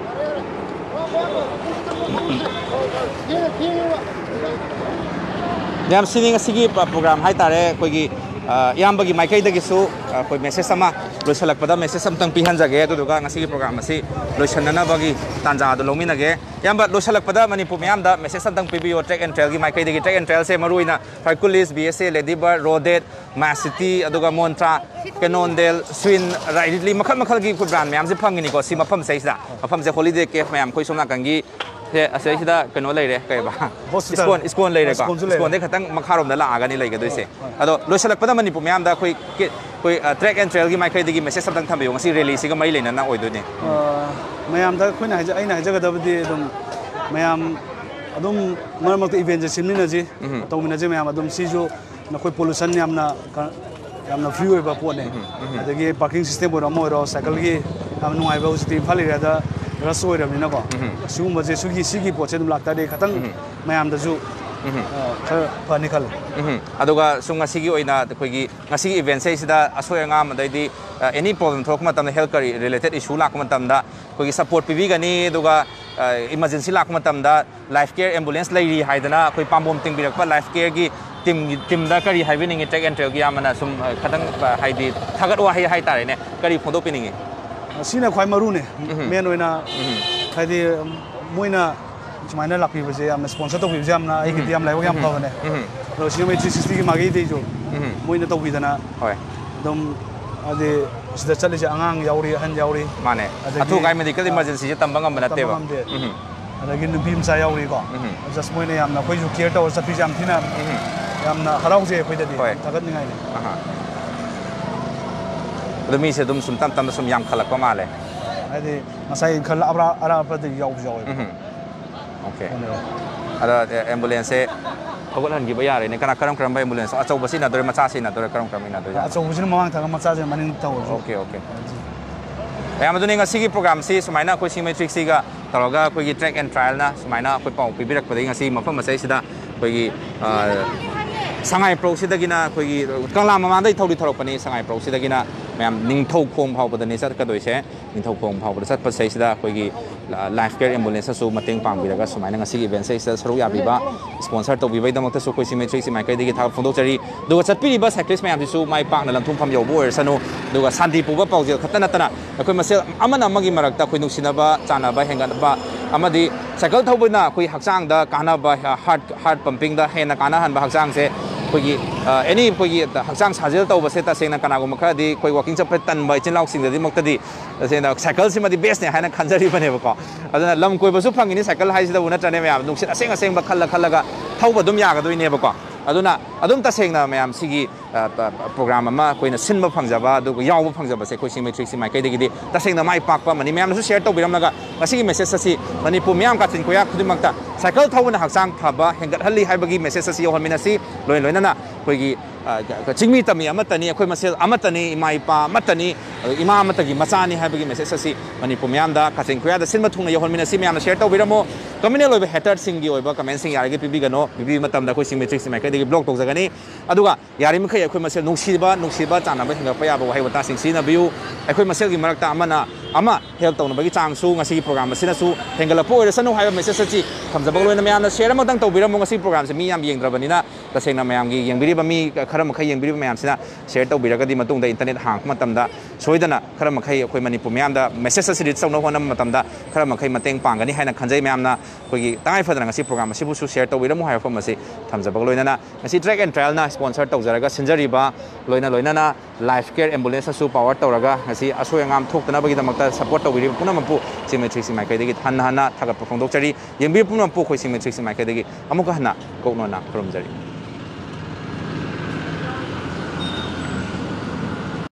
Jam sini ngasih program hai tare koi yang bagi mai kai dagi su koi message sama lo selak pada message sam tang pihan jage tu duga ngasih program masih lo sanana bagi tanja do lomi nage yang ba lo selak pada mani pu myam da message sam tang PBO track and trail gi mai kai dagi track and trail se maruina Hercules BSA Ladybird Rodet Massity aduga Montra Cannondale Swin rightly makal gi program myam se phangini ko si mafam sai da mafam se holiday cave myam koi somna kangi thế à sẽ đó cái nó lấy đấy cái bà iskon lấy đấy cả iskon đấy khát tăng mặc harom đó là cái này lấy cái đôi xe à đó lối select pada mani pumyam da koi track and trail cái mai cái gì message sắp tăng tham biểu ngasi release cái mấy lấy nó oi đôi này mayam da koi này ai này cái đó thì đồng mayam adum mar mak event je simni na ji to mina je mayam adum si jo na koi pollution yam na yamna free oiba pone adagi parking system ora moiro cycle gi am nuai ba usti phali ra da ras oi ramina ko sum ba je sigi poche dum lakta de khatang mayam da ju fani khal aduga sunga sigi oina koigi ngasi event sei sida asoi nga madai any problem thok matam health care related issue lak matam da koigi support pibi gani aduga emergency lak matam da life care ambulance lairi haidana koi pambom ting birak pa life care gi team da kari haibening track and trail gi amana sum khatang haidi thagat wa hai tare ne kari phondo piningi sina khwai maru ne men oina haidi moina China lakpi base am sponsor to bi jam na ai ki am lai wa yam pa ne ro CMA 360 ki magi de jo moina to bi dana hoi dom ade sida chale ja angang yauri han yauri mane athu kai medical emergency je tambang am banate ba adagi nubi msa yauri ko just moina yam na khoi ju care to sa pi jam thina yam na harau je khoi da di tagat ni ngai ne demi se dum sum tam sum yam khalak pa male ade masai khal ara pa de yaw Okay. Ada ambulance Hawal han giba yare ne kana karam ba ambulance achau basi na dore macha sin na dore karam ina dore achau basi mamang thang macha je manin taw okay ayam aduni nga sigi program si sumaina ko si matrix siga taloga ko gi track and trial na sumaina ko pau pibirak padai nga si mafam masai sida ko gi Sangaiprou sida gina ko gi Kangla mama dai thodi tharok pani Sangaiprou sida gina mayam ningthau khom phau padani sat ka doise ningthau khom phau pad sat pasai sida ko gi life care ambulance su mateng pang biraga sumaina nga sigi event sai saru ya biba sponsor to bibai damak su ko si matrix si mai kai digi thak phondok chari duga chatpi ba cyclist mayam su mai pak na lamthum pham yob or sanu duga santi puba paujel khatana tana ko masel amana magi marakta ko nuksinaba chanaba henganaba amadi cycle thobina ko hakchang da kana ba heart pumping da hena kana han ba hakchang se kogi any kogi hakchang sajel to base ta sengna kana go makha di koi walking chap tan bai chin lauk sing di mok ta di sena cycle sima di best ne haina khanjari bane ba ko adana lam koi ba su phang ni cycle hai sida una tane mayam nungsit aseng ba khalla ga thauba dum ya ga doi ne ba ko aduna adum ta sengna mayam sigi program ama koina sinba phangjaba du yaw ba phangjaba se koi sing matrix si mai kai de gi ta sengna mai pak pa mani mayam su share to biram naga asigi message asi manipur mayam ka tin ko ya khudimak ta cycle thawna hakchang thaba hengat halli hai bagi message asi yohon minasi loina na koi gi chingmi tami amatani akhoi masel amatani imai pa matani ima amatagi machani hai bagi message asi manipur mayam da ka tin ko ya da sinba thungna yohon minasi mayam share to biramo communal oiba hater sing gi oiba comment sing yarage pibi gano pibi matam da koi sing matrix mai kai de blog to jagani aduga yari mkhai akhoi masel nungsiba chana ba hinga pa ya ba hai wata sing sina view akhoi masel gi marakta ama help tawna bagi chang su ngasi program sina su hengala po ore sanu hai message chi thamjaba loina mayam na share ma dang to biramo ngasi program se mi yam yengdrabanina tasengna mayam gi yengbiri ba mi khara makhai yengbiri mayam sina share to biraga di matung da internet hang matam da soidana khara makhai akhoi manipur mayam da message se reach tawna honam matam da khara makhai mateng pangani haina khanjai mayam na kogi tangai fadana ngasi program se bu su share to biramo hai fam ase thamjaba loina na ngasi track and trial na sponsor to jaraga sinjari ba loina na life care ambulance su power tawraga ngasi asoi ngam thoktana bagi damakta support to biri puna mampu symmetric si mai kai degi hanna thagat phongdok chari yengbi puna pu khoi symmetric si mai kai degi amuka hanna kokno na from jari